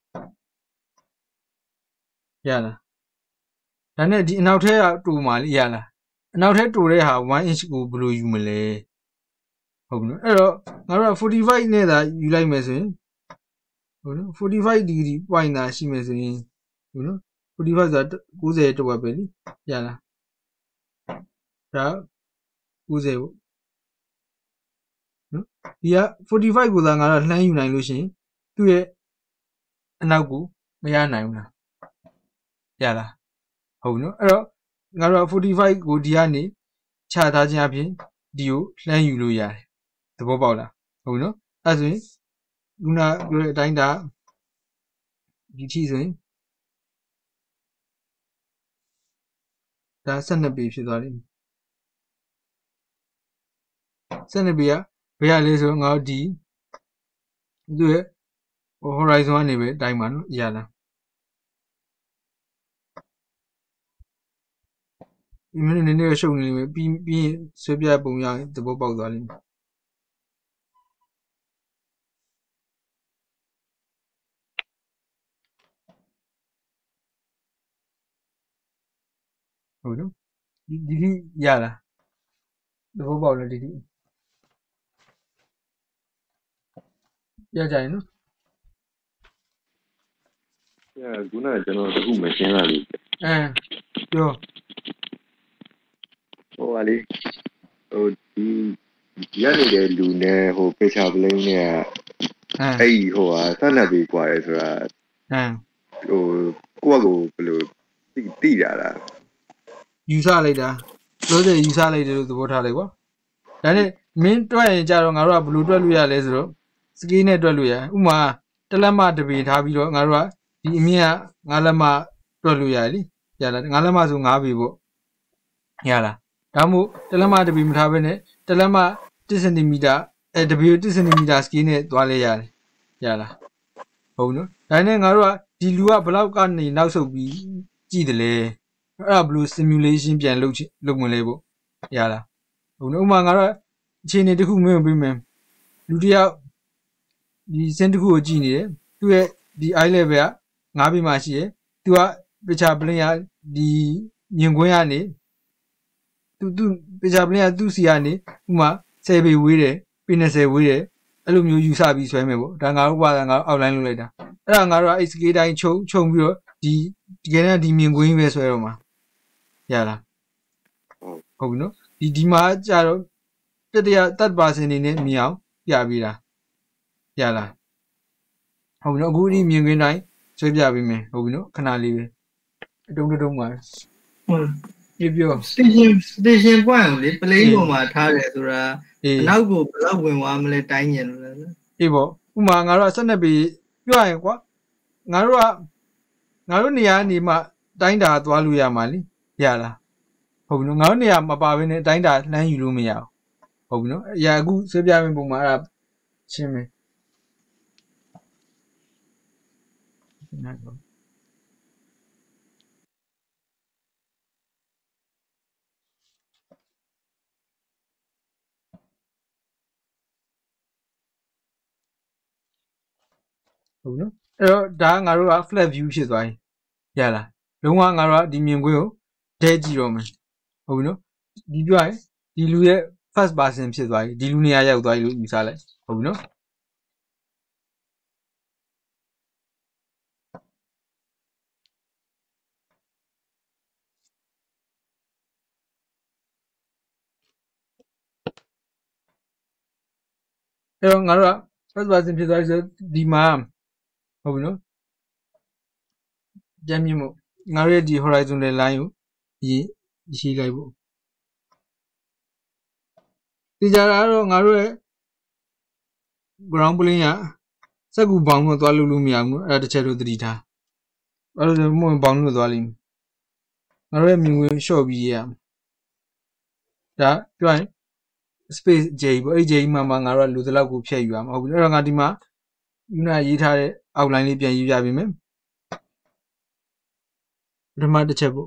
ရလားဒါနဲ့ဒီအနောက်ထဲကတူမှာလေရလားအနောက်ထဲတူတဲ့ဟာone inch ကိုဘယ်လိုယူမလဲဟုတ်ပြီနော်အဲ့တော့ငါတို့ကforty-fiveနဲ့သာယူလိုက်မယ်ဆိုရင်ဟုတ်နော်forty-five degree point သာရှိမယ်ဆိုရင်ဟုတ်နော်forty-fiveဆိုတာninetyတဝက်ပဲလीရလားဒါninetyပေါ့နော်ဒီကforty-fiveကိုသာငါတို့လှမ်းယူနိုင်လို့ရှိရင်သူ့ရဲ့အနောက်ကိုမရနိုင်ဘူးလားရလားဟုတ်နော်အဲ့တော့ငါတို့ကforty-fiveကိုဒီကနေခြာထားခြင်းအပြင်ဒီကိုလှမ်းယူလို့ရတယ်သဘောပေါက်လားဟုတ်နော်အဲ့ဆိုရင်ခုနပြောတဲ့အတိုင်းဒါဒီထိဆိုရင်ဒါtwelveပေဖြစ်သွားလိမ့်မယ်twelveပေကဘယ်ရလဲဆိုတော့ငါတို့ဒီသူ့ရဲ့ horizon ကနေပဲတိုင်းပါနော်ရလားဒီမင်းနည်းနည်းရှုပ်နေလိမ့်မယ်ပြီးပြီးရင်ဆွဲပြပုံရသဘောပေါက်သွားလိမ့်မယ်ဟုတ်နော်ဒီဒီဒီရလားသဘောပေါက်လားဒီဒီရကြရင်နော်ရခုနကကျွန်တော်တခုမရှင်းလာဘူးအဲပြောဟိုပါလေဟိုဒီရနေတဲ့လူနဲ့ဟို picture plane နဲ့အဲ့ဟိုဟာtwelveပေกว่าရဲဆိုတာအဲဟိုကိုယ့်ကိုဘယ်လိုတိတိတာလားယူဆလိုက်တာလို့တဲ့ယူဆလိုက်တယ်လို့သဘောထားလိုက်ကွာဒါနဲ့မင်းတွက်ရင်ကြတော့ငါတို့ကဘယ်လိုတွက်လို့ရလဲဆိုတော့စကေးနဲ့တွက်လို့ရဥမာတလက်မတပေထားပြီးတော့ငါတို့ကဒီအမြင့်ကnineလက်မတွက်လို့ရတယ်လीရလားnineလက်မဆိုfiveပေပေါ့ရလားဒါမှမဟုတ်တလက်မတပေမထားဘဲနဲ့တလက်မone စင်တီမီတာအဲတပေoneစင်တီမီတာစကေးနဲ့သွားလဲရတယ်ရလားဟုတ်နော်ဒါနဲ့ငါတို့ကဒီလူကဘယ်လောက်ကနေနောက်ဆုတ်ပြီးကြည့်တယ်လဲအဲ့ဒါဘယ်လို simulation ပြန်လုပ်လုပ်မလဲပေါ့ရလားဟုတ်နော်ဥမာငါတို့အခြေအနေတစ်ခုမင်းပေးမယ်လူတယောက်ဒီစင်တစ်ခုကိုကြည့်နေတယ်သူ့ရဲ့ဒီ eye level ကfiveပေမှရှိတယ်သူက picture plane ကဒီမြင်ကွင်းကနေသူသူ picture plane ကသူ့စီကနေဥမာtenပေဝေးတယ်ပေtwentyဝေးတယ်အဲ့လိုမျိုးယူဆပြီးဆွဲမယ်ပေါ့ဒါငါတို့ဘာသာငါတို့ outline လုပ်လိုက်တာအဲ့ဒါငါတို့ကအဲ့ scale တိုင်းခြုံခြုံပြီးတော့ဒီဒီကနေ့ဒီမြင်ကွင်းပဲဆွဲတော့မှာရလားဟုတ်ပြီနော်ဒီဒီမှာကြတော့တတရသတ်ပါစင်နေနဲ့မြင်အောင်ပြပေးတာရလားဟုတ်ပြီနော်အခုဒီမြင်ကွင်းတိုင်းဆွဲပြပေးမယ်ဟုတ်ပြီနော်ခဏလေးပဲအတုံးတုံးပါဟုတ်ပြပြော station station point ကိုလေ plane ပေါ်မှာထားတယ်ဆိုတာအနောက်ကိုဘယ်လောက်ဝင်သွားမလဲတိုင်းညင်လို့လဲအေးပေါ့ဥမာငါတို့ကtwelveပေပြောရရင်ကွာငါတို့ကငါတို့နေရာနေမှတိုင်းတာသွားလို့ရမှာလीရလားဟုတ်ပြီနော်ငါတို့နေရာမပါဘဲနဲ့တိုင်းတာလှမ်းယူလို့မရဘူးဟုတ်ပြီနော်အရာအခုဆွဲပြမယ့်ပုံမှာအဲ့ဒါရှင်းမယ်ဟုတ်နော်အဲ့တော့ဒါငါတို့က flat view ဖြစ်သွားပြီရလားလုံးဝငါတို့ကဒီမြင်ကွင်းကိုဒဲကြည့်တော့မယ်ဟုတ်ပြီနော်ဒီပြောရင်ဒီလူရဲ့ first person ဖြစ်သွားပြီဒီလူနေရာရောက်သွားပြီလို့ယူဆလိုက်ဟုတ်ပြီနော်အဲ့တော့ငါတို့က first person ဖြစ်သွားပြီဆိုဒီမှာဟုတ်ပြီနော်ကြမ်းမြင့်မို့ငါတို့ရဲ့ဒီ horizontal line ကိုရေးရေးလိုက်ဖို့ဒီကြတာတော့ငါတို့ရဲ့ ground plane ကစက်ကူဘောင်တော့သွားလို့လို့မရဘူးနော်အဲ့ဒါတစ်ချက်တော့သတိထားအဲ့လိုမဘောင်လို့သွားလိမ့်မယ်ငါတို့ရဲ့မြင်ကွင်း short ပြီးရအောင်ဒါပြောရင် space j ပေါ့အဲ့ j မှာမှာငါတို့ကလူတလောက်ကိုဖျက်ယူရမှာဟုတ်ပြီအဲ့တော့ငါဒီမှာယူနာရေးထားတဲ့ outline လေးပြန်ရေးပြပေးမယ်ပထမတစ်ချက်ပေါ့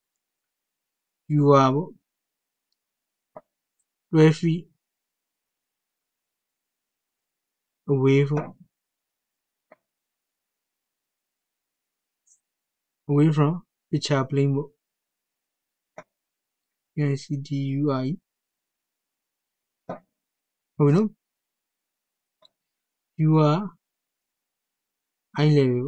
u r ပေါ့twelve feet away from away from picture plane ပေါ့ c d u i ဟုတ်ပြီနော် u r i level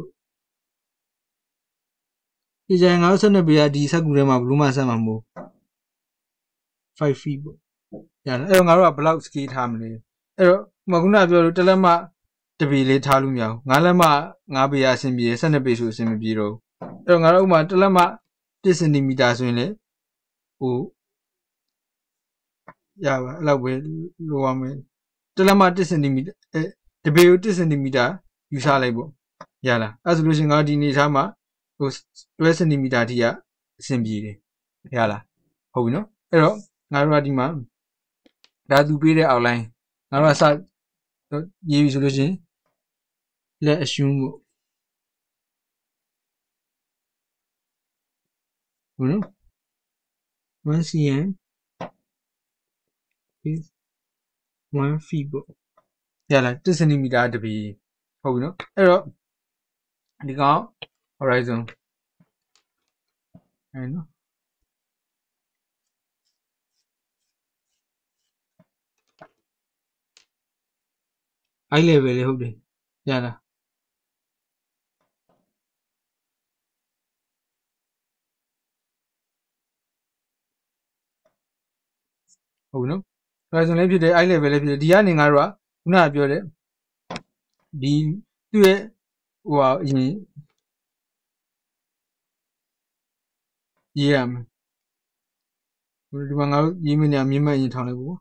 ဒီကြိုင်ငါတို့ဆက်နေပြရဒီစက်ကူထဲမှာဘလို့မှဆက်မှာမဟုတ် five feet ပေါ့ရတယ်အဲ့တော့ငါတို့ကဘယ်လောက် scale ထားမလဲအဲ့တော့မခုနပြောလို့တလက်မတပေလေးထားလို့မရဘူးငါးလက်မငါးပေအဆင်ပြေဆယ်နှစ်ပေဆိုအဆင်မပြေတော့အဲ့တော့ငါတို့ဥမာတလက်မoneစင်တီမီတာဆိုရင်လေဟိုရပါအဲ့လောက်ပဲလိုရမယ်တလက်မoneစင်တီမီတာအဲတပေကိုoneစင်တီမီတာယူဆလိုက်ပေါ့ရလားအဲ့ဆိုလို့ရှိရင်ငါဒီနေထားမှာဟိုtwelveစင်တီမီတာထိကအဆင်ပြေတယ်ရလားဟုတ်ပြီနော်အဲ့တော့ငါတို့ကဒီမှာဒါသူပေးတဲ့ outline ငါတို့ကစရေးပြီဆိုလို့ရှိရင် let assume ပေါ့ဟုတ်နော်one cm is one feet ပေါ့ရလားoneစင်တီမီတာတပေဟုတ်ပြီနော်အဲ့တော့ဒီကောင် horizon အဲ့နော်eye level လေးဟုတ်တယ်ရလားဟုတ်နော် horizon လေးဖြစ်တယ် eye level လေးဖြစ်တယ်ဒီကနေငါတို့ကခုနကပြောတဲ့ဒီသူ့ရဲ့ဟိုဟာအရင်ရေးရမယ်ဒီမှာငါတို့ရေးမနေမြင့်မဲ့ရင်ထောင်းလိုက်ဘူး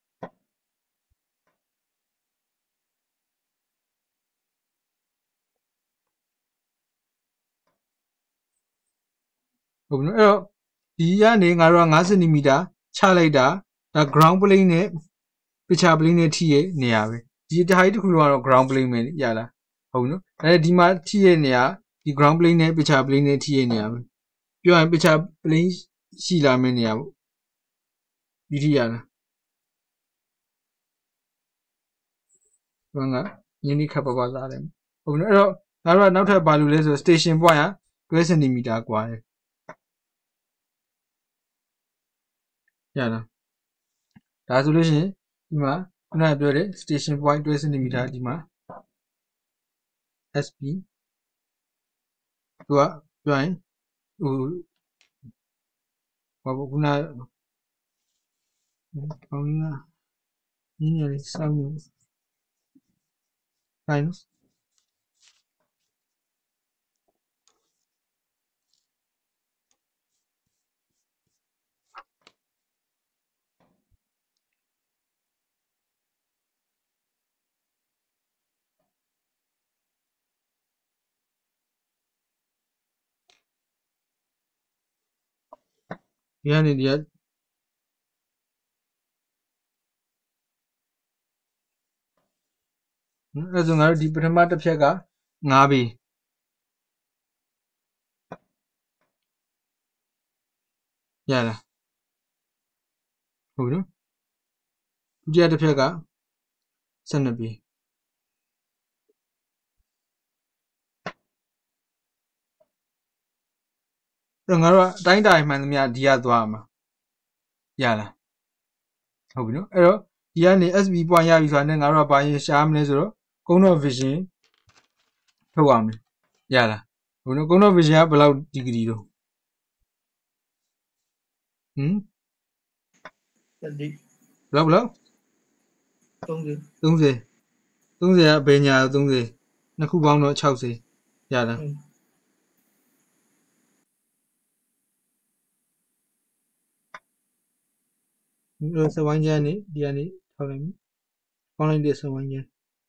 ဟုတ်နော်အဲ့တော့ဒီကနေငါတို့ကfiveစင်တီမီတာချလိုက်တာဒါ ground plane နဲ့ picture plane နဲ့ထိရဲ့နေရာပဲဒီတဟားကြီးတစ်ခုလုံးကတော့ ground plane ပဲရလားဟုတ်နော်အဲဒီမှာထိရဲ့နေရာဒီ ground plane နဲ့ picture plane နဲ့ထိရဲ့နေရာပဲပြောရင် picture plane ရှိလာမယ့်နေရာပေါ့ဒီထိရလားဘာငါညနေခပ်ပါပါသားတယ်ဟုတ်နော်အဲ့တော့ငါတို့ကနောက်ထပ်ဘာလို့လဲဆို station point ကtwelveစင်တီမီတာกว่าတယ်ရလားဒါဆိုလို့ရှိရင်ဒီမှာခုနကပြောတဲ့ station point twelveစင်တီမီတာဒီမှာ sp သူကပြောရင်ဟိုဘာခုနကောင်းလားနည်းနည်းလေးစောင်းနေတိုင်းဒီကနေဒီကအဲ့ဆိုငါတို့ဒီပထမတစ်ဖြက်ကfiveပေရလားဟုတ်နော်ဒုတိယတစ်ဖြက်ကtwelveပေတော့ငါတို့ကအတိုင်းတိုင်းမှန်သမျှဒီရသွားမှာရလားဟုတ်ပြီနော်အဲ့တော့ဒီကနေ S B point ရပြီဆိုတာနဲ့ငါတို့ကဘာရင်ရှားမလဲဆိုတော့ကုန်းတော့ vision ထုတ်ရမယ်ရလားဟုတ်နော်ကုန်းတော့ vision ကဘယ်လောက်ဒီဂရီတော့ဟမ်ဒီဘယ်လောက်ဘယ်လောက် 30 30 30ကဘယ်ညာ30နှစ်ခုပေါင်းတော့60ရလားဒီစဝိုင်းချမ်းနေဒီကနေထောက်လိုက်ပြီပေါင်းလိုက်တဲ့စဝိုင်းချမ်း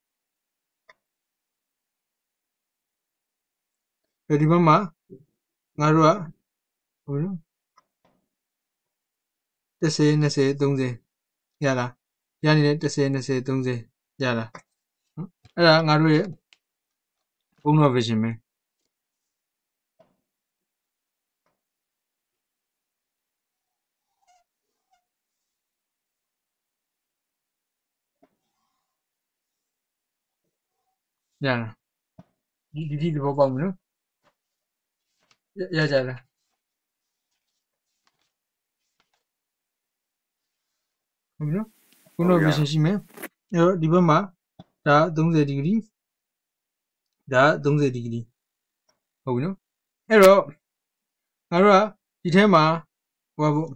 ဒီဘက်မှာငါတို့ကဟုတ်နော်10 20 30ရလားရနေတဲ့10 20 30ရလားအဲ့ဒါငါတို့ရဲ့ဘုံတော် vision ပဲရလားဒီဒီဒီဘောပေါက်မလို့ရကြလားဟုတ်နော်ဘုံတော် vision ရှိမယ်အဲ့တော့ဒီဘက်မှာဒါ30ဒီဂရီဒါ30ဒီဂရီဟုတ်ပြီနော်အဲ့တော့ငါတို့ကဒီထဲမှာဟိုပေါ့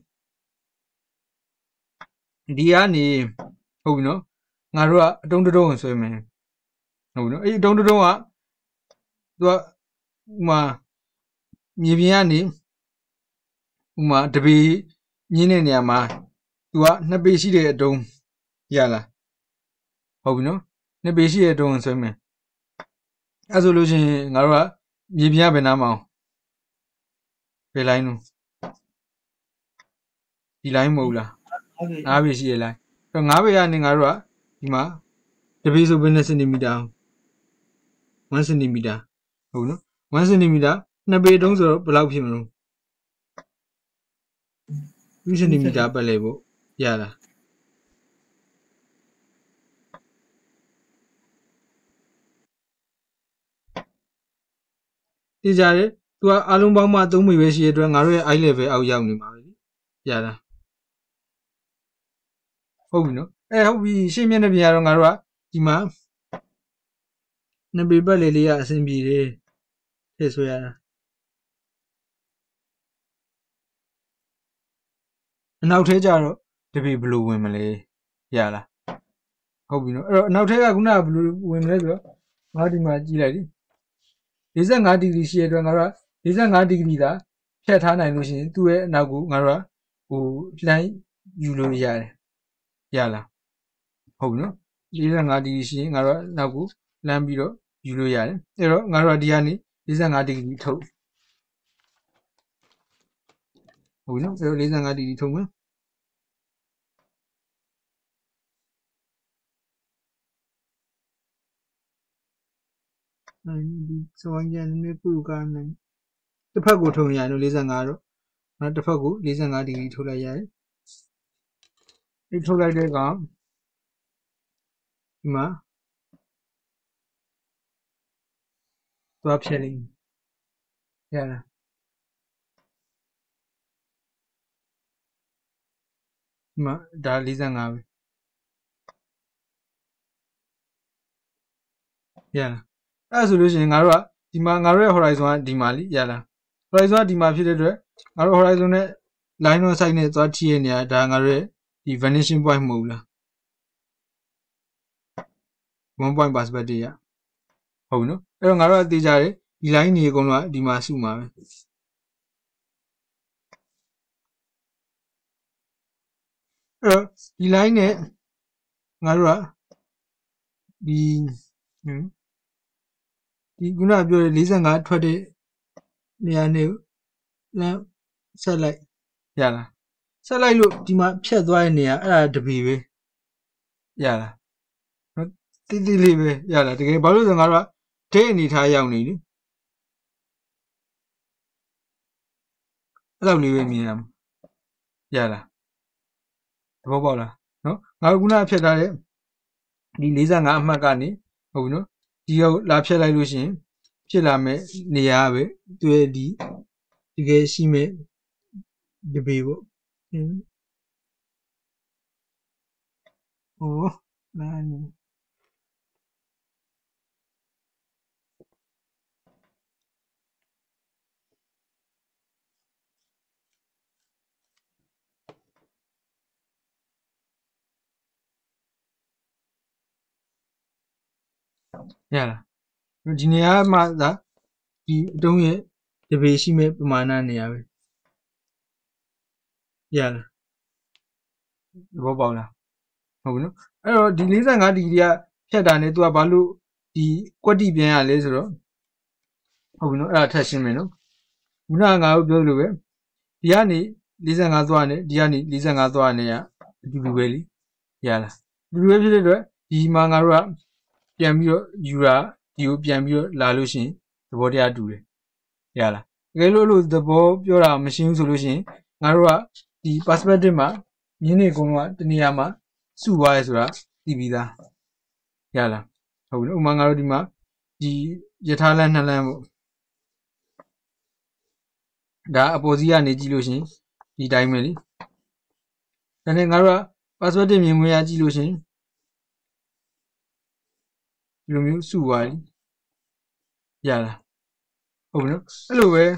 ဒီကနေဟုတ်ပြီနော်ငါတို့ကအတုံးတုံးဝင်ဆွဲမယ်ဟုတ်ပြီနော်အဲ့အတုံးတုံးကသူကဥမာမြေပြင်ကနေဥမာတပေညင်းတဲ့နေရာမှာသူကနှစ်ပေရှိတဲ့အတုံးရလားဟုတ်ပြီနော်နှစ်ပေရှိတဲ့အတုံးဝင်ဆွဲမယ်အဲ့ဆိုလို့ရှိရင်ငါတို့ကမြေပြင်ကဘယ်နားမအောင်ဘယ်လိုင်းလို့ဒီလိုင်းမဟုတ်လားငါးပေရှိရလားအဲ့တော့ငါးပေကနေငါတို့ကဒီမှာတပေဆိုဘယ်နှစ်စင်တီမီတာoneစင်တီမီတာဟုတ်နော်oneစင်တီမီတာနှစ်ပေတုံးဆိုတော့ဘယ်လောက်ဖြစ်မလို့twoစင်တီမီတာပတ်လဲဖို့ရလားဒီကြတယ်သူကအားလုံးပေါင်းမှသုံးပေပဲရှိရတဲ့အတွက်ငါတို့ရဲ့ eye level အောက်ရောက်နေမှာပဲရလားဟုတ်ပြီနော်အဲဟုတ်ပြီရှင်းမျက်နှာပြင်ကတော့ငါတို့ကဒီမှာနှစ်ပေပတ်လေလေးကအဆင်ပြေတယ်ထည့်ဆိုရတာအနောက်ထဲကျတော့တပေဘယ်လိုဝင်မလဲရလားဟုတ်ပြီနော်အဲ့တော့အနောက်ထဲကခုနကဘယ်လိုဝင်မလဲဆိုတော့ငါဒီမှာကြည့်လိုက်ดิforty-fiveဒီဂရီရှိရတဲ့အတွက်ငါတို့ကforty-fiveဒီဂရီသာဖြတ်ထားနိုင်လို့ရှိရင်သူ့ရဲ့အနောက်ကိုငါတို့ကဟိုလှမ်းယူလို့ရတယ်ရလားဟုတ်ပြီနော်forty-fiveဒီဂရီရှိရင်ငါတို့ကနောက်ကိုလှမ်းပြီးတော့ယူလို့ရတယ်အဲ့တော့ငါတို့ကဒီကနေforty-fiveဒီဂရီထုတ်ဟုတ်ပြီနော်အဲ့တော့forty-fiveဒီဂရီထုတ်မယ်အဲဒီစဝိုင်းကျန်နေပူကားနိုင်တစ်ဖက်ကိုထုံရလို့forty-fiveတော့နောက်တစ်ဖက်ကိုforty-fiveဒီဂရီထုတ်လိုက်ရတယ်ဒီထုတ်လိုက်တဲ့ကောင်ဒီမှာသွားဖြည့်လိုက်ရလားဒီမှာဒါforty-fiveပဲရလားအဲ့ဆိုလို့ရှိရင်ငါတို့ကဒီမှာငါတို့ရဲ့ horizon ကဒီမှာလीရလား horizon ကဒီမှာဖြစ်တဲ့အတွက်ငါတို့ horizon နဲ့ line on side နဲ့သွားထိရနေရဒါငါတို့ရဲ့ဒီ vanishing point မဟုတ်လားone point perspective ရဟုတ်ပြီနော်အဲ့တော့ငါတို့ကသိကြတယ်ဒီ line တွေအကုန်လုံးကဒီမှာစုမှာပဲအဲ့တော့ဒီ line နဲ့ငါတို့ကဒီဟမ်ဒီခုနကပြောတဲ့forty-fiveထွက်တဲ့နေရာနဲ့လမ်းဆက်လိုက်ရလားဆက်လိုက်လို့ဒီမှာဖြတ်သွားတဲ့နေရာအဲ့ဒါတပေပဲရလားနော်တိတိလေးပဲရလားတကယ်ဘာလို့ဆိုငါတို့ကဒိတ်အနေထားရောက်နေလေအဲ့လိုလေးပဲမြင်ရမှာရလားသဘောပေါက်လားနော်ငါတို့ခုနကဖြတ်ထားတဲ့ဒီforty-fiveအမှတ်ကနေဟုတ်ပြီနော်ဒီကိုလာဖြတ်လိုက်လို့ရှိရင်ဖြစ်လာမဲ့နေရာပဲသူရဲ့ဒီဒီကရှိမဲ့ဒီဘေပေါ့ဟောနာနေရလားဒီနေရာမှာသာဒီအတုံးရဲ့ဒီဘေရှိမဲ့ပမာဏနေရာပဲရလားဘောပေါက်လားဟုတ်ပြီနော်အဲ့တော့ဒီ၄၅ဒီဂရီကဖြတ်တာနဲ့ तू ကဘာလို့ဒီကွက်တိပြန်ရလဲဆိုတော့ဟုတ်ပြီနော်အဲ့ဒါထပ်ရှင်းမယ်နော်ခုနကငါတို့ပြောလို့ပဲဒီကနေ၄၅သွားနဲ့ဒီကနေ၄၅သွားနဲ့ကအတူတူပဲလीရလားအတူတူပဲဖြစ်တဲ့အတွက်ဒီမှာငါတို့ကပြန်ပြီးတော့ယူတာဒီကိုပြန်ပြီးတော့လာလို့ရှိရင်သဘောတရားတူတယ်ရလားတကယ်လို့လို့သဘောပြောတာမရှင်းဘူးဆိုလို့ရှိရင်ငါတို့ကဒီ perspective မှာမြင်းနေကုန်းကတနေရာမှာစုသွားရဲဆိုတာသိပြီးသားရလားဟုတ်ပြီဥမာငါတို့ဒီမှာဒီယထာလန်းနှစ်လန်းပေါ့ဒါအပေါ်စီးကနေကြည့်လို့ရှိရင်ဒီတိုင်းပဲလीဒါနဲ့ငါတို့က perspective မြင်ခွင့်ရကြည့်လို့ရှိရင်ဒီလိုမျိုးစုသွားလीရလားဟုတ်ပြီနော်အဲ့လိုပဲ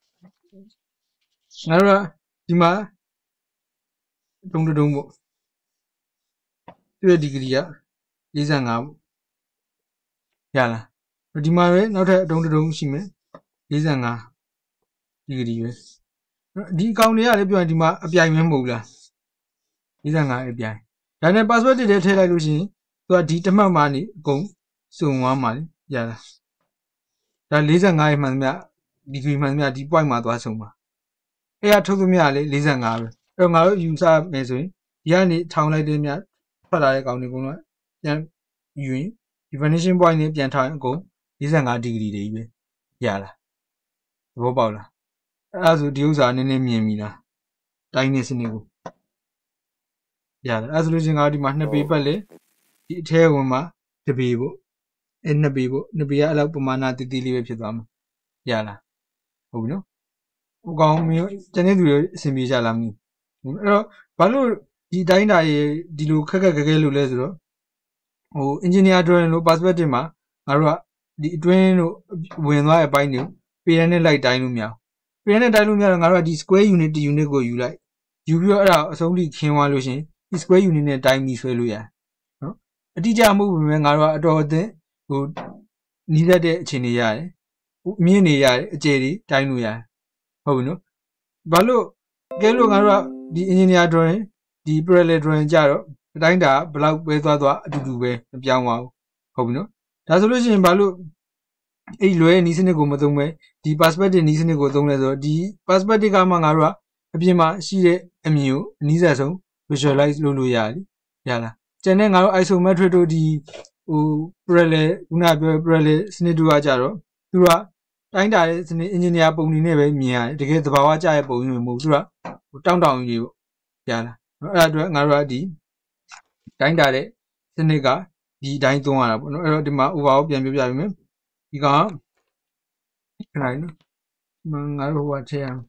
ငါတို့ကဒီမှာတုံးတုံးပေါ့သူ့ရဲ့ဒီဂရီက၄၅ပေါ့ရလားဒီမှာပဲနောက်ထပ်အတုံးတုံးရှိမယ်၄၅ဒီဂရီပဲဒီအကောင်တွေကလည်းပြောရင်ဒီမှာအပြိုင်မမဟုတ်လား၄၅အပြိုင်ဒါနဲ့ password တွေထည့်လိုက်လို့ရှိရင်သူကဒီတစ်မှတ်မှနေအကုန်စုံသွားမှာလေရလားဒါ၄၅ရဲ့မှန်သမျှဒီဂရီမှန်သမျှဒီ point မှာသွားစုံပါအဲ့ဒါထုတ်သမျှလေ၄၅ပဲအဲ့တော့ငါတို့ယူဆမယ်ဆိုရင်ဒီကနေထောင်လိုက်တဲ့မြတ်ထွက်လာတဲ့ကောင်တွေအကုန်လုံးပြန်ယူရင် definition point နဲ့ပြန်ထောင်ရင်အကုန်၄၅ဒီဂရီတွေကြီးပဲရလားသဘောပေါက်လားအဲ့ဒါဆိုဒီဥစ္စာနည်းနည်းမြင်ပြီလားတိုင်းနေစနစ်ကိုရတယ်အဲ့ဆိုလို့ချင်းငါတို့ဒီမှာနှစ်ပေပတ်လေဒီအထဲဝင်မှာတစ်ပေပေါ့အဲ့နှစ်ပေပေါ့နှစ်ပေကအဲ့လောက်ပမာဏတည်တည်လေးပဲဖြစ်သွားမှာရလားဟုတ်ပြီနော်ဟိုကောင်မျိုးကျန်တဲ့သူတွေအဆင်ပြေကြလားမသိဘူးအဲ့တော့ဘာလို့ဒီတိုင်းတာရေဒီလိုခက်ခက်ခဲခဲလို့လဲဆိုတော့ဟို engineer drawing လို့ perspective မှာငါတို့ကဒီအတွင်းတို့ဝင်သွားတဲ့အပိုင်းတွေပေရနဲ့လိုက်တိုင်းလို့မရဘူးပေရနဲ့တိုင်းလို့မရတော့ငါတို့ကဒီ square unit တစ် unit ကိုယူလိုက်ယူပြီးတော့အဲ့ဒါအဆုံးထိခင်းသွားလို့ရှင်ဒီ square unit နဲ့တိုင်းပြီးဆွဲလို့ရတယ်နော်အတိအကျမဟုတ်ဘူးပဲငါတို့ကအတော်အသင့်ဟိုနီးတတ်တဲ့အခြေအနေရတယ်မြင့်နေရတယ်အကျယ်တွေတိုင်းလို့ရတယ်ဟုတ်ပြီနော်ဘာလို့ကဲလို့ငါတို့ကဒီ engineer drawing ဒီ parallel drawing ကြတော့အတိုင်းတာဘလောက်ပဲသွားသွားအတူတူပဲမပြောင်းပါဘူးဟုတ်ပြီနော်ဒါဆိုလို့ရှိရင်ဘာလို့အဲ့လွဲနီးစနစ်ကိုမသုံးပဲဒီ perspective နီးစနစ်ကိုသုံးလဲဆိုတော့ဒီ perspective ကမှငါတို့ကအပြင်မှာရှိတဲ့အမြင်ကိုအနည်းဆုံး visualize လုပ်လို့ရတယ်ရလားကျန်တဲ့ငါတို့ isometric တို့ဒီဟို parallel ခုနပြော parallel စနစ်တို့ကကြတော့သူကတိုင်းတာတဲ့စနစ် engineer ပုံနေနဲ့ပဲမြင်ရတယ်တကယ်သဘာဝကျရဲ့ပုံမျိုးမဟုတ်သူကဟိုတောင်းတောင်းကြီးပေါ့ရလားအဲ့ဒါအတွက်ငါတို့ကဒီတိုင်းတာတဲ့စနစ်ကဒီအတိုင်းသုံးရတာပေါ့နော်အဲ့တော့ဒီမှာ overall ပြန်ပြောပြပေးမယ်ဒီကခဏနော်မငါတို့ဟိုကထည့်အောင်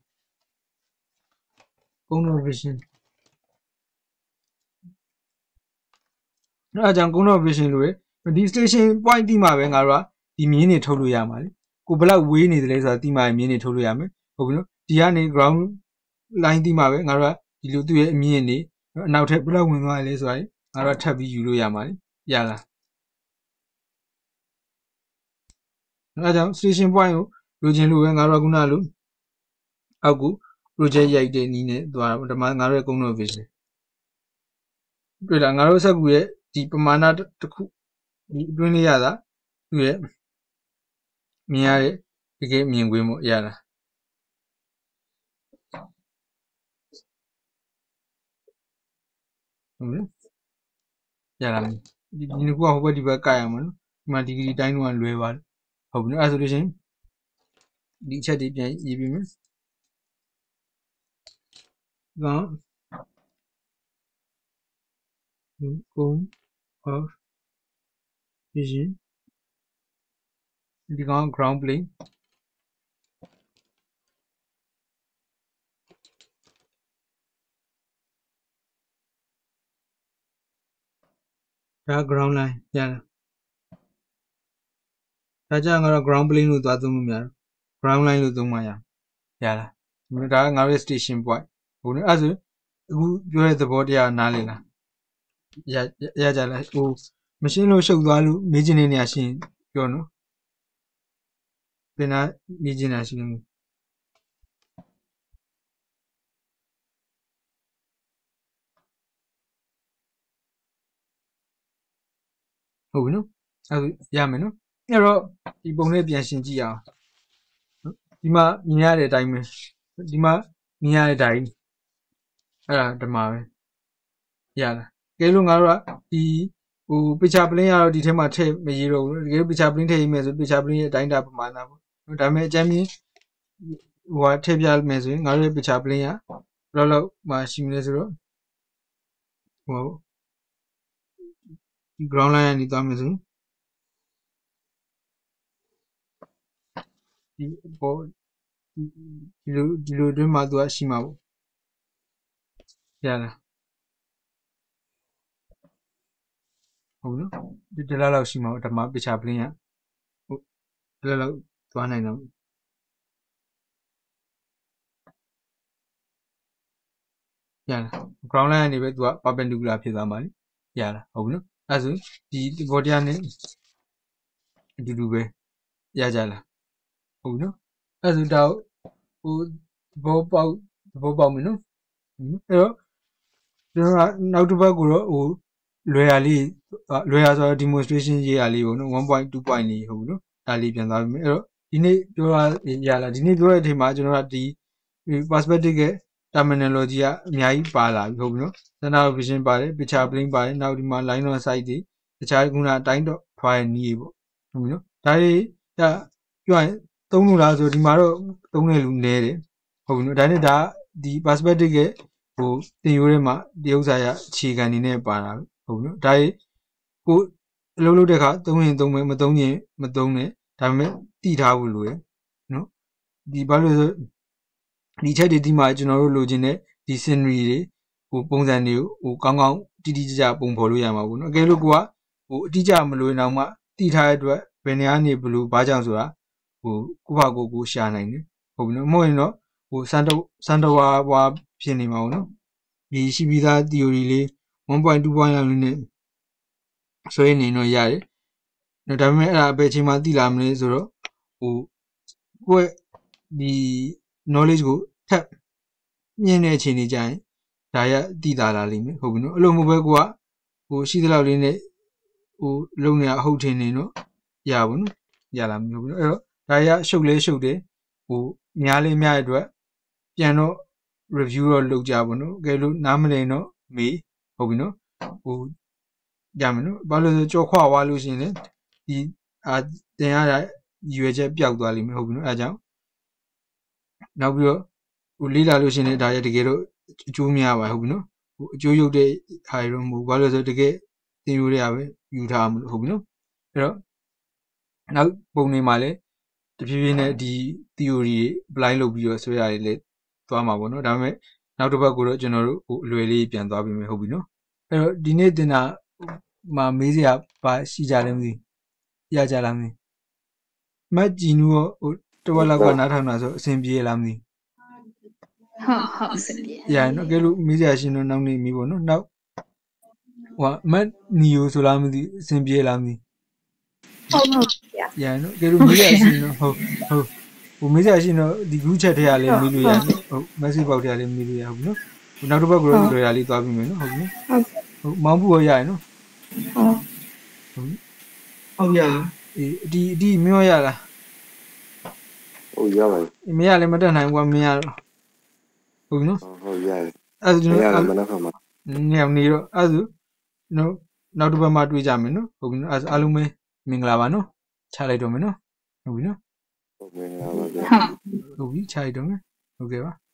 Control vision အဲ့အကြောင်း Control vision လို့ရဒီ station point တိမှာပဲငါတို့ကဒီမြင်းနေထုတ်လို့ရမှာလေကိုဘလောက်ဝေးနေတယ်လဲဆိုတာတိမှာမြင်းနေထုတ်လို့ရမယ်ဟုတ်ပြီနော်ဒီကနေ ground line တိမှာပဲငါတို့ကဒီလိုသူ့ရဲ့အမြင့်နေအနောက်ထပ်ဘလောက်ဝင်သွားရလဲဆိုတာငါတို့ထပ်ပြီးယူလို့ရမှာလေရလားအဲ့ကြောင့် station point ကိုလိုချင်လို့ပဲငါတို့ကခုနလိုအောက်ကို project ရိုက်တဲ့နည်းနဲ့သွားတာဓမ္မငါတို့ရဲ့ Control vision တွေ့လားငါတို့စက်ကူရဲ့ဒီပမာဏတစ်ခုဒီအတွင်းလေးရတာသူ့ရဲ့မြင်ရတဲ့တကယ်မြင်ကွင်းပေါ့ရလားဟုတ်လားရလားဒီဒီနှစ်ခုကဟိုဘက်ဒီဘက်ကကြရမှာနော်ဒီမှာဒီဂရီတိုင်းတော့လွဲပါတယ်ဟုတ်ပြီနော်အဲ့ဆိုလို့ရှိရင်ဒီအချက်တွေပြန်ရေးပြီးမယ်ကောကုန်း of vision ဒီကောင် ground plane ဒါ ground line ရတယ်ဒါကြောင့်ငါတို့ ground plane လို့သွားသုံးလို့မရဘူး ground line လို့သုံးမှရရလားဒါကငါတို့ station point ဟုတ်နော်အဲ့ဆိုအခုပြောတဲ့သဘောတရားနားလည်လားရရကြလားဟိုမရှင်းလို့ရှုပ်သွားလို့မေးချင်နေနေရရှင်းပြောနော်သင်နာမေးချင်တာရှိလို့ဟုတ်ပြီနော်အဲ့ရမယ်နော်အဲ့တော့ဒီပုံလေးပြန်ရှင်းကြည့်အောင်ဒီမှာမြင်ရတဲ့အတိုင်းပဲဒီမှာမြင်ရတဲ့အတိုင်းအဲ့ဒါဓမ္မပဲရလားကဲလို့ငါတို့ကဒီဟို picture plane ကတော့ဒီထဲမှာထည့်မရေးတော့ဘူးတကယ် picture plane ထည့်ရေးမယ်ဆို picture plane ရဲ့အတိုင်းတာပမာဏပေါ့ဒါပေမဲ့အကြမ်းမြင်ဟိုဟာထည့်ပြမယ်ဆိုရင်ငါတို့ရဲ့ picture plane ကဘယ်လောက်လောက်မှရှိမလဲဆိုတော့ဟိုဒီ ground line ကနေသွားမယ်ဆိုဒီပေါ်ဒီလိုဒီလိုအတွင်းမှာသူကရှိမှာပေါ့ရလားဟုတ်နော်ဒီတလားလောက်ရှိမှာဓမ္မ picture plane ကဟုတ်တလားလောက်သွားနိုင်တော့ရလား ground line ကနေပဲသူက perpendicular ဖြစ်သွားမှာလေရလားဟုတ်ပြီနော်အဲ့ဆိုဒီဘောတရားနဲ့အတူတူပဲရကြလားဟုတ်ပြီနော်အဲ့ဆိုတော့ဟိုဘောပေါက်ဘောပေါက်မယ်နော်အဲ့တော့ကျွန်တော်ကနောက်တစ်ပတ်ကိုတော့ဟိုလွယ်ရလေးလွယ်ရဆိုတော့ demonstration ရေးရလေးပေါ့နော် one point two point လေးဟုတ်ပြီနော်ဒါလေးပြန်သွားပြီအဲ့တော့ဒီနေ့ပြောရရလားဒီနေ့ပြောတဲ့အချိန်မှာကျွန်တော်ကဒီ perspective ရဲ့ terminology ကအများကြီးပါလာပြီဟုတ်ပြီနော် center of vision ပါတယ် picture plane ပါတယ်နောက်ဒီမှာ line of sight တွေတခြားခုနအတိုင်းတော့ထွားရနည်းပေါ့ဟုတ်ပြီနော်ဒါတွေဒါပြောရင်သုံးလို့လားဆိုဒီမှာတော့သုံးတဲ့လူနည်းတယ်ဟုတ်ပြီနော်ဒါနဲ့ဒါဒီ perspective ရဲ့ဟိုတင်ရိုးထဲမှာဒီဥစ္စာရအခြေခံနေနဲ့ပါတာဟုတ်ပြီနော်ဒါတွေကိုအလုပ်လုပ်တဲ့အခါသုံးရင်သုံးမယ်မသုံးရင်မသုံးနဲ့ဒါပေမဲ့တိထားဖို့လိုရယ်နော်ဒီဘာလို့ဆိုဒီချက်တွေဒီမှာကျွန်တော်တို့လိုချင်တဲ့ဒီ scenery တွေဟိုပုံစံတွေကိုဟိုကောင်းကောင်းတိတိကျကျပုံဖော်လို့ရမှာပေါ့နော်အကယ်လို့ကိုကဟိုအတိကျမလို့ရင်တော့မှတိထားတဲ့အတွက်ဘယ်နေရာနေဘလို့ဘာကြောင့်ဆိုတာဟိုကိုယ့်ဘာကိုကိုရှာနိုင်တယ်ဟုတ်ပြီနော်မဟုတ်ရင်တော့ဟိုစန်တစန်တဝါဘွားဖြစ်နေမှာပေါ့နော်ဒီရှိပြီးသား theory လေး one point two point လောက်လေးနဲ့ဆွဲနေတော့ရတယ်ဒါပေမဲ့အဲ့ဒါဘယ်အချိန်မှသိလာမလဲဆိုတော့ဟိုကိုယ့်ဒီ knowledge ကိုထပ်မြင်တဲ့အချိန်ကြီးကြရင်ဒါရသိတာလာလိမ့်မယ်ဟုတ်ပြီနော်အဲ့လိုမဟုတ်ပဲကိုကဟိုရှိသလောက်လေးနဲ့ဟိုလုံနေအဟုတ်ထင်နေတော့ရပါဘူးနော်ရလာမျိုးပြီနော်အဲ့တော့ဒါရရှုပ်လဲရှုပ်တယ်ဟိုများလေးများတဲ့အတွက်ပြန်တော့ review တော့လုပ်ကြပါနော်ကဲလို့နားမလည်တော့မေးဟုတ်ပြီနော်ဟိုရမယ်နော်ဘာလို့လဲကြော်ခွာသွားလို့ရှိရင်လေဒီအာတင်ရတဲ့ရွယ်ချက်ပျောက်သွားလိမ့်မယ်ဟုတ်ပြီနော်အဲဒါကြောင့်နောက်ပြီးတော့ဟိုလေးလာလို့ရှိရင်ဒါရတကယ်တော့အကျိုးများပါဟုတ်ပြီနော်ဟိုအကျိုးရုပ်တဲ့ဟာတွေတော့မဟုတ်ဘာလို့လဲဆိုတကယ်တင်ရိုးတွေကပဲယူထားမှာလို့ဟုတ်ပြီနော်အဲ့တော့နောက်ပုံနေမှာလဲတဖြည်းဖြည်းနဲ့ဒီ theory တွေ apply လုပ်ပြီးတော့ဆွဲရတယ်လေသွားမှာပေါ့နော်ဒါပေမဲ့နောက်တစ်ပတ်ကိုတော့ကျွန်တော်တို့ဟိုအလွယ်လေးပြန်သွားပြီမယ်ဟုတ်ပြီနော်အဲ့တော့ဒီနေ့တင်တာမှာမေးစရာပါရှိကြတယ်မသိရကြလားမသိမတ်ကြည်နူရောဟိုတဝက်လောက်ကနားထောင်တာဆိုအဆင်ပြေလားမသိဟုတ်ဟုတ်အဆင်ပြေရနော်ကဲလို့မေးစရာရှိတော့နောက်နေ့မေးပေါ့နော်နောက်ဟိုမတ်နီယိုဆိုလားမသိအဆင်ပြေလားမသိဟုတ်ဟုတ်ရနော်ကဲလို့မေးရရှိနော်ဟုတ်ဟုတ်ဟိုမေးစရာရှိတော့ဒီ group chat ထဲကလည်းမေးလို့ရဟုတ် message box ထဲကလည်းမေးလို့ရဟုတ်ပြီနော်ဟိုနောက်တစ်ပတ်ကတော့လွယ်ရလေးသွားပြီမယ်နော်ဟုတ်ပြီဟုတ်ဟုတ်မောင်းဖို့ရရနော်ဟုတ်ဟုတ်ရအေးဒီဒီမင်းရလားဟုတ်ရပါပြီမင်းရလည်းမတက်နိုင်ဘူးကွာမင်းရတော့ဟုတ်ပြီနော်ဟုတ်ရတယ်အဲ့ဒါကျွန်တော်ရတယ်မနက်ဖြန်မှာနေနေတော့အဲ့ဒါနော်နောက်တစ်ပတ်မှတွေ့ကြမယ်နော်ဟုတ်ပြီနော်အဲ့အားလုံးပဲမင်္ဂလာပါနော်ချလိုက်တော့မယ်နော်ဟုတ်ပြီနော်ဟုတ်မင်္ဂလာပါဗျာဟုတ်ပြီချလိုက်တော့မယ်ဟုတ်ကဲ့ပါ